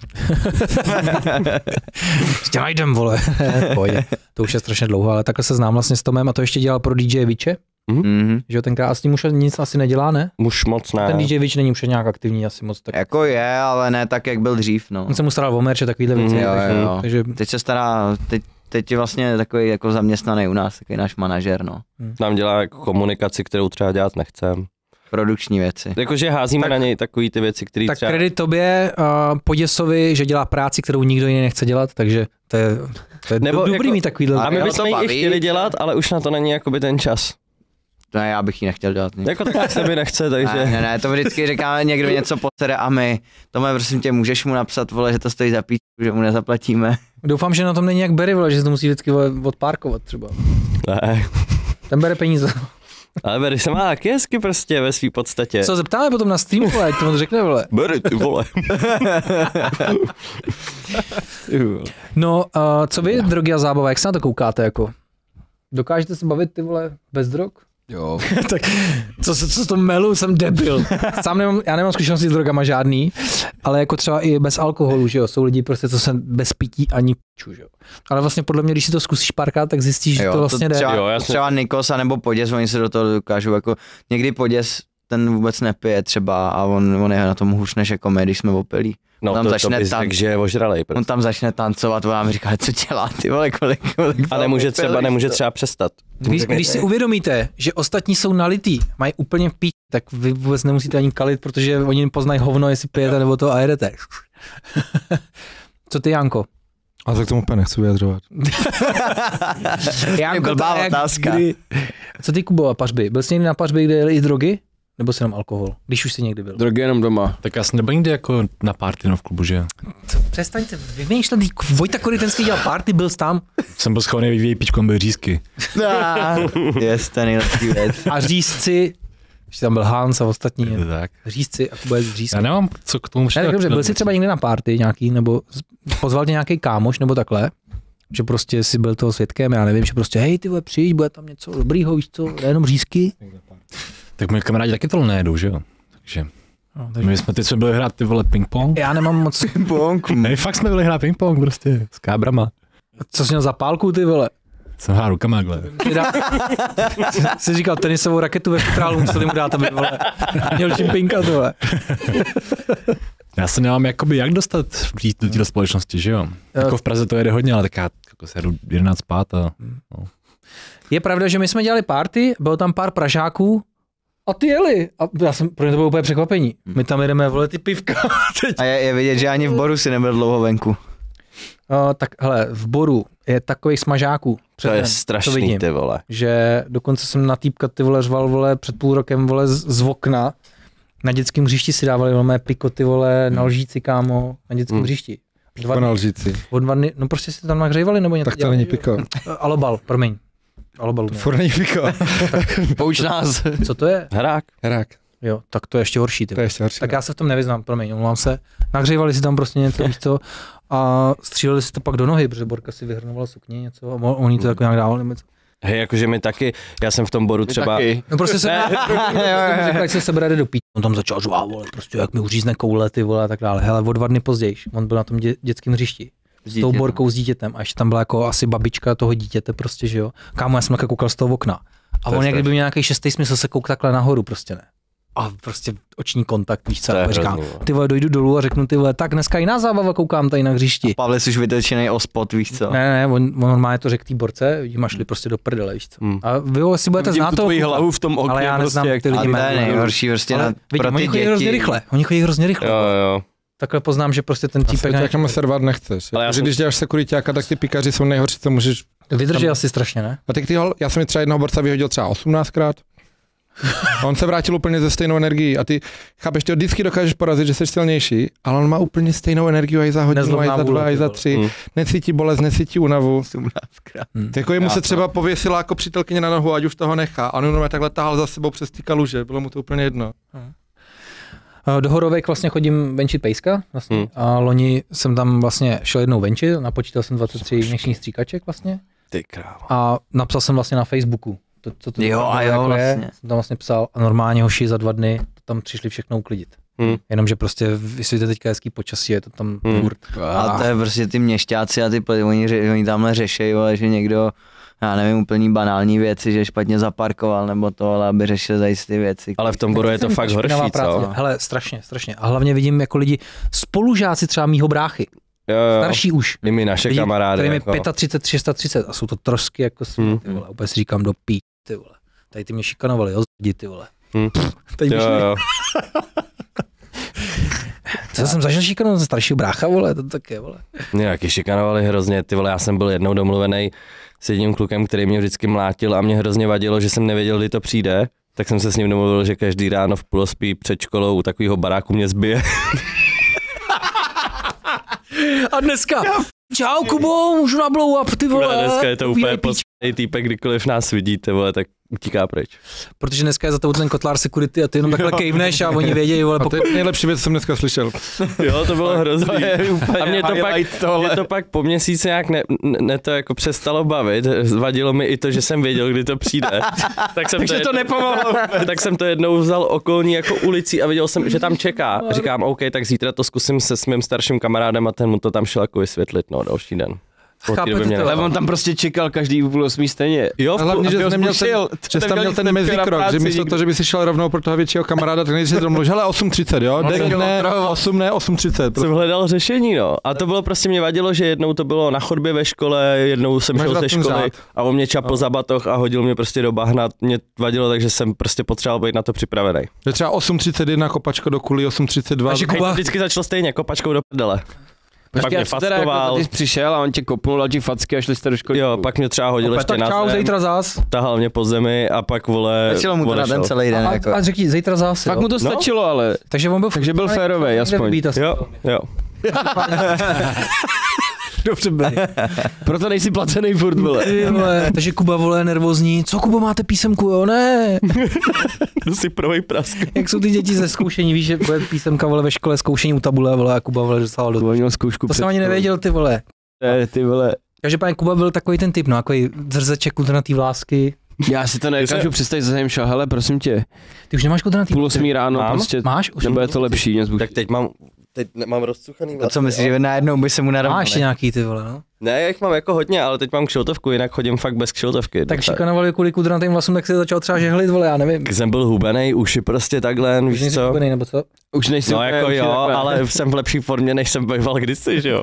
Ještě najdem, vole. Pojď. To už je strašně dlouho, ale takhle se znám vlastně s Tomem a to ještě dělal pro D J Viče, Mhm. že jo, tenkrát a s tím už nic asi nedělá, ne? Už moc ne. Ten D J Vič není už nějak aktivní asi moc. Tak... Jako je, ale ne tak, jak byl dřív, no. On se mu staral o merch a takovýhle věci. Mhm, Jo, takže, jo, jo. takže Teď se stará, teď, teď je vlastně takový jako zaměstnaný u nás, takový náš manažer, no. Nám dělá jako komunikaci, kterou třeba dělat nechcem. Produkční věci. Jakože házíme Tak- na něj takový ty věci, které tak třeba... kredit tobě, uh, Poděsovi, že dělá práci, kterou nikdo jiný nechce dělat, takže to je, to je Nebo Nebo dobrý jako- mít takovýhle. A my Jo, bychom to ji i baví. chtěli dělat, ale už na to není jakoby ten čas. Ne, já bych ji nechtěl dělat. Ne, Jako tak se mi nechce, takže... ne, ne, ne, to vždycky říkáme, někdo něco posere a my, Tome, prosím tě, můžeš mu napsat, vole, že to stojí za píčku, že mu nezaplatíme. Doufám, že na tom není jak Barry, vole, že se to musí vždycky vole, odpárkovat třeba. Ne. Ten bere peníze. Ale Barry se má taky hezky prostě ve své podstatě. Co, zeptáme potom na streamu, vole, ať to on řekne, vole. Barry, ty vole. No, uh, co vy, drogy a zábava, jak se na to koukáte, jako? Dokážete se bavit, ty vole, bez drog? Jo. tak co, co, co to melu, jsem debil. Sám nemám, já nemám zkušenosti s drogama žádný, ale jako třeba i bez alkoholu, že jo, jsou lidi prostě, co se bez pití ani piču, že jo. Ale vlastně podle mě, když si to zkusíš párkrát, tak zjistíš, že to vlastně jde. třeba, Jo, jasně. třeba Nikos a nebo Poděs, oni se do toho dokážou, jako někdy Poděs, ten vůbec nepije třeba a on, on je na tom hůř než jako my, když jsme opilí. No Tam to, to začne bys tam- řekl, že je ožralej On prostě. tam začne tancovat, on nám říká, co dělá, ty vole, kolik, kolik A nemůže třeba, nemůže třeba přestat. Když, když si uvědomíte, že ostatní jsou nalitý, mají úplně v píči, tak vy vůbec nemusíte ani kalit, protože oni poznají hovno, jestli pijete nebo to a jedete. Co ty, Janko? A se k tomu úplně nechci vyjadřovat. Janko, blbá to je jak otázka. kdy- Co ty, Kubo, a pařby? Byl jsi někdy na pařby, kde jeli i drogy? Nebo jsi jenom alkohol? Když už jsi někdy byl. Drogy jenom doma. Tak já jsem nebyl nikdy jako na party no v klubu, že? Přestaňte vymýšlet, Vojta Korytenský dělal party, byl jsi tam. Jsem byl schopný vyvíjet pičku, byl řízky. Yes, to je nejlepší věc. A řízci, ještě tam byl Hans a ostatní. Je to tak. Řízci a Kuba je z řízky. Já nemám co k tomu Ne, tak dobře, byl jsi třeba někdy na party nějaký, nebo z- pozval tě nějaký kámoš, nebo takhle, že prostě si byl toho svědkem, já nevím, že prostě hej, ty vole, přijď, bude tam něco dobrýho, víš co, nejenom řízky. Tak moji kamarádi taky tohle nejedou, že jo? Takže No, takže... my jsme teď jsme byli hrát ty vole ping-pong. Já nemám moc, Ne, fakt jsme byli hrát ping-pong prostě s kábrama. co jsi měl za pálku, ty vole. Jsem hrál rukama takhle. Ty dá... jsi říkal tenisovou raketu ve štrálu, museli mu dát, aby vole, měl čím pinkat, vole. Já se nemám jakoby jak dostat vžít do této společnosti, že jo? Jako v Praze to jede hodně, ale tak já jako se jdu jedenáct spát a no. Je pravda, že my jsme dělali party, bylo tam pár Pražáků a ty jeli. A já jsem, pro ně to bylo úplně překvapení. My tam jedeme, vole, ty pivka. Teď. A je, je vidět, že ani v Boru si nebyl dlouho venku. Uh, tak hele, v Boru je takových smažáků. To je Předem, co strašný, vidím. ty vole. Že dokonce jsem na týpka ty vole řval, vole, před půl rokem, vole, z, z okna. Na dětském hřišti si dávali velmi pikoty, vole, na lžíci, kámo, na dětském Hmm. hřišti. Dva na lžíci. Od dva dny, no prostě si tam nahřejvali, nebo něco Tak to není piko. Alobal, promiň. Alobal. To furt není piko. Pouč nás. Co to je? Hrák. Hrák. Jo, tak to je ještě horší. Ty. To je ještě horší. Tak já se v tom nevyznám, promiň, omlouvám se. Nahřejvali si tam prostě něco, víš co, a stříleli si to pak do nohy, protože Borka si vyhrnovala sukni něco a on- oni to jako nějak dávali. Něco. Hej, jakože my taky, já jsem v tom boru třeba... Taky. No prostě se řekl, ať se sebere jde do pít. On tam začal žvát, vole, prostě jak mi uřízne koule, ty vole a tak dále. Hele, o dva dny později, on byl na tom dě, dětském hřišti. S tou Borkou s dítětem a ještě tam byla jako asi babička toho dítěte prostě, že jo. Kámo, já jsem takhle koukal z toho okna. A To on je jak kdyby strašný. měl nějaký šestý smysl se kouk takhle nahoru prostě ne. A prostě oční kontakt, víš co, To je a říkám, hrozný, ty vole, dojdu dolů a řeknu ty vole, tak dneska jiná zábava, koukám tady na hřišti. Pavel jsi už vytočený o spot, víš co? Ne, ne, on, on normálně to řekl té Borce, vidím, a šli prostě do prdele, víš co. Hmm. A vy ho si budete Vidím znát tu toho tvoji kluka, hlavu v tom okně, ale já neznám prostě, jak ty A lidi to je jmény. nejhorší prostě Ale na, vidím, pro oni ty chodí děti. hrozně rychle, oni chodí hrozně rychle. Jo, jo. Takhle poznám, že prostě ten Asi týpek to ne, jakému servát nechceš. Ale já Protože jsem- když děláš sekuritáka, tak ty pikaři jsou nejhorší, co můžeš. vydrží asi strašně, ne? A tak ty hol, já jsem mi třeba jednoho borca vyhodil třeba osmnáctkrát. A on se vrátil úplně ze stejnou energií a ty, chápeš, ty ho vždycky dokážeš porazit, že jsi silnější, ale on má úplně stejnou energii i za hodinu, Nezlomná i za vůle, dva, i ty za vole. tři. Hmm. Necítí bolest, necítí únavu. Hm. Jako jemu se třeba pověsila jako přítelkyně na nohu, ať už toho nechá. A on jenom takhle tahal za sebou přes ty kaluže, bylo mu to úplně jedno. Do Horovek vlastně chodím venčit pejska vlastně, Hmm. a loni jsem tam vlastně šel jednou venčit, napočítal jsem dvacet tři měsíčních stříkaček vlastně Ty krávo. a napsal jsem vlastně na Facebooku. To, co to Jo, a jo, jako je, vlastně. jsem tam vlastně psal a normálně hoši za dva dny tam přišli všechno uklidit. Hmm. Jenomže prostě, jestli to teďka hezký počasí, je to tam Hmm. furt. A to je prostě ty měšťáci a ty, oni, ře- oni tamhle řešejí, vole, že někdo, já nevím, úplně banální věci, že špatně zaparkoval nebo to, ale aby řešil zajistit ty věci. Ale v tom boru je to fakt Špinavá horší, práce. co? Hele, strašně, strašně. A hlavně vidím jako lidi, spolužáci třeba mýho bráchy, Jo, jo. starší už, I my naše lidi, kamarády. kterým je Jako. třicet pět, tři sta třicet a jsou to trosky jako svý, Hmm. ty vole. Úplně si říkám do pí, ty vole. Tady ty mě šikanovali, jo, zdi, ty vole. Hmm. Tady Jo, mě jo. Co jsem zažil šikanu ze staršího brácha, vole, to tak je, vole. Mě taky šikanovali hrozně, ty vole, já jsem byl jednou domluvený s jedním klukem, který mě vždycky mlátil a mě hrozně vadilo, že jsem nevěděl, kdy to přijde, tak jsem se s ním domluvil, že každý ráno v půlospí před školou u takového baráku mě zbije. A dneska, čau Kubo, můžu na blow up, ty vole. Dneska je to úplně V I P. poslední týpek, kdykoliv nás vidíte, vole, tak utíká pryč. Protože dneska je za to ten kotlár security a ty jenom takhle kejvneš a oni vědějí, vole, A to pokud... je nejlepší věc, co jsem dneska slyšel. Jo, to bylo hrozný. A mě to, pak, highlight tohle. mě to pak po měsíci nějak ne, ne to jako přestalo bavit. Vadilo mi i to, že jsem věděl, kdy to přijde. Tak jsem Takže to jednou- nepomohlo. tak jsem to jednou vzal okolní jako ulicí a viděl jsem, že tam čeká. A říkám, OK, tak zítra to zkusím se s mým starším kamarádem a ten mu to tam šel jako vysvětlit, no, další den. Od té doby Chápete mě to? Ale neznal. on tam prostě čekal každý půl osmý stejně. Jo, A hlavně, že aby ho jsi neměl ten, zbušil. že jsi tam měl ten Neměl mezikrok, práci že místo nikdy. toho, že by si šel rovnou pro toho většího kamaráda, tak než si domluvil, hele osm třicet, jo, No, devět tak jo, ne, otravoval. osm ne, osm třicet. jsem hledal řešení, no. A to bylo prostě, mě vadilo, že jednou to bylo na chodbě ve škole, jednou jsem Máš šel rád ze ten školy řád. a on mě čapl za batoh a hodil mě prostě do bahna. Mě vadilo, takže jsem prostě potřeboval být na to připravený. Je třeba osm třicet jedna kopačka do kulí, osm třicet dva. A že Hej, Kuba- to vždycky začalo stejně, kopačkou do prdele. Pak Počkej, mě a co teda, jako, fackoval. ty jsi přišel a on tě kopnul, dal ti facky a šli jste do školy. Jo, pak mě třeba hodil ještě Tak na čau, zem, zítra zás. tahal mě po zemi a pak vole Stačilo mu to na odešel. den celý den. A, Jako. a řekni, zítra zás, Fakt jo. mu to stačilo, ale. Takže on byl, Takže byl férovej, aspoň. Být asi. Jo, jo. Dobře, proto nejsi placený furt, vole. Ty vole, takže Kuba, vole, nervózní. Co, Kubo, máte písemku, jo? Ne. To si prvej prask. Jak jsou ty děti ze zkoušení, víš, že bude písemka, vole, ve škole zkoušení u tabule, vole, a Kuba, vole, dostal do... To měl zkoušku To před jsem ani školou. nevěděl, ty vole. Ne, ty vole. Každopádně Kuba byl takový ten typ, no, takový drzeček, kulturnatý vlásky. Já si to nedokážu představit, že jsem šel, hele, prosím tě, Ty už nemáš kulturnatý půl osmý ráno, Mám? prostě, Máš? Už nebo je to lepší, mě zbušit. Tak teď mám, teď mám rozcuchaný A co myslíš, že najednou by se mu narovnal? Máš ještě nějaký, ty vole, no. Ne, já jich mám jako hodně, ale teď mám kšiltovku, jinak chodím fakt bez kšiltovky. Tak šikanovali kvůli kulturnatým vlasům, tak si začal třeba žehlit, vole, já nevím. Jsem byl hubenej, uši prostě takhle, Už víš nejsi co? hubenej, nebo co? Už nejsi No úplně- jako už je jo, takhle. ale jsem v lepší formě, než jsem býval kdysi, že jo?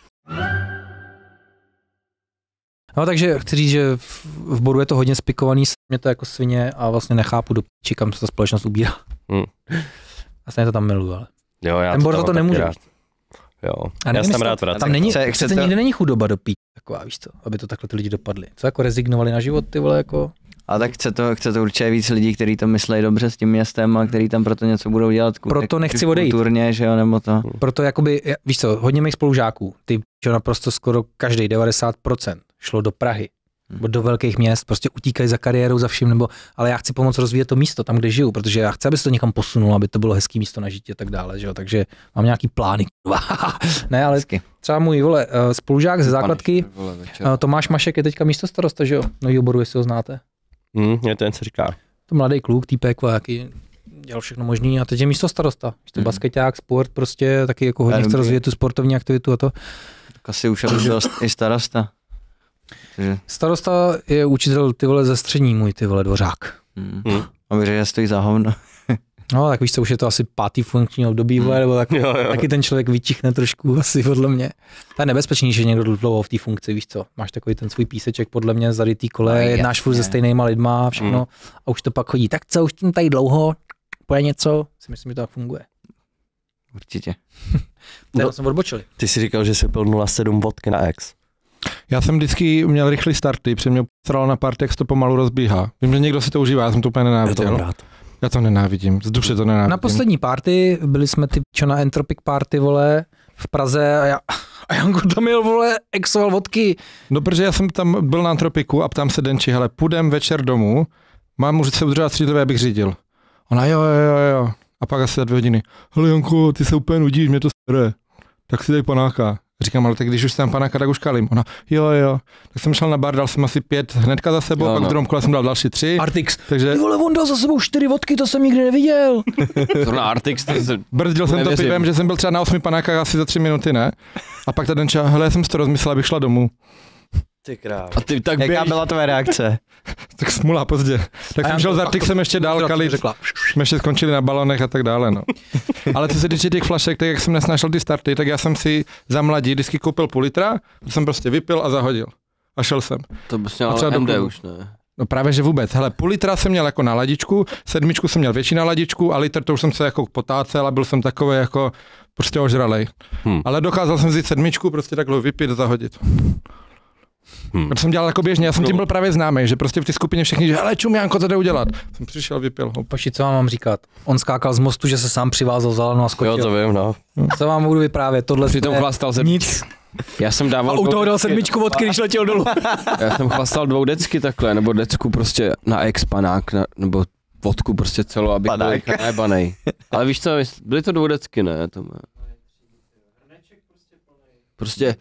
No takže chci říct, že v, v bodu je to hodně spikovaný, mě to jako svině a vlastně nechápu do piči, kam se ta společnost ubírá. Hmm. A stejně to tam miluju, ale. Jo, já Ten bor za mám to taky nemůže. rád. Jo, A já nevím, jsem jestli rád tam, vracím. tam není, Chce- přece chcete- nikdy není chudoba do pít, taková, víš co, aby to takhle ty lidi dopadli. Co jako rezignovali na život, ty vole, jako. A tak chce to, chce to určitě víc lidí, kteří to myslí dobře s tím městem a kteří tam proto něco budou dělat. Proto nechci odejít. Kulturně, že jo, nebo to. Proto jakoby, víš co, hodně mých spolužáků, ty čo naprosto skoro každý devadesát procent šlo do Prahy, nebo do velkých měst, prostě utíkají za kariérou, za vším, nebo, ale já chci pomoct rozvíjet to místo tam, kde žiju, protože já chci, aby se to někam posunulo, aby to bylo hezký místo na žití a tak dále, že jo, takže mám nějaký plány. Ne, ale hezky. Třeba můj, vole, spolužák ze základky, Tomáš Mašek je teďka místo starosta, že jo, nový oboru, jestli ho znáte. Hmm, je ten, co říká. To mladý kluk, týpek, jaký dělal všechno možný a teď je místo starosta. To mm. basketák, sport, prostě taky jako hodně chce rozvíjet tu sportovní aktivitu a to. Tak asi už aby byl i starosta. Takže... Starosta je učitel, ty vole, ze střední, můj ty vole, Dvořák. Mm. Mm. A věřím, že stojí za hovno. No, tak víš co, už je to asi pátý funkční období, vole, nebo tak, jo, jo. Taky ten člověk vytichne trošku, asi podle mě. To je nebezpečný, že někdo dlouho v té funkci, víš co, máš takový ten svůj píseček, podle mě, zarytý kole, no, jednáš furt se stejnýma lidma, všechno, mm. a už to pak chodí, tak co, už tím tady dlouho, poje něco, si myslím, že to tak funguje. Určitě. Teď jsme odbočili. Ty jsi říkal, že jsi pil nula sedm vodky na ex. Já jsem vždycky měl rychlý starty, protože mě sralo na party, jak se to pomalu rozbíhá. Vím, že někdo si to užívá, já jsem to úplně nenáviděl. Já to, já to nenávidím, z duše to nenávidím. Na poslední party byli jsme ty čo na Entropic Party, vole, v Praze a já, a Janko tam jel, vole, exoval vodky. No, protože já jsem tam byl na Antropiku a ptám se Denči, hele, půjdem večer domů, mám už se udržovat střídlivě, abych řídil. Ona jo, jo, jo, jo. A pak asi za dvě hodiny, hele Janko, ty se úplně nudíš, mě to sere, tak si dej panáka. Říkám, ale tak když už jsem panáka, tak už kalím. Ona, jo, jo. Tak jsem šel na bar, dal jsem asi pět hnedka za sebou, jo, pak no. v druhém kole jsem dal další tři. Artix. Takže... Ty vole, on dal za sebou čtyři vodky, to jsem nikdy neviděl. Zrovna Artix, to se... Brzdil jsem to pivem, že jsem byl třeba na osmi panákách asi za tři minuty, ne? A pak ta Denča, hele, já jsem si to rozmyslel, abych šla domů. Ty krávo. A ty tak Jaká byla tvoje reakce? Tak smula pozdě. Tak jsem šel za Artixem ještě dál kalit, jsme ještě skončili na balonech a tak dále, no. Ale co se týče těch flašek, tak jak jsem nesnášel ty starty, tak já jsem si za mladí vždycky koupil půl litra, to jsem prostě vypil a zahodil. A šel jsem. To bys měl ale M D už, ne? No právě, že vůbec. Hele, půl litra jsem měl jako na ladičku, sedmičku jsem měl větší na ladičku a litr to už jsem se jako potácel a byl jsem takový jako prostě ožralej. Hmm. Ale dokázal jsem vzít sedmičku, prostě takhle vypít a zahodit. Hmm. To jsem dělal jako běžně, já jsem tím byl právě známý, že prostě v té skupině všichni, že hele čum, Janko, to jde udělat. Jsem přišel, vypil. Paši, co vám mám říkat? On skákal z mostu, že se sám přivázal za lano a skočil. Jo, to vím, no. Co vám budu vyprávět? Tohle přitom chlastal se nic. Já jsem dával... A u toho dal sedmičku vodky, když letěl dolů. Já jsem chlastal dvou decky takhle, nebo decku prostě na ex panák, na, nebo vodku prostě celou, abych byl najebanej. Ale víš co, byly to dvoudecky, ne? To má... Prostě...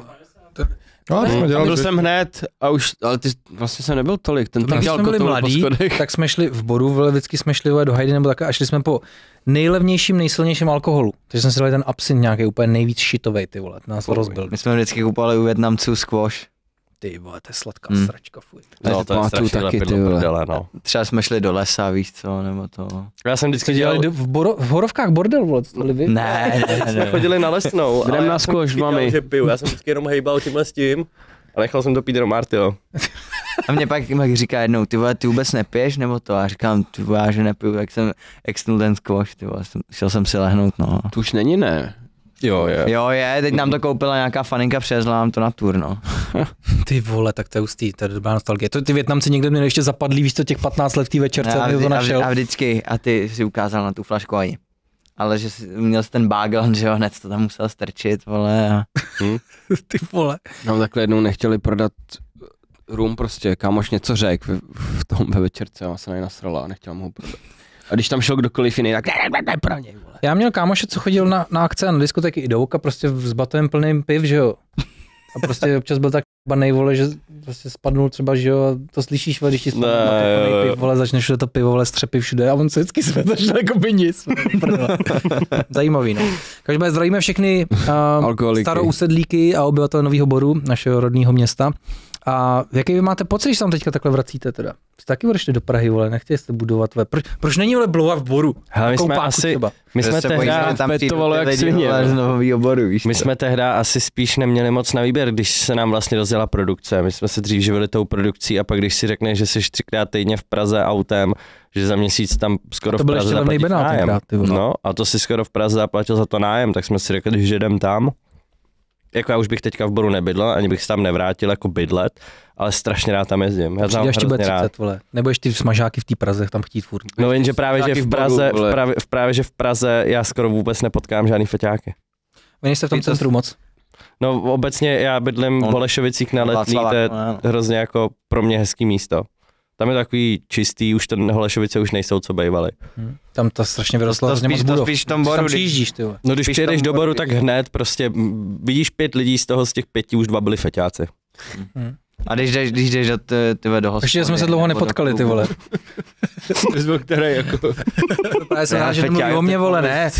No, ne, dělali, byl jsem hned a už, ale ty vlastně jsem nebyl tolik. Ten když jsme byli mladí, tak jsme šli v bodu, vždycky jsme šli do Hajdy nebo tak a šli jsme po nejlevnějším, nejsilnějším alkoholu. Takže jsme si dali ten absint nějaký úplně nejvíc šitovej, ty vole, nás to rozbil. My jsme vždycky kupovali u Vietnamců squash. Ty vole, to je sladká hmm. sračka, fuj. No, to je strašně taky, ty vole. No. Třeba jsme šli do lesa, víš co, nebo to. Já jsem vždycky dělal... Do, v, boro, v Horovkách bordel, vole, to byli vy? Ne, ne, ne. Jsme chodili na Lesnou. Jdem na squash, mami. Já jsem vždycky jenom hejbal tímhle s tím. A nechal jsem to pít do Marty, jo. A mě pak, pak říká jednou, ty vole, ty vůbec nepiješ, nebo to? A říkám, ty vole, já že nepiju, jak jsem extnul ten squash, ty vole, šel jsem si lehnout, no. To už není, ne? Jo, je. Jo, je, teď nám to koupila nějaká faninka, přivezla nám to na tour, no. Ty vole, tak to je hustý, to je dobrá nostalgie. To ty Vietnamci někde měli ještě zapadlý, víš co, těch patnáct let v té večerce, a, to našel. A vždycky, a ty si ukázal na tu flašku ani. Ale že jsi, měl jsi ten bagel, že jo, hned to tam musel strčit, vole. A... Hmm. Ty vole. No takhle jednou nechtěli prodat rum prostě, kámoš něco řek v, v tom ve večerce, a se na něj nasrala a nechtěl mu ho prodat. A když tam šel kdokoliv jiný, tak ne, ne, pro něj, vole. Já měl kámoše, co chodil na, na akce a na diskotéky i do Voka, prostě s batem plným piv, že jo. A prostě občas byl tak banej, vole, že prostě spadnul třeba, že jo, to slyšíš, vole, když ti spadnul ne, piv, vole, začneš všude to pivo, vole, střepy všude a on se vždycky světašel jako by nic. Zajímavý, no. Každopádně zdravíme všechny uh, starousedlíky a obyvatele Nového Boru, našeho rodného města. A jaký vy máte pocit, že tam teďka takhle vracíte teda? Jste taky odešli do Prahy, vole, nechtěli jste budovat, vole. Proč, proč není, vole, Bloua v Boru? Hele, my jsme asi, třeba. my jsme tehda, tam petovalo jak svině, z Nového Boru, víš my to? jsme tehda asi spíš neměli moc na výběr, když se nám vlastně rozjela produkce. My jsme se dřív živili tou produkcí a pak když si řekneš, že jsi třikrát týdně v Praze autem, že za měsíc tam skoro v Praze zaplatíš nájem. No a to si skoro v Praze zaplatil za to nájem, tak jsme si řekli, že jdem tam. jako já už bych teďka v Boru nebydlel, ani bych se tam nevrátil jako bydlet, ale strašně rád tam jezdím. Já tam Až ti bude hrozně rád. třicet, vole. Nebudeš ty smažáky v té Praze tam chtít furt. No jenže právě, že Taky v v Praze, Boru, v právě, v právě, že v Praze já skoro vůbec nepotkám žádný feťáky. Vy nejste v tom centru moc. No obecně já bydlím v On- Holešovicích na Letný, Václavák, to je no, no. hrozně jako pro mě hezký místo. Tam je takový čistý, už ten Holešovice už nejsou, co bejvaly. Hm. Tam to strašně vyrostlo To hrozně spíš- moc to budov. spíš v tom Když Boru, tam když- přijíždíš, ty vole. No když Spíš přijedeš tam do Boru, Boru, když- tak hned prostě m, vidíš pět lidí, z toho z těch pěti už dva byli feťáci. A když jdeš, když jdeš do, ty, ty do hospody. Ještě jsme se dlouho nebo do nepotkali, ty klubu. vole. Jsi byl který jako... Já jsem Já rád, že feťák, nemluví o mě, vole, ne.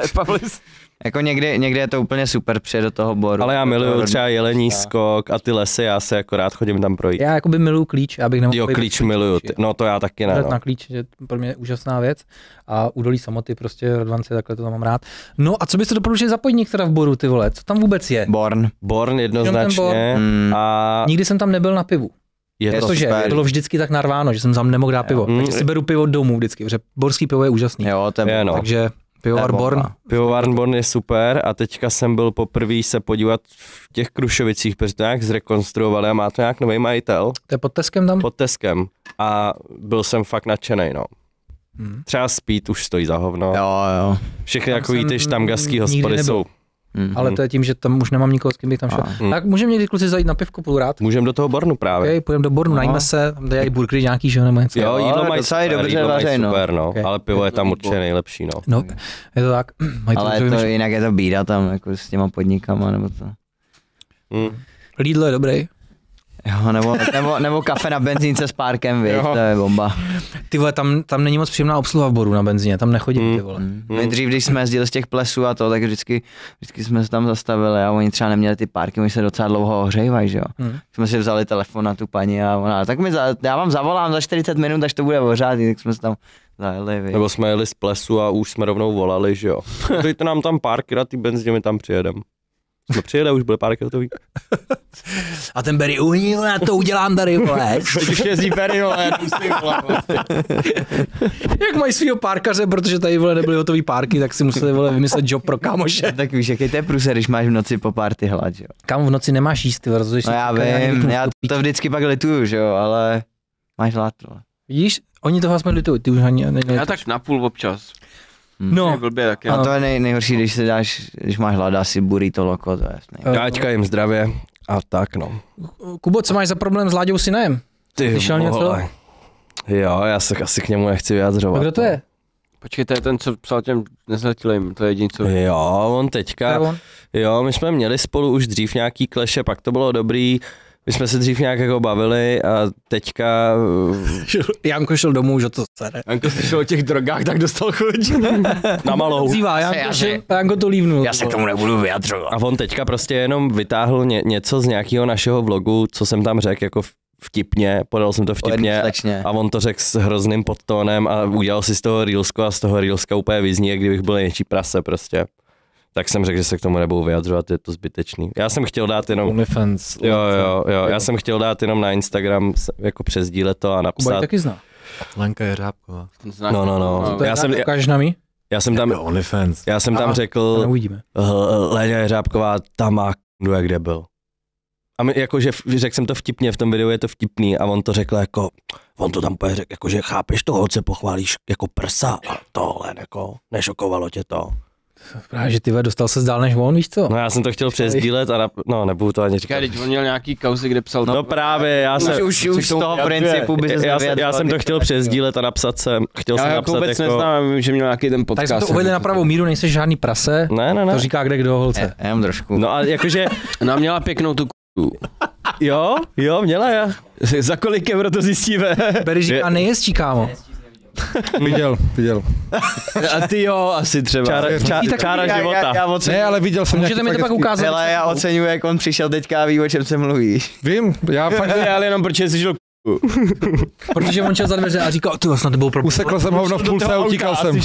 Jako někdy, někdy je to úplně super přijet do toho Boru. Ale já Do toho miluju rodného třeba Jelení města. skok a ty lesy, já se jako rád chodím tam projít. Já jakoby miluju klíč, já bych nemohl Jo, být klíč bez miluju, klíče. ty- no to já taky ne. Hled No. na klíč, je pro mě úžasná věc. A údolí samoty, prostě Radvance, takhle to tam mám rád. No a co byste doporučili za podnik teda v Boru, ty vole? Co tam vůbec je? Born. Born jednoznačně Mm. a Nikdy jsem tam nebyl na pivu. je to Protože super. bylo vždycky tak narváno, že jsem tam nemohl dát pivo. Mm. Takže si beru pivo domů vždycky, protože borský pivo je úžasný. Jo, to je, Je, no. Takže pivovar To je Born. bomba. Pivovarn Born je super a teďka jsem byl poprvé se podívat v těch Krušovicích, protože to nějak zrekonstruovali a má to nějak nový majitel To je pod Teskem tam? pod Teskem a byl jsem fakt nadšenej, no. Hmm. Třeba Speed už stojí za hovno. Jo, jo. Všechny Tam takový jsem ty štamgastský nikdy hospody nebyl. jsou. Mm. Ale to je tím, že tam už nemám nikoho, s kým bych tam šel. A. Mm. Tak můžeme někdy kluci zajít na pivko, půl rád. Můžem do toho Bornu právě. Okay, půjdeme do Bornu, No. najíme se, tam dají burgery nějaký, že jo, nebo něco. Jo, jídlo Jo, mají docela je super, dobře jídlo mají vařej, no. super, no. Okay. Ale pivo je tam určitě nejlepší, no. No, je to tak. Mají to Ale dobře to, vymyšlené. jinak je to bída tam, jako s těma podnikama, nebo to. Mm. Lidl je dobrý. Jo, nebo, nebo, nebo kafe na benzínce s párkem, víš, Jo. to je bomba. Ty vole, tam, tam není moc příjemná obsluha v Boru na benzíně, tam nechodím, Mm. ty vole. Mm. My dřív, když jsme jezdili z těch plesů a to, tak vždycky, vždycky jsme se tam zastavili a oni třeba neměli ty párky, oni se docela dlouho ohřejvají, že jo. Mm. Jsme si vzali telefon na tu paní a ona, tak mi za, já vám zavolám za čtyřicet minut, až to bude pořádný, tak jsme se tam zajeli, víš. Nebo jsme jeli z plesu a už jsme rovnou volali, že jo. Dejte nám tam párky na ty benzině, my tam přijedem. Jsme přijeli, už byly párky hotový. A ten Berry, uj, já to udělám tady, vole. Teď už jezdí Perry, vole, já musím, vole. Jak mají svýho párkaře, protože tady, vole, nebyly hotový párky, tak si museli, vole, vymyslet job pro kámoše. Tak víš, jaký to je průser, když máš v noci po party hlad, že jo. Kam v noci nemáš jíst, ty vole, rozhoduješ No si já čekat nějaký vím, rytmus. já to vždycky pak lituju, že jo, ale máš hlad, vole. Vidíš, oni toho aspoň litují, ty už ani ne, Já tak napůl občas. No, Je blbě, tak je. A to je nej, nejhorší, když si dáš, když máš hlad, asi burrito loko, to je jasný. Jáčka jim zdravě a tak no. Kubo, co máš za problém s Láďou Sinajem? Ty Slyšel něco? vole. Jo, já se asi k němu nechci vyjadřovat. A kdo to je? Počkej, to je ten, co psal těm nezletilým, to je jediný, co... Jo, on To je teďka, on? jo, my jsme měli spolu už dřív nějaký kleše, pak to bylo dobrý, my jsme se dřív nějak jako bavili a teďka, Janko šel domů, že to sere. Janko slyšel o těch drogách, tak dostal chuť. na malou. Zývá, Janko, šel, Janko to lívnul. Já se k tomu nebudu vyjadřovat. A on teďka prostě jenom vytáhl ně, něco z nějakého našeho vlogu, co jsem tam řekl jako vtipně, podal jsem to vtipně a on to řekl s hrozným podtónem a udělal si z toho reelsko a z toho reelska úplně vyzní, jak kdybych byl něčí prase prostě. Tak jsem řekl, že se k tomu nebudu vyjadřovat, je to zbytečný. Já jsem chtěl dát jenom... OnlyFans. Jo, jo, jo, já jsem chtěl dát jenom na Instagram s- jako přesdílet to a Kuba ji napsat. taky zná. Lenka Jeřábková. No, no, no. To je Já jsem, já, ukážeš na mý? já jsem tam, OnlyFans. já jsem tam Aha, To řekl, neuvidíme. uh, Léňa Jeřábková, tam má k***u, jak kde byl. A my, jakože řekl jsem to vtipně, v tom videu je to vtipný a on to řekl jako, on to tam úplně řekl, jakože chápeš to, holce pochválíš jako prsa a tohle, jako, nešokovalo tě to. Právě, že ty vole, dostal se dál než on, víš co? No já jsem to chtěl přesdílet a na, no nebudu to ani Říká, říkat. teď on měl nějaký kauzy, kde psal... No právě, já jsem, Už, už z toho principu by se já, jsem, já jsem to chtěl přesdílet a napsat jsem, chtěl jsem Já jako napsat vůbec jako... neznám, vím, že měl nějaký ten Tak podcast. jsme to uvedli na pravou míru, nejseš žádný prase, Ne, ne, ne. to říká kde kdo holce. Je, jenom trošku. No a jakože, Ona měla pěknou tu k***u. jo, jo, měla já. Za kolik euro to zjistíme? Berry říká nejezdí, kámo. Viděl, viděl. A ty jo, asi třeba. Čára, čá, tak- čára já, života. já, já oceň, Ne, ale viděl jsem Můžete mi nějaký to pak fakt hezký- ukázat? hele, já oceňuji, jak on přišel teďka a ví, o čem se mluví. Vím, já fakt, Ale jenom protože jsi žil Protože on šel za dveře a říkal, ty snad to byl problém. usekl jsem hovno v půlce a utíkal jsem.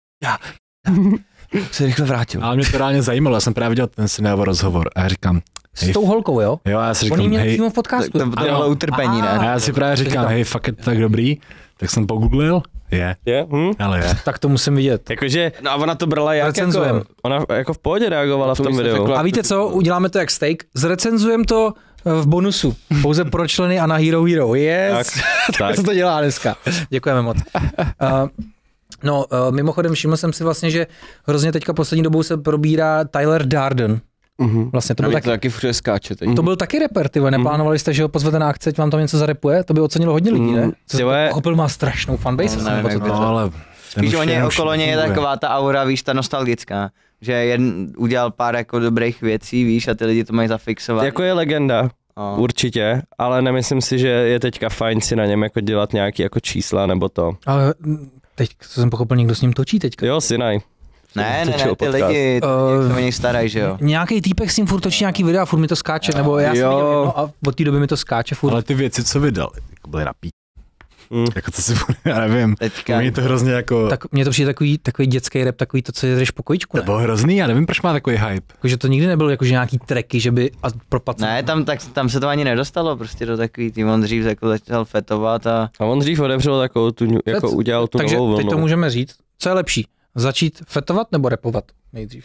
se rychle vrátil. Ale mě to reálně zajímalo, já jsem právě viděl ten Sinejovo rozhovor a já říkám, S tou holkou, jo? jo, a já si On jí říkám, měl hej, přímo v podcastu. To, to bylo utrpení, a ne? já si právě říkám, hej, fakt je to tak dobrý, Tak jsem pogooglil, je, Je? Hm? ale je. Tak to musím vidět. Jakože No a ona to brala jak Recenzujem. jako... ona jako v pohodě reagovala v To tom mi se videu. řekla. A víte co, uděláme to jak steak, zrecenzujeme to v bonusu, pouze pro členy a na Hero Hero, yes, Tak, tak tak. se to dělá dneska, děkujeme moc. Uh, no, uh, mimochodem všiml jsem si vlastně, že hrozně teďka poslední dobou se probírá Tyler Darden, Mhm. vlastně to To byl, to taky, taky všude skáče teď. to byl taky rapper, ty vole, neplánovali jste, že ho pozvete na akci, ať vám tam něco zarepuje, to by ocenilo hodně lidí, ne? Co Ty jsem vole. pochopil, má strašnou fanbase, No, asi, nebo nevím, co jak to by je. No, ale ten Víš, už o ně, jenom okolo něj je funguje. taková ta aura, víš, ta nostalgická. Že jeden udělal pár jako dobrých věcí, víš, a ty lidi to mají zafixovat. Jako je legenda, no. určitě, ale nemyslím si, že je teďka fajn si na něm jako dělat nějaký jako čísla nebo to. Ale mm, teď, co jsem pochopil, někdo s ním točí teďka. Jo, Sinaj. Ne, ne, Točil ne, ty podcast. lidi, ty, Uh, jak se o něj starají, že jo. Nějaký týpek s tím furt točí nějaký videa, furt mi to skáče, nebo já jsem Jo. viděl jedno a od té doby mi to skáče furt. Ale ty věci, co vydal, jako byly na pí. Mm. Jako co si bude, já nevím. Teďka. Mě to hrozně jako, tak, Tak mně to přijde takový, takový dětský rap, takový to, co je jdeš po kojíčku, to ne? bylo hrozný, já nevím, proč má takový hype. Jakože to nikdy nebylo jakože nějaký tracky, že by a propad. Ne, tam, tak, tam se to ani nedostalo prostě do takový, tým on dřív jako začal fetovat a A on dřív otevřel takovou tu, jako Teď- udělal tu Takže novou teď vlnu. to můžeme říct, co je lepší, začít fetovat nebo repovat nejdřív?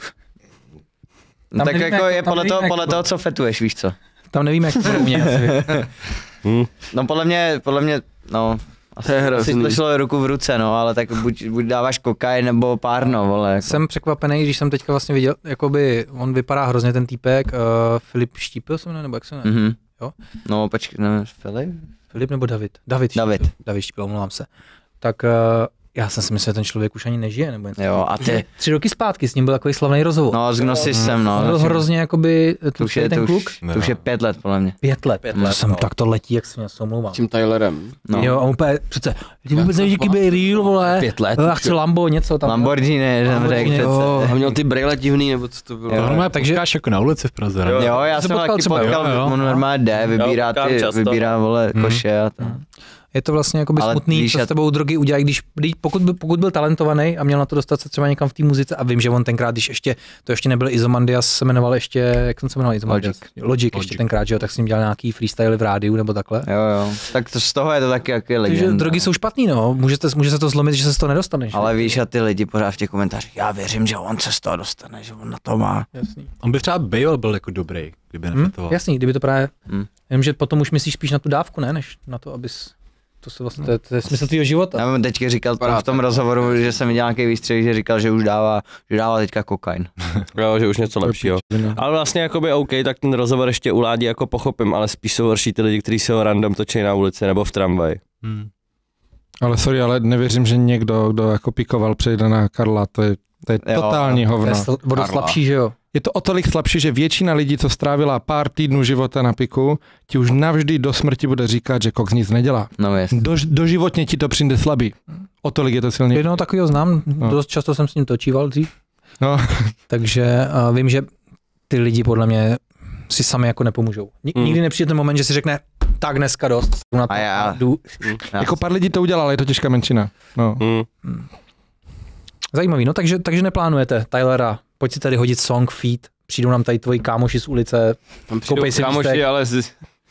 Tam tak nevíme, jako jak- je tam podle nevíme, toho, jak podle to- toho, co fetuješ, víš co. Tam nevíme, jak to bude u mě asi. Hm. No podle mě, podle mě, no, asi, je asi hrozný. to šlo ruku v ruce, no, ale tak buď, buď dáváš kokain nebo párno, vole. Jako. Jsem překvapený, když jsem teďka vlastně viděl, jakoby on vypadá hrozně ten týpek, uh, Filip Štípil se jmenuje, nebo jak se jmenuje? Mhm. Jo? No počkej, no, Filip? Filip nebo David? David. Štípil. David. David Štípil, omlouvám se. Tak uh, já jsem si myslel, že ten člověk už ani nežije, nebo něco. Jo, a ty, Tři roky zpátky s ním byl takový slavný rozhovor. no s Gnosisem, no. On byl znači, hrozně jakoby to už je, ten to kluk. už, to už je pět let, podle mě. Pět let. Pět let, jsem, no. Tak to letí, jak se mě omlouvám. Tím Tylerem. No. Jo, a úplně přece, ty vůbec nevíš, jaký byl real, vole. Pět let. Já chci Lambo, něco tam. Lamborghini, jsem řekl Lamborghini, jo. přece. A měl ty brejle divný, nebo co to bylo? Jo. To normálně takže- potkáš jako na ulici v Praze. ne? Jo. Jo, já Se jsem potkal taky třeba, potkal, jo, jo. on normálně jde, vybírá, potkám ty, často. vybírá, vole, Hmm. koše a to. Je to vlastně jakoby Ale smutný, víš, co já- s tebou drogy udělají, když, když pokud, byl, pokud byl talentovaný a měl na to dostat se třeba někam v té muzice a vím, že on tenkrát, když ještě, to ještě nebyl Izomandias, se jmenoval ještě, jak jsem se jmenoval Izomandias? Logic. Logic, ještě Logic. tenkrát, že jo, tak s ním dělal nějaký freestyle v rádiu nebo takhle. Jo, jo. Tak to, z toho je to taky jaký Takže legenda. drogy jsou špatný, no, můžete, může se to zlomit, že se z toho nedostaneš. Ale víš, a ty lidi pořád v těch komentářích, já věřím, že on se z toho dostane, že on na to má. Jasný. On by třeba Bale byl jako dobrý, kdyby Hm? nefetoval. Jasný, kdyby to právě, Hm. jenom že potom už myslíš spíš na tu dávku, ne, než na to, abys, to se vlastně, to je, to je smysl tvýho života. Já jsem teďka říkal v tom rozhovoru, že jsem viděl nějaký výstřih, že říkal, že už dává, že dává teďka kokain. Jo, že už něco lepšího. Ale vlastně jakoby OK, tak ten rozhovor ještě u Ládí jako pochopím, ale spíš jsou horší ty lidi, kteří se ho random točí na ulici nebo v tramvaji. Hmm. Ale sorry, ale nevěřím, že někdo, kdo jako pikoval, přejde na Karla, to je, to je Jo, totální To je hovno. sl- o dost slabší, že jo. Je to o tolik slabší, že většina lidí, co strávila pár týdnů života na piku, ti už navždy do smrti bude říkat, že koks nic nedělá. No jest. Do, doživotně ti to přijde slabý. O tolik je to silný. Jednoho takového znám, No. dost často jsem s ním točíval dřív, No, takže uh, vím, že ty lidi podle mě si sami jako nepomůžou. Ni- Mm. Nikdy nepřijde ten moment, že si řekne, tak dneska dost, jdu na to, A já- jdu. Já- jako pár lidí to udělalo, ale je to těžká menšina. No. Hmm. Zajímavý, no takže, takže neplánujete, Tylera, pojď si tady hodit song, feed, přijdou nám tady tvoji kámoši z ulice, Tam Koupej si kámoši, lístek. ale z...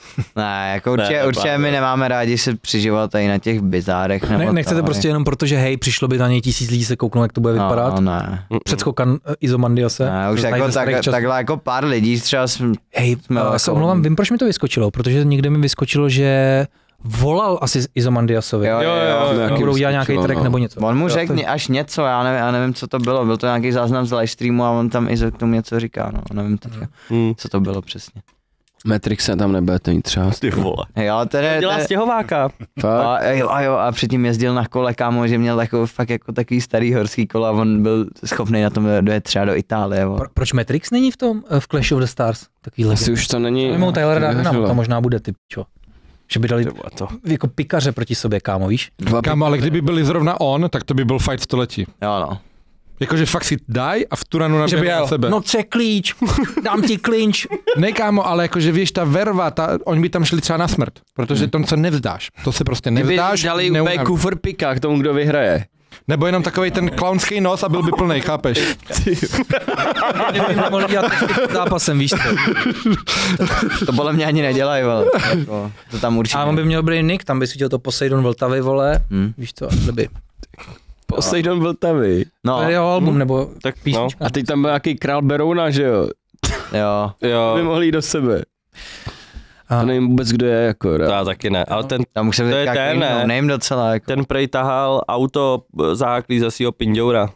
Ne, jako určitě, Ne, určitě my nemáme rádi se přižívat tady na těch bizárech. ne, nebo nechcete to, prostě jenom proto, že hej, přišlo by na něj tisíc lidí se kouknout, jak to bude vypadat. No, no, ne. Předskokan uh, Izomandiase. ne už to znají jako ze starých tak, časů. takhle jako pár lidí třeba jsme, Hej, jsme já jako- se omlouvám, vím, proč mi to vyskočilo, protože někde mi vyskočilo, že volal asi Izomandiasovi. Jo, jo, jo, jo, taky budou dělat nějaký vyskočilo, track no. nebo něco. On mu Jo, řekl to- až něco, já nevím, já nevím, co to bylo, byl to nějaký záznam z live streamu a on tam i k tomu něco říká, no, nevím teďka, Hmm. co to bylo přesně. Matrixe tam nebudete mít třeba. Ty vole. Hej, ale ten, Dělá ten, stěhováka. Fakt? a, jo, a jo, a předtím jezdil na kole, kámo, že měl jako, fakt jako takový starý horský kola a on byl schopný na tom dojet třeba do Itálie. Pro, proč Matrix není v tom, eh, v Clash of the Stars? Takový Asi už to není... Mimo Tylera Dardena, Nevěřila. to možná bude ty pičo. Že by dali Ty vole, to. jako pikaře proti sobě, kámo, víš? Dva Kámo, ale kdyby byli zrovna on, tak to by byl fight století. Jo, no. Jakože fakt si daj a v tu ranu Že by naběhne na jel, sebe. no co je klíč, dám ti klinč. Ne kámo, ale jakože víš, ta verva, ta, oni by tam šli třeba na smrt, protože to se nevzdáš. To se prostě Kdyby nevzdáš. dali úplně neunavíš. kufr pika k tomu, kdo vyhraje. Nebo jenom takový ten klaunský nos a byl by plnej, chápeš? Kdyby mohli dělat před zápasem, víš co? To podle mě ani nedělají, vole. Jako, to tam určitě. A on by měl být nick, tam by svítil to Poseidon Vltavy, vole, Hmm. víš co, by. Poseidon Vltavy. No, To je jeho album, nebo Tak písnička. A teď tam byl nějaký král Berouna, že jo? jo. Jo, By mohli jít do sebe. A- To nevím vůbec, kdo je, jako. já taky ne, ale ten, Tam už jsem To je teďka ten, ne? name docela, jako. ten prej tahal auto záklí za svýho pindoura.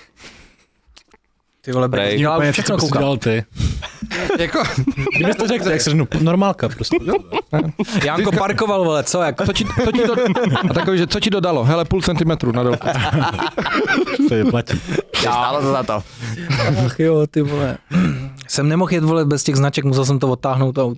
Ty vole, Prej. Brady dělal Úplně všechno co jsi koukal. dělal ty. Jako, Kdybys to řekl, tak se řeknu normálka prostě. Janko parkoval, vole, co, jako? co ti, co ti to, a takový, že co ti dodalo? Hele, půl centimetru na délku. To je platí. Stálo to za to. Ach jo, ty vole. Jsem nemohl jet, vole, bez těch značek, musel jsem to odtáhnout auto.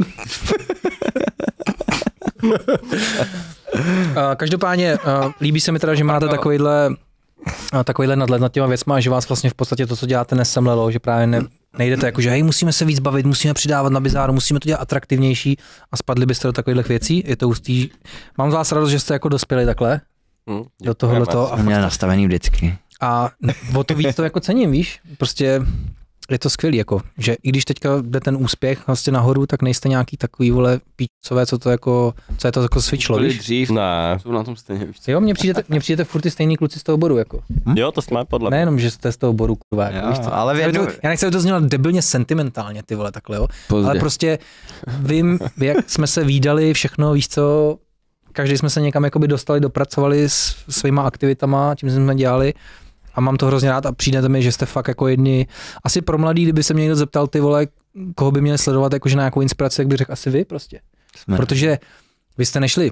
Uh, každopádně uh, líbí se mi teda, že máte takovýhle, uh, takovýhle nadhled nad těma věcma a že vás vlastně v podstatě to, co děláte, nesemlelo, že právě ne, nejdete jako, že hej, musíme se víc bavit, musíme přidávat na bizáru, musíme to dělat atraktivnější a spadli byste do takových věcí. Je to ústý. Mám z vás radost, že jste jako dospěli takhle Hm, do tohohletoho a, Jsem měl nastavený vždycky. a o to víc to jako cením, víš? Prostě je to skvělý, jako, že i když teďka jde ten úspěch vlastně nahoru, tak nejste nějaký takový, vole, píčové, co to jako, co je to jako svičlo, Byli víš? dřív, Ne, jsou na tom stejně, víš co? Jo, mně přijdete, mně přijdete furt ty stejný kluci z toho bodu, jako. jo, to jsme podle mě. Nejenom, že jste z toho bodu, kurva, jako, Jo, víš co? ale v jednu, To- Já nechci, aby to znělo debilně sentimentálně, ty vole, takhle, jo. Pozdě. Ale prostě vím, jak jsme se vídali, všechno, víš co, každý jsme se někam jakoby dostali, dopracovali s svýma aktivitama, tím jsme dělali a mám to hrozně rád a přijdete mi, že jste fakt jako jedni, asi pro mladý, kdyby se mě někdo zeptal, ty vole, koho by měli sledovat, jakože na nějakou inspiraci, jak bych řekl asi vy prostě. jsme, Protože vy jste nešli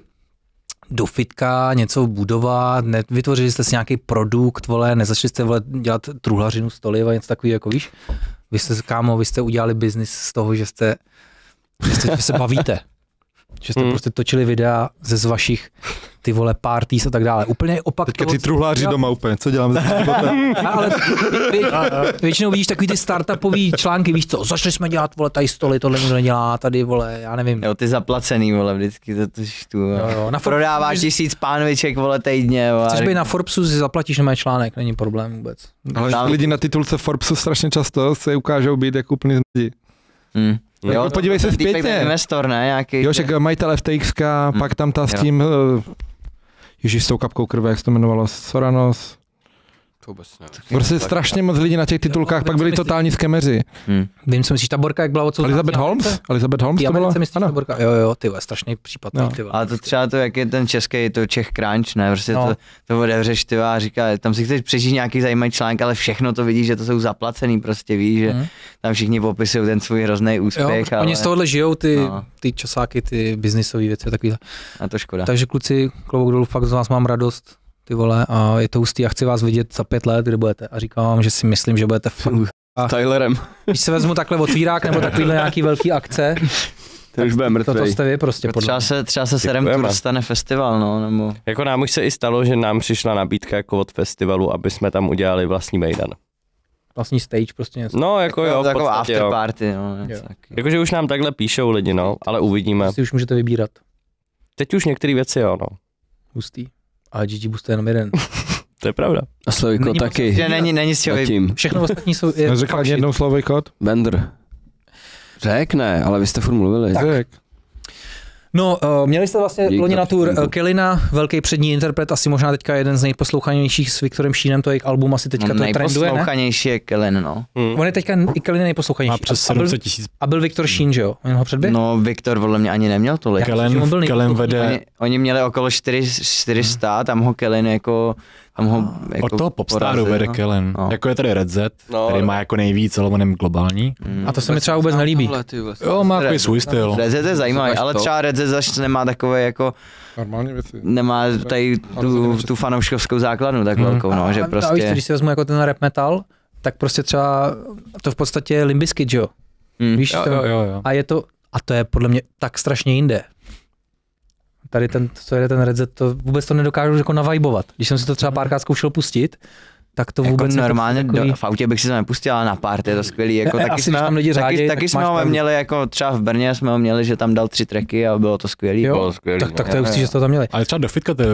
do fitka, něco budovat, nevytvořili jste si nějaký produkt, vole, nezačali jste vole, dělat truhlařinu stoly a něco takový, jako víš. Vy jste, kámo, vy jste udělali biznis z toho, že jste, že, jste, že se bavíte. Že jste Hmm. prostě točili videa ze z vašich ty vole parties a tak dále. Úplně opak Teďka toho, ty co- truhláři doma úplně, co dělám za životem? A, ale vě, vě, většinou vidíš takový ty startupový články, víš co, začali jsme dělat, vole, tady stoly, tohle nikdo nedělá, tady, vole, já nevím. jo, ty zaplacený, vole, vždycky to, to tu, Jo, jo. Na prodáváš tisíc pánviček, vole, týdně, vole. Chceš být na Forbesu, si zaplatíš na mé článek, není problém vůbec. Ale Tam- lidi na titulce Forbesu strašně často se ukážou být jako úplný zmrdí. Hmm. Jako podívej se týpek zpětně. byl investor, ne, nějaký. Jo, však majitel F T X, Hmm. pak tam ta s Jo. tím, eh, ježíš, s tou kapkou krve, jak se to jmenovalo, Soranos. To vůbec ne. Prostě strašně moc lidí na těch titulkách, pak byli totální skemeři. Hmm. Vím, co myslíš, ta Borka, jak byla odsouzená. Elizabeth Holmes? Elizabeth Holmes Ty to byla? Americe myslíš, ta Ano. Borka? Jo, jo, ty vole, strašný případ. Jo. Ty vole. Ale to třeba to, jak je ten český, to Čech Crunch, ne, prostě No. to, to otevřeš, ty a říká, tam si chceš přečíst nějaký zajímavý článek, ale všechno to vidíš, že to jsou zaplacený, prostě víš, že Mhm. tam všichni popisují ten svůj hrozný Jo, úspěch, ale oni z tohohle žijou, ty, No. ty časáky, ty biznisové věci a takovýhle. a to škoda. Takže kluci, klobouk dolů, fakt z vás mám radost, ty vole, a je to hustý a chci vás vidět za pět let, kde budete. A říkám vám, že si myslím, že budete fakt. S Tylerem. Když se vezmu takhle otvírák nebo takovýhle nějaký velký akce, Ten už bude to, to mrtvej. jste vy prostě podle Třeba mě. se, třeba se Serem Děkujeme. Tour stane festival, no, nebo Jako nám už se i stalo, že nám přišla nabídka jako od festivalu, aby jsme tam udělali vlastní mejdan. Vlastní stage, prostě něco. No, jako jo, v takovou podstatě after jo. party, no, něco Jo. taky. Jakože už nám takhle píšou lidi, no, ale uvidíme. Si už můžete vybírat. Teď už některé věci, jo, no. Hustý. Ale G G Boost je jenom jeden. To je pravda. A Slaviko Není moc- taky. Že není, není z čeho vy... Zatím. Všechno ostatní jsou... Je, Neřekl ani jednou slovej kód? Bender. Řekne, ale vy jste furt mluvili. Řek. No, uh, měli jste vlastně Dík loni za na tour připomínku. uh, Kellina, velký přední interpret, asi možná teďka jeden z nejposlouchanějších s Viktorem Šínem, to jejich album asi teďka No, to trenduje, ne? nejposlouchanější je Kellen, no. Hm. On je teďka i Kellin Má nejposlouchanější. přes A byl, sedm set tisíc. a byl Viktor Šín, že jo? On ho předběh? No, Viktor podle mě ani neměl tolik. Já- že on Kellen, byl Kellen nejposlouchanější. vede Oni, oni měli okolo čtyři sta, tam ho Kellen jako... Tam ho jako od toho popstaru porazil, vede no. Kellen. No. Jako je tady Red Z, No, který má jako nejvíc, ale on je globální. Mm. A to se mi třeba vůbec nelíbí. Jo, má takový svůj styl. Red Z je zajímavý, máš ale to? třeba Red Z zase nemá takové jako, Normální věci. nemá tady tu, tu fanouškovskou základnu tak Hmm. velkou, no, že A- A víš, co, prostě... když si vezmu jako ten rap metal, tak prostě třeba to v podstatě je Limp Bizkit, že jo? Mm. Víš, Jo, to, jo, jo, jo. a je to, a to je podle mě tak strašně jinde. Tady ten, co je ten Red Z, to vůbec to nedokážu jako navajbovat. Když jsem si to třeba párkrát zkoušel pustit, tak to Jako vůbec normálně je to takový, do, v autě bych si to nepustil, ale na party je to skvělý. Jako, Ne, taky asi, jsme, když tam lidi taky, řádí, taky tak jsme máš ho pravdu. měli, jako třeba v Brně jsme ho měli, že tam dal tři tracky a bylo to skvělý. Jo. Bylo skvělý, tak, no. tak to je Jo, hustý, jo. že jste to tam měli. Ale třeba do fitka to je dobrý.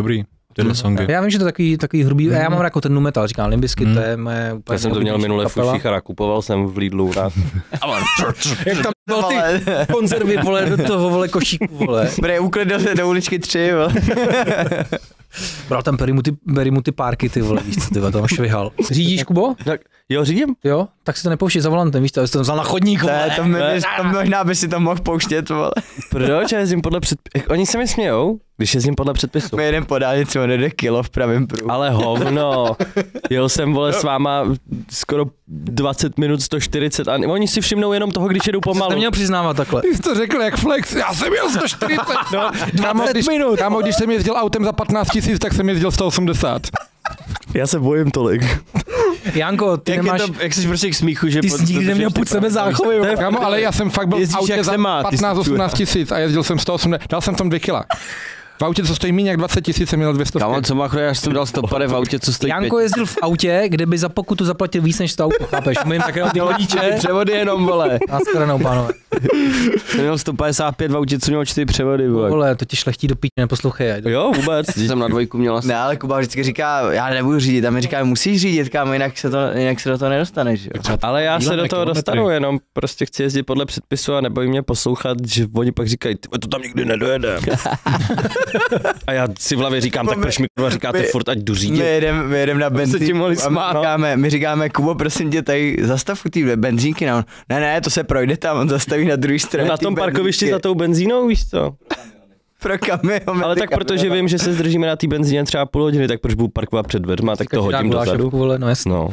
Tyhle songy. Já vím, že to je takový, takový hrubý, mm. já mám jako ten nu metal, říkám Limbisky, mm. to je moje úplně... Já jsem to měl minule v kapela. Fuších a kupoval jsem v Lidlu rád. Jak tam byl ty konzervy, vole, do toho, vole, košíku, vole. Bre, uklidil se do uličky tři, vole. Bral tam beri mu ty, beri mu ty párky, ty vole, víš co, ty vole, to máš vyhal. Řídíš, Kubo? Tak, jo, řídím. Jo? Tak si to nepouštěj za volantem, víš co, jsi to vzal na chodník, To, vole. je, to, mi, to možná by si to mohl pouštět, vole. Proč? Já jezdím podle předpisů. Oni se mi smějou, když jezdím podle předpisů. My jedem po dálnici, on jede kilo v pravém pruhu. Ale hovno, jel jsem, vole, s váma skoro dvacet minut, sto čtyřicet a oni si všimnou jenom toho, když jedou Jsi pomalu. neměl přiznávat takhle. Ty jsi to řekl jak flex, já jsem jel sto čtyřicet. No, kámo, když, kámo, když jsem jezdil autem za patnáct tisíc, tak jsem jezdil sto osmdesát. Já se bojím tolik. Janko, ty Jak, nemáš... je to, jak jsi prostě k smíchu, že... Ty jsi nikdy neměl půd sebe záchovy, vole. Kámo, ale já jsem fakt byl v Jezdíš autě jak za se má, ty patnáct jsi osmnáct tisíc a jezdil jsem sto osmdesát, dal jsem tam dvě kila. V autě, co stojí méně jak dvacet tisíc, jsem měl dvě stovky. Kámo, co má chvíli, až jsem dal stopade v autě, co stojí Janko jezdil v autě, kde by za pokutu zaplatil víc než to auto, chápeš? Mým takhle ty hodíče. převody jenom, vole. Naschledanou, pánové. Jsem měl sto padesát pět v autě, co měl čtyři převody, vole. Vole, to tě šlechtí do píče, neposlouchej. Jo, vůbec. Jsem na dvojku měl asi. Ne, ale Kuba vždycky říká, já nebudu řídit, a mi říká, musíš řídit, kámo, jinak se, to, jinak se do toho nedostaneš, jo. Ale já se Dílené do toho kilometry. dostanu, jenom prostě chci jezdit podle předpisu a nebojí mě poslouchat, že oni pak říkají, ty to tam nikdy nedojede. A já si v hlavě říkám, tak proč mi kurva říkáte my- furt, ať jdu My řídit. jedeme, my jedem na se benzín tím mohli a my smát, no. říkáme, my říkáme, Kubo, prosím tě, tady zastav u té benzínky, no. Ne, ne, to se projde tam, on zastaví na druhé straně. Na té tom parkovišti benzínky. za tou benzínou, víš co? Pro kamiometry. Ale tak protože vím, že se zdržíme na té benzíně třeba půl hodiny, tak proč budu parkovat před dveřma, tak to hodím dozadu. Vole, no jasně. No.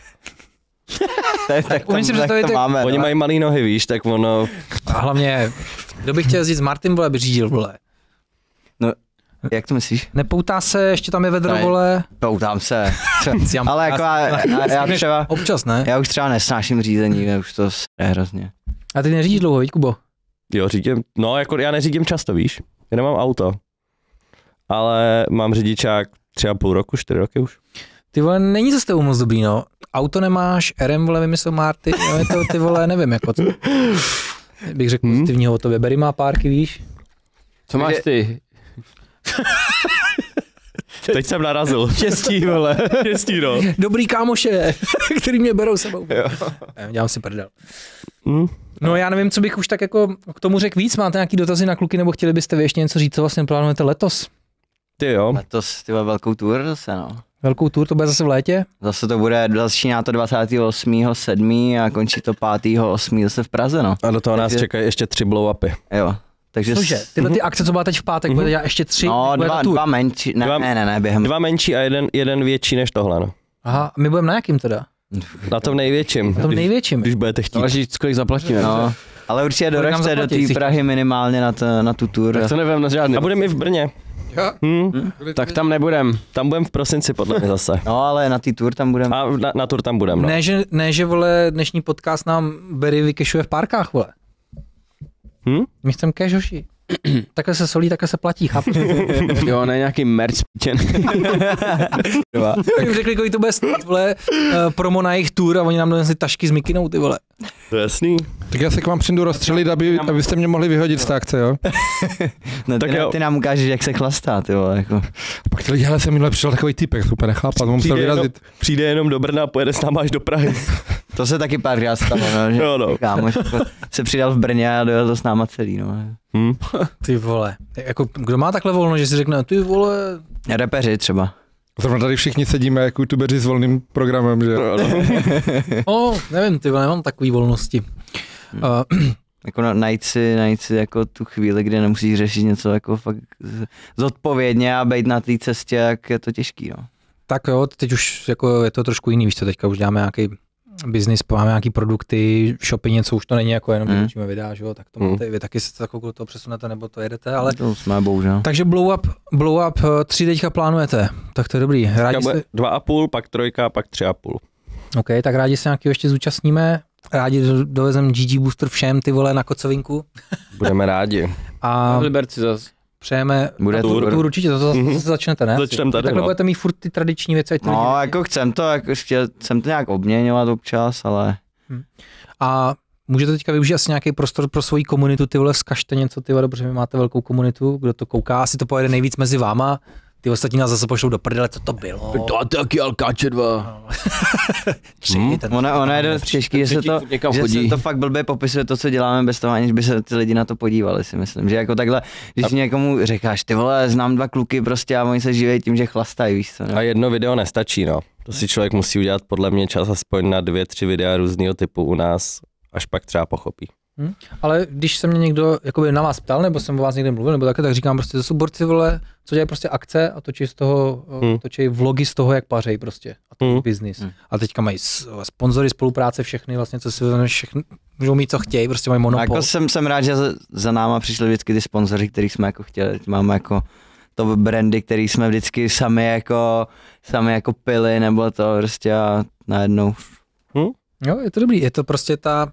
tak, tak, umím si tam- tak představit, to jak- máme, Oni no. mají malý nohy, víš, tak ono... A hlavně, kdo by chtěl jezdit s Martin, vole, by řídil, vole. Jak to myslíš? Nepoutá se, ještě tam je vedro, Ne. vole. Poutám se. Si jam- Ale jako já, já, já třeba, Občas, ne? já už třeba nesnáším řízení, já už to je hrozně. A ty neřídíš dlouho, víš, Kubo? Jo, řídím, no jako já neřídím často, víš, já nemám auto, ale mám řidičák tři a půl roku, čtyři roky už. Ty vole, není to s tebou moc dobrý, no. Auto nemáš, R M, vole, vymyslel Marty, no je to, ty vole, nevím, jako co. Bych řekl Hmm. pozitivního o tobě. Berry má párky, víš? Co máš ty? Teď jsem narazil. Štěstí, vole. Štěstí, no. Dobrý kámoše, který mě berou sebou. Ne, dělám si prdel. Hm? No já nevím, co bych už tak jako k tomu řekl víc. Máte nějaký dotazy na kluky, nebo chtěli byste vy ještě něco říct, co vlastně plánujete letos? Ty jo. Letos ty vole, velkou tour zase, no. Velkou tour, to bude zase v létě? Zase to bude, začíná to dvacátého osmého sedmého a končí to pátého osmého zase v Praze, no. A do toho nás Takže- čekají ještě tři blow-upy. Jo. Takže Cože, s- tyhle ty akce, co byla teď v pátek, bude dělat ještě tři, no, bude ta dva, tour. dva menší, ne, Dva- ne, ne, ne, během. Dva menší a jeden, jeden větší než tohle, no. Aha, my budeme na jakým teda? Na tom největším. Na tom když- největším. Když budete chtít. Záleží, kolik zaplatíme. No, ale určitě Kolik nám doražte do zaplatí, té si- Prahy minimálně na, to, na tu tour. Tak to nevím na žádný. A budeme i v Brně. Jo. Hm? Tak tam nebudem. Tam budeme v prosinci, podle mě zase. No, ale na té tour tam budeme. A na, na tour tam budeme, no. Ne, že, ne, že vole, dnešní podcast nám Berry vykešuje v párkách, vole. Hm? My chceme cash, hoši. Takhle se solí, takhle se platí, chápu. Jo, ne nějaký merch píčen. Oni řekli, kolik to bude stát, vole, uh, promo na jejich tour a oni nám donesli tašky s mikinou, ty vole. To je jasný. Tak já se k vám přijdu rozstřelit, aby, abyste mě mohli vyhodit z té akce, jo? No, tak ty, jo. ty nám ukážeš, jak se chlastá, ty vole, jako. Pak ty lidi, hele, jsem minule přišel takový typek, super nechápat, on musel Přijde jenom, vyrazit. přijde jenom do Brna a pojede s náma až do Prahy. To se taky párkrát stalo, no, že Jo, no. kámoš jako se přidal v Brně a dojel to s náma celý, no. Hm? Ty vole. Jako, kdo má takhle volno, že si řekne, ty vole, Repeři třeba. Zrovna tady všichni sedíme jako youtubeři s volným programem, že jo? No, no. o, nevím, ty vole, nemám takový volnosti. Uh, Jako na- najít si, najít si jako tu chvíli, kdy nemusíš řešit něco jako fakt z- zodpovědně a být na té cestě, jak je to těžký, no. tak jo, teď už jako je to trošku jiný, víš co, teďka už děláme nějaký business, máme nějaký produkty, shopy, něco už to není jako jenom, Mm. že točíme videa, že jo, tak to Mm. máte i vy taky se tak okolo toho přesunete, nebo to jedete, ale To jsme bohužel. takže blow up, blow up eh, tři teďka plánujete, tak to je dobrý. Rádi Bude se, dva a půl, pak trojka, pak tři a půl. OK, tak rádi se nějakého ještě zúčastníme, rádi do- dovezem G G Booster všem, ty vole, na kocovinku Budeme rádi. a V Liberci zas. přejeme, Bude na tour. tour určitě, to zase Mhm. zase začnete, ne? Začneme tady, Takhle no. budete mít furt ty tradiční věci, ať to No, lidi- jako chcem to, jako chtěl jsem to nějak obměňovat občas, ale A můžete teďka využít asi nějaký prostor pro svoji komunitu, ty vole, zkažte něco, ty vole, protože vy máte velkou komunitu, kdo to kouká, asi to pojede nejvíc mezi váma, Ty ostatní nás zase pošlou do prdele, co to bylo. To a taky Alkáče dva. Tři, Hmm. ten... Ono, ono je dost těžký, že se to, někam že chodí. se to fakt blbě popisuje to, co děláme bez toho, aniž by se ty lidi na to podívali, si myslím. Že jako takhle, když a... někomu říkáš, ty vole, znám dva kluky prostě a oni se živí tím, že chlastají, víš co. Ne? A jedno video nestačí, no. To si člověk musí udělat podle mě čas aspoň na dvě, tři videa různého typu u nás, až pak třeba pochopí. Hmm. Ale když se mě někdo jakoby na vás ptal, nebo jsem o vás někde mluvil, nebo také, tak říkám prostě, to jsou borci, vole, co dělají prostě akce a točí z toho, Hmm. točí vlogy z toho, jak pařej prostě. A to je Hmm. business. Hmm. A teďka mají s- sponzory, spolupráce, všechny vlastně, co si všechny, můžou mít, co chtějí, prostě mají A monopol. jako jsem, jsem rád, že za, za náma přišli vždycky ty sponzoři, který jsme jako chtěli. Máme jako to brandy, který jsme vždycky sami jako, sami jako pili, nebo to prostě a najednou. Jo, je to dobrý, je to prostě ta,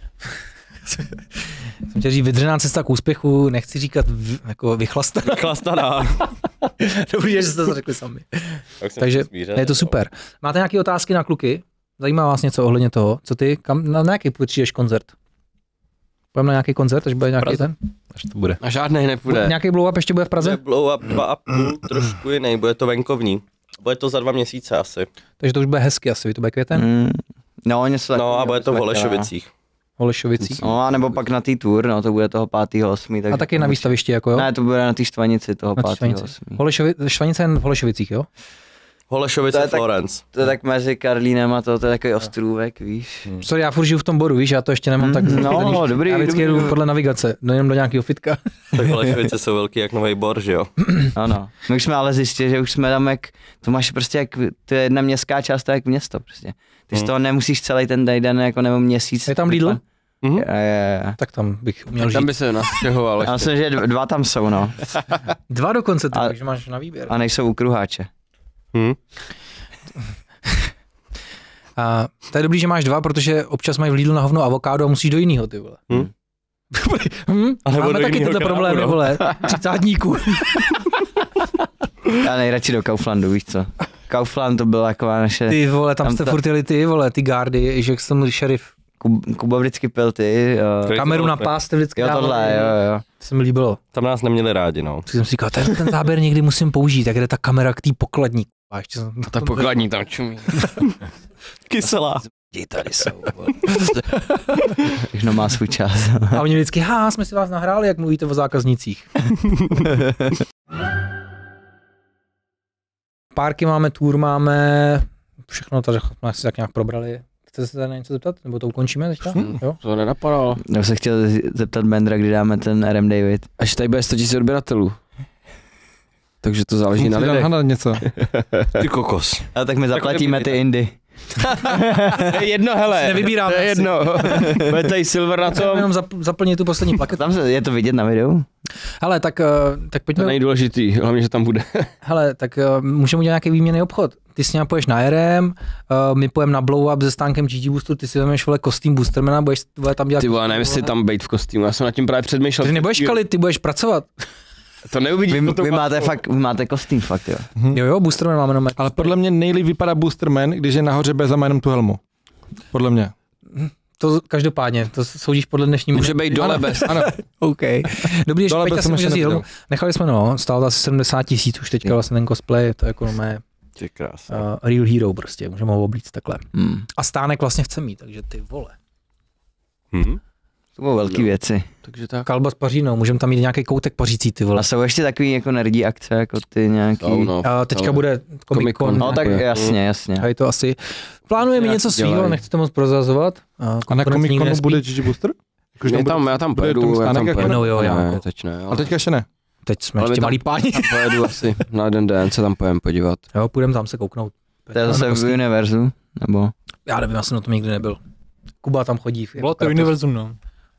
jsem chtěl říct, vydřená cesta k úspěchu, nechci říkat v, jako vychlastaná. Chlastaná. Dobrý, že jste to řekli sami. Takže je to super. Máte nějaké otázky na kluky? Zajímá vás něco ohledně toho? Co ty, kam, na, na jaký přijdeš koncert? Půjdeme na nějaký koncert, až bude nějaký Praze. ten? Až to bude. A žádnej nepůjde. Nějaký blow up ještě bude v Praze? Blow up dva a půl, trošku jiný, bude to venkovní. Bude to za dva měsíce asi. Takže to už bude hezky asi, to bude květen? Mm, no, něco No a bude to v jsme Holešovicích. Holešovicích. chtěli. No a nebo pak na té tour, no to bude toho pátého osmého A taky na výstavišti, jako jo? Ne, to bude na té Štvanici toho Na té pátého Štvanici. osmého Holešovi, Štvanice jen v Holešovicích, jo? Holešovice, To je tak- Florence. To je tak mezi Karlínem a to, to je takový ostrůvek, víš. Sorry, já furt žiju v tom bodu, víš, já to ještě nemám Mm, tak. no, dobrý, Já vždycky dobrý. jedu podle navigace, no jenom do nějakého fitka. Tak Holešovice jsou velký jak Nový Bor, že jo? Ano. My už jsme ale zjistili, že už jsme tam jak, to máš prostě jak, to je jedna městská část, to je jak město prostě. Ty z Hmm. toho nemusíš celý ten den jako nebo měsíc. Je tam Lidl? Mhm. Je, je, je. Tak tam bych měl Tam žít. by se nastěhoval. Já myslím, že d- dva tam jsou, no. Dva dokonce, ty, A- takže máš na výběr. A nejsou u kruháče. Hm? A to je dobrý, že máš dva, protože občas mají v Lidlu na hovno avokádo a musíš do jiného, ty vole. Hm? hm? A nebo Máme do taky jinýho tyhle krámu, problémy, no. vole. Třicátníků. Já nejradši do Kauflandu, víš co. Kaufland to byla taková naše, Ty vole, tam, Tam jste ta- furt jeli ty, vole, ty gardy, že jak jsem byl šerif. Kub, Kuba vždycky pil ty. Uh, Kolik Kameru to na bylo? pás jste vždycky jo, dávali. tohle, jo, jo. To se mi líbilo. Tam nás neměli rádi, no. Tak jsem si říkal, ten, ten záběr někdy musím použít, tak jde ta kamera k té pokladní. A ještě jsem, Ta pokladní tam čumí. Kyselá. Ti tady jsou. Všechno má svůj čas. A oni vždycky, ha, jsme si vás nahráli, jak mluvíte o zákaznicích. Párky máme, tour máme, všechno tady jsme si tak nějak probrali. Chcete se tady na něco zeptat? Nebo to ukončíme teďka? Hmm. Jo? To nenapadalo. Já se chtěl zeptat Bendra, kdy dáme ten R M David. Až tady bude sto tisíc odběratelů. Takže to záleží na lidech. Hledat něco. Ty kokos. A tak my zaplatíme ty Indy. To je jedno, hele. Nevybíráme To je si. jedno. Bude tady silver na Chceme co? jenom zap, zaplnit tu poslední plaketu. Tam se, je to vidět na videu? Hele, tak, eh, tak To pojďme, není důležitý, hlavně, že tam bude. hele, tak eh, můžeme udělat nějaký výměnný obchod. Ty s ním poješ na R M, uh, my pojeme na blow up se stánkem G G Boostu, ty si vezmeš vole kostým Boostermana, budeš vole, tam dělat. Ty vole, nevím, jestli tam bejt v kostýmu, já jsem nad tím právě předmýšlel. Ty nebudeš kalit, ty budeš pracovat. To neuvidíš. Vy, po tom vy máte masku. fakt, vy máte kostým fakt, jo. Jo, jo, Boosterman máme jenom. Ale podle mě nejlíp vypadá Boosterman, když je nahoře bez a má jenom tu helmu. Podle mě. To každopádně, to soudíš podle dnešní. Může být dole bez. Ano, OK. Dobrý, že Dole Peťa bez si jsem může ještě vzít helmu. neviděl. Nechali jsme, no, stálo to asi sedmdesát tisíc už teďka vlastně ten cosplay, to je jako mé Ty krása. uh, real hero prostě, můžeme ho oblíct takhle. Hmm. A stánek vlastně chce mít, takže ty vole. Hm? To bylo velký věci. Takže tak. Kalba s pařínou, můžeme tam mít nějaký koutek pařící, ty vole. A jsou ještě takový jako nerdí akce, jako ty nějaký. Oh, no. A teďka Ale- bude Comic Con. Comic-Con. No tak Děkuji. jasně, jasně. A je to asi. Plánujeme Jak něco svýho, dělají. nechcete moc prozrazovat. a na konkurence Comic nikdo Conu nespí. bude G G Booster? Jakože Já bude- tam, já tam bude tomu pojedu, já stánek tam jako- pojedu. No jo, já ne, jako- teď ne. Ale Ale, teďka ještě ne. Teď jsme Ale my ještě tam- malí páni. tam pojedu asi na jeden den, se tam pojem podívat. Jo, půjdeme tam se kouknout. To je zase v univerzu, nebo? Já nevím, já jsem na tom nikdy nebyl. Kuba tam chodí. Bylo jako to charakter. univerzum, no.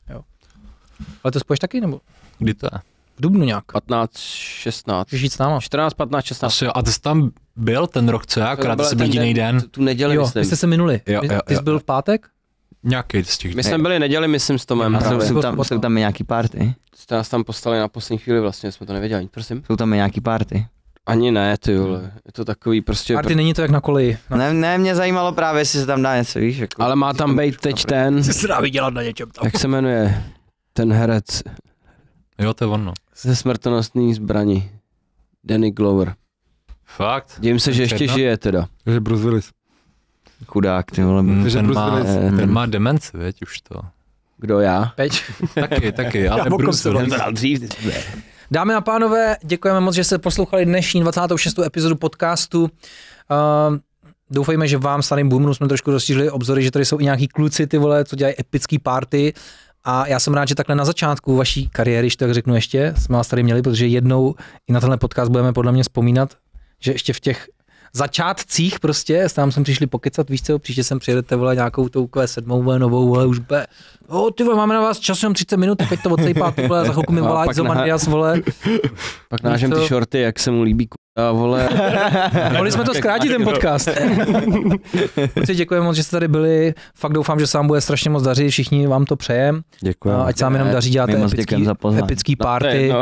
Ale to spoješ taky, nebo? Kdy to je? V Dubnu nějak. patnáct, šestnáct. Můžeš jít s náma. čtrnáct, patnáct, šestnáct. Asi jo. A ty jsi tam byl ten rok, co já? Akorát ty jsi byl jiný den. Tu, tu neděli, Jo, myslím. vy jste se minuli. Jo, Ty- jo, Ty jsi jo. byl v pátek? Nějaký z těch. My jsme byli neděli, myslím, s Tomem. A jsou, právě. jsou, tam, Potom. jsou tam i nějaký party? Jste nás tam poslali na poslední chvíli vlastně, jsme to nevěděli. Prosím? Jsou tam i nějaký party? Ani ne, ty vole. Je to takový prostě... Party není to jak na koleji. No. Ne, ne, mě zajímalo právě, jestli se tam dá něco, víš? Jako, Ale má tam být teď ten, Se dá vydělat na něčem tam. jak se jmenuje, ten herec Jo, to je ono. ze smrtonosný zbraní. Danny Glover. Fakt. Dívím se, že ještě Jedna? žije teda. Takže Bruce Willis. Chudák, ty vole. Mm, Takže ten, Bruce má, Willis. ten má demenci, věď, už to. Kdo já? Peť. Taky, taky, ale Já Bruce bokom Willis. Dámy a pánové, děkujeme moc, že jste poslouchali dnešní dvacátou šestou epizodu podcastu. Uh, doufejme, že vám starým boomrům jsme trošku rozšířili obzory, že tady jsou i nějaký kluci, ty vole, co dělají epický party. A já jsem rád, že takhle na začátku vaší kariéry, když tak řeknu ještě, jsme vás tady měli, protože jednou i na tenhle podcast budeme podle mě vzpomínat, že ještě v těch začátcích prostě, tam jsme přišli pokecat, víš co, příště sem přijedete, vole, nějakou tou Q sedm, vole, novou, vole, už bude, o ty vole, máme na vás čas jenom třicet minut, teď to odsejpá, vole, za chvilku mi No a volá pak Izomandias, vole. Pak nážem ty shorty, jak se mu líbí k***a, vole. Mohli jsme to zkrátit, ten podcast. Kluci, děkujeme moc, že jste tady byli, fakt doufám, že se vám bude strašně moc dařit, všichni vám to přejem. Děkuji. Ať se vám jenom daří, děláte My moc epický, děkujeme za pozvání. epický To je party. jedno.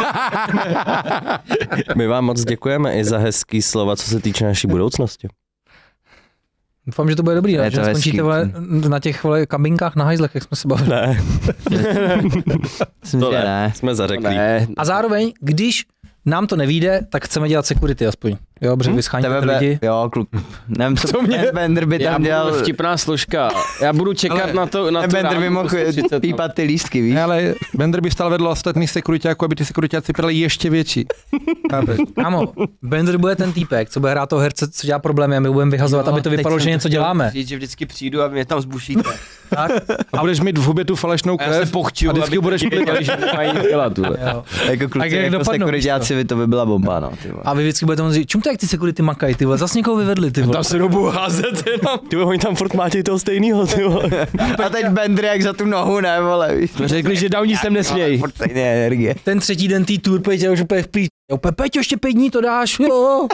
My vám moc děkujeme i za hezký slova, co se týče naší budoucnosti. Doufám, že to bude dobrý, Je ne? Že to skončíte hezký. vole, na těch vole, kabinkách na hajzlech, jak jsme se bavili. Ne, Myslím, to že ne. ne. Jsme zařeklí. Ne, A zároveň, když nám to nevíde, tak chceme dělat security aspoň. Jo, protože vy scháníte Tebe lidi. be, jo, kluk. Nevím, co To mě- mě... Bender by já tam budu dělal... vtipná složka. Já budu čekat Ale- na to, na to Bender by ráno mohl třicet, no. pípat ty lístky, víš? Ne, ale Bender by stál vedle ostatních sekuritáků, aby ty sekuritáci byly ještě větší. Chápeš? Kámo, Bender bude ten týpek, co bude hrát toho herce, co dělá problémy a my budeme vyhazovat, Jo, aby to teď vypadalo, jsem že to něco chtěl děláme. Říct, že vždycky přijdu a mě tam zbušíte. Tak? A budeš mít v hubě tu falešnou A já se krev pochču, a vždycky budeš věděli, že nemají dělat. Tule. Jo. Jako A kluci, jak jako dopadnou, sekuritáci, by to by byla bomba, no, ty vole. A vy vždycky budete moct říct, čum to jak ty security makají, ty vole, zas někoho vyvedli, ty vole. Tam se dobu házet jenom. Ty oni tam furt mátějí toho stejného, ty vole. A teď Bender jak za tu nohu, ne, vole, víš? Jsme řekli, že downí sem nesmějí. Furt stejné energie. Ten třetí den tý tour, Peťa už úplně v píč. Úplně, Peťo, ještě pět dní to dáš, jo.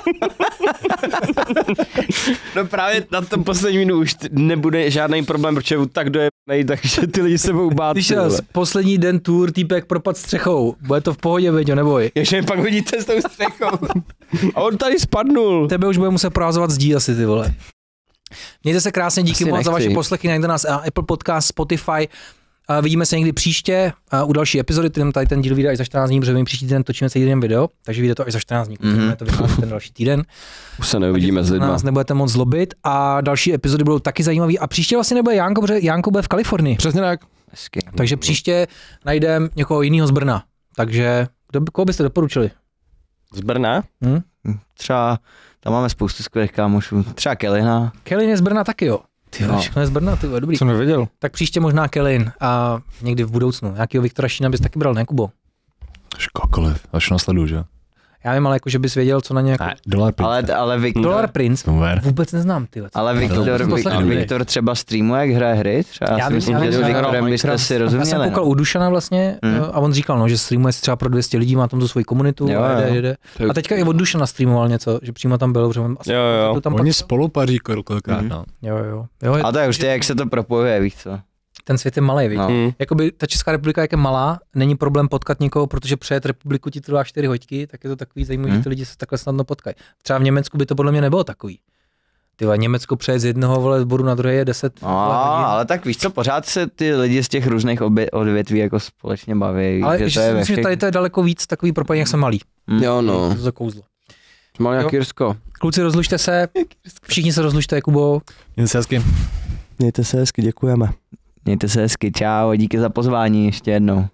No právě na tom posledním dnu už t- nebude žádný problém, protože je tak dojebanej, takže ty lidi se budou bát. Když ty vole. raz, poslední den tour, týpek propad střechou, bude to v pohodě, Peťo, neboj. Ještě mi pak hodíte s tou střechou. A on tady spadnul. Tebe už bude muset provázovat zdí asi, ty vole. Mějte se krásně, díky Asi moc za nechci. vaše poslechy, najděte nás na Apple Podcast, Spotify. A vidíme se někdy příště a u další epizody, kterým tady ten díl vyjde až za čtrnáct dní, protože my příští týden točíme celý den video, takže vyjde to až za čtrnáct dní, Mhm. mm-hmm. to vychází ten další týden. Už se neuvidíme s Na lidma. nás nebudete moc zlobit a další epizody budou taky zajímavé a příště vlastně nebude Janko, protože Janko bude v Kalifornii, Přesně tak. Hezky. takže příště najdeme někoho jiného z Brna, takže kdo, koho byste doporučili? Z Brna? Hm? Třeba, tam máme spoustu skvělých kámošů. Třeba Kelina. Kelin je z Brna taky, jo. Ty No. všechno je z Brna, ty vole, dobrý. Jsem nevěděl. Tak příště možná Kelin a někdy v budoucnu. Nějakýho Viktora Šína bys taky bral, ne Kubo? Škokoliv, až nasleduju, že? Já vím, ale jako, že bys věděl, co na ně jako... Ne, dolar pět. Ale, ale Viktor, Dolar Prince? Ver. Vůbec neznám, ty. ale To Viktor, jsem poslechl. Viktor, Viktor třeba streamuje, jak hraje hry. Třeba Já já si vím, myslím, já že vím, s já vím. Viktorem byste Minecraft. si Já rozuměli. jsem koukal no. u Dušana vlastně Hmm. a on říkal, no, že streamuje si třeba pro dvě stě lidí, má tam tu svoji komunitu Jo, a jede, jo. jede. A teďka i od Dušana streamoval něco, že přímo tam byl, protože on asi Jo, jo. to tam pak... Oni spolu paří kolikrát, Mhm. no. Jo, jo. jo A to je už ty, jak se to propojuje, víš co. ten svět je malý, víš. No. Hmm. Jakoby ta Česká republika jak je malá, není problém potkat někoho, protože přejet republiku ti trvá čtyři hodiny, tak je to takový zajímavý, Hmm. že ty lidi se takhle snadno potkají. Třeba v Německu by to podle mě nebylo takový. Ty vole, Německo přejet z jednoho vole zboru na druhé je deset No, vole, hodin. ale tak víš co, pořád se ty lidi z těch různých obě, odvětví jako společně baví. Ale že že to je si ve myslím, že všech- tady to je daleko víc takový propojení, jak jsme malí. Mm. Jo no, To je kouzlo. mal jak Jo. Jirsko. Kluci, rozlučte se, všichni se rozlučte, Kubo. Jen se hezky. Mějte se hezky, děkujeme. Mějte se hezky, čau, díky za pozvání ještě jednou.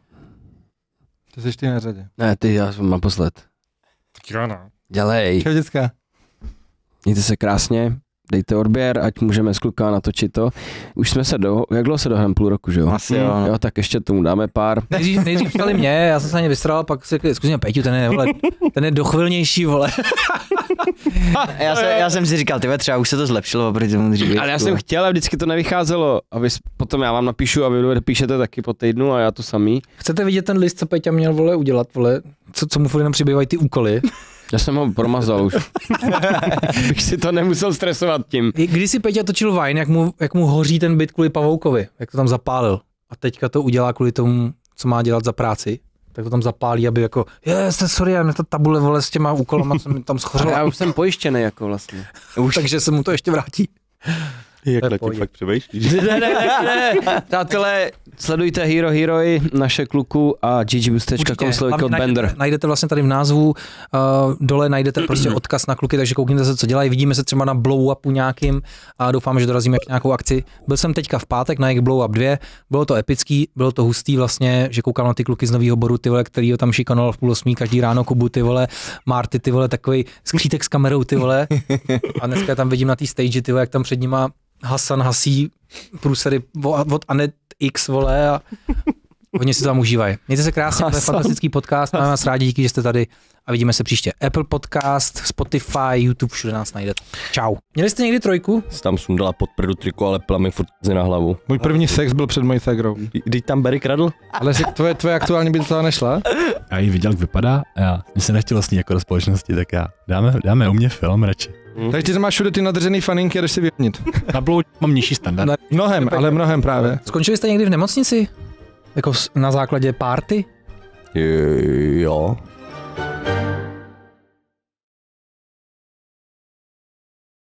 To jsi ty na řadě. Ne, ty, já jsem naposled. Tak jo, no. Dělej. Čau, děcka. Mějte se krásně, dejte odběr, ať můžeme s klukama natočit to. Už jsme se do, jak dlouho se dohrám, půl roku, že jo? Asi jo, no. Jo, tak ještě tomu dáme pár. Nejdřív, nejdřív ptali mě, já jsem se na ně vystral, pak si řekli, zkusíme Peťu, ten je, vole, ten je dochvilnější, vole. Já, se, já jsem si říkal, tyhle třeba už se to zlepšilo oproti tomu dříve. Ale já jsem chtěl, a vždycky to nevycházelo. A vy, s- potom já vám napíšu a vy píšete taky po týdnu a já to samý. Chcete vidět ten list, co Peťa měl, vole, udělat, vole, co, co mu furt jenom přibývají ty úkoly. Já jsem ho promazal už. Bych si to nemusel stresovat tím. I Když si Peťa točil Vine, jak mu, jak mu hoří ten byt kvůli Pavoukovi, jak to tam zapálil. A teďka to udělá kvůli tomu, co má dělat za práci. Tak to tam zapálí, aby jako, je, jste sorry, já ta tabule, vole, s těma úkolama, co mi tam Ale schořela. já už jsem pojištěný jako vlastně. Už. Takže se mu to ještě vrátí. Jak To je na tím pohodě. fakt přemýšlíš? Ne, ne, ne, ne. Přátelé, sledujte Hero Heroi, naše kluku a ggboosters tečka com Hlavně kód Bender. najdete, najdete vlastně tady v názvu, uh, dole najdete prostě odkaz na kluky, takže koukněte se, co dělají. Vidíme se třeba na blow upu nějakým a doufám, že dorazíme k nějakou akci. Byl jsem teďka v pátek na jejich blow up dva, bylo to epický, bylo to hustý vlastně, že koukám na ty kluky z nového boru, ty vole, který ho tam šikanoval v půl osmí každý ráno, Kubu, ty vole, Marty, ty vole, takový skřítek s kamerou, ty vole. A dneska tam vidím na té stage, ty vole, jak tam před nima Hasan hasí průsery od Anet X, vole, a hodně si to tam užívají. Mějte se krásně, to je fantastický podcast, máme vás rádi, díky, že jste tady a vidíme se příště. Apple Podcast, Spotify, YouTube, všude nás najdete. Čau. Měli jste někdy trojku? Jsi tam sundala pod prdu triko, ale plamy furt na hlavu. Můj první sex byl před mojí ségrou. Když tam Barry kradl? Ale že tvoje, tvoje aktuální by do toho nešla? Já ji viděl, jak vypadá a já, mě se nechtěl vlastně jako do společnosti, tak já dáme, dáme u mě film radši. Hmm. Takže ty tam máš všude ty nadržený faninky a jdeš si vyhodnit. Na Blue mám nižší standard. Mnohem, ale mnohem právě. Skončili jste někdy v nemocnici? Jako na základě party? Jo.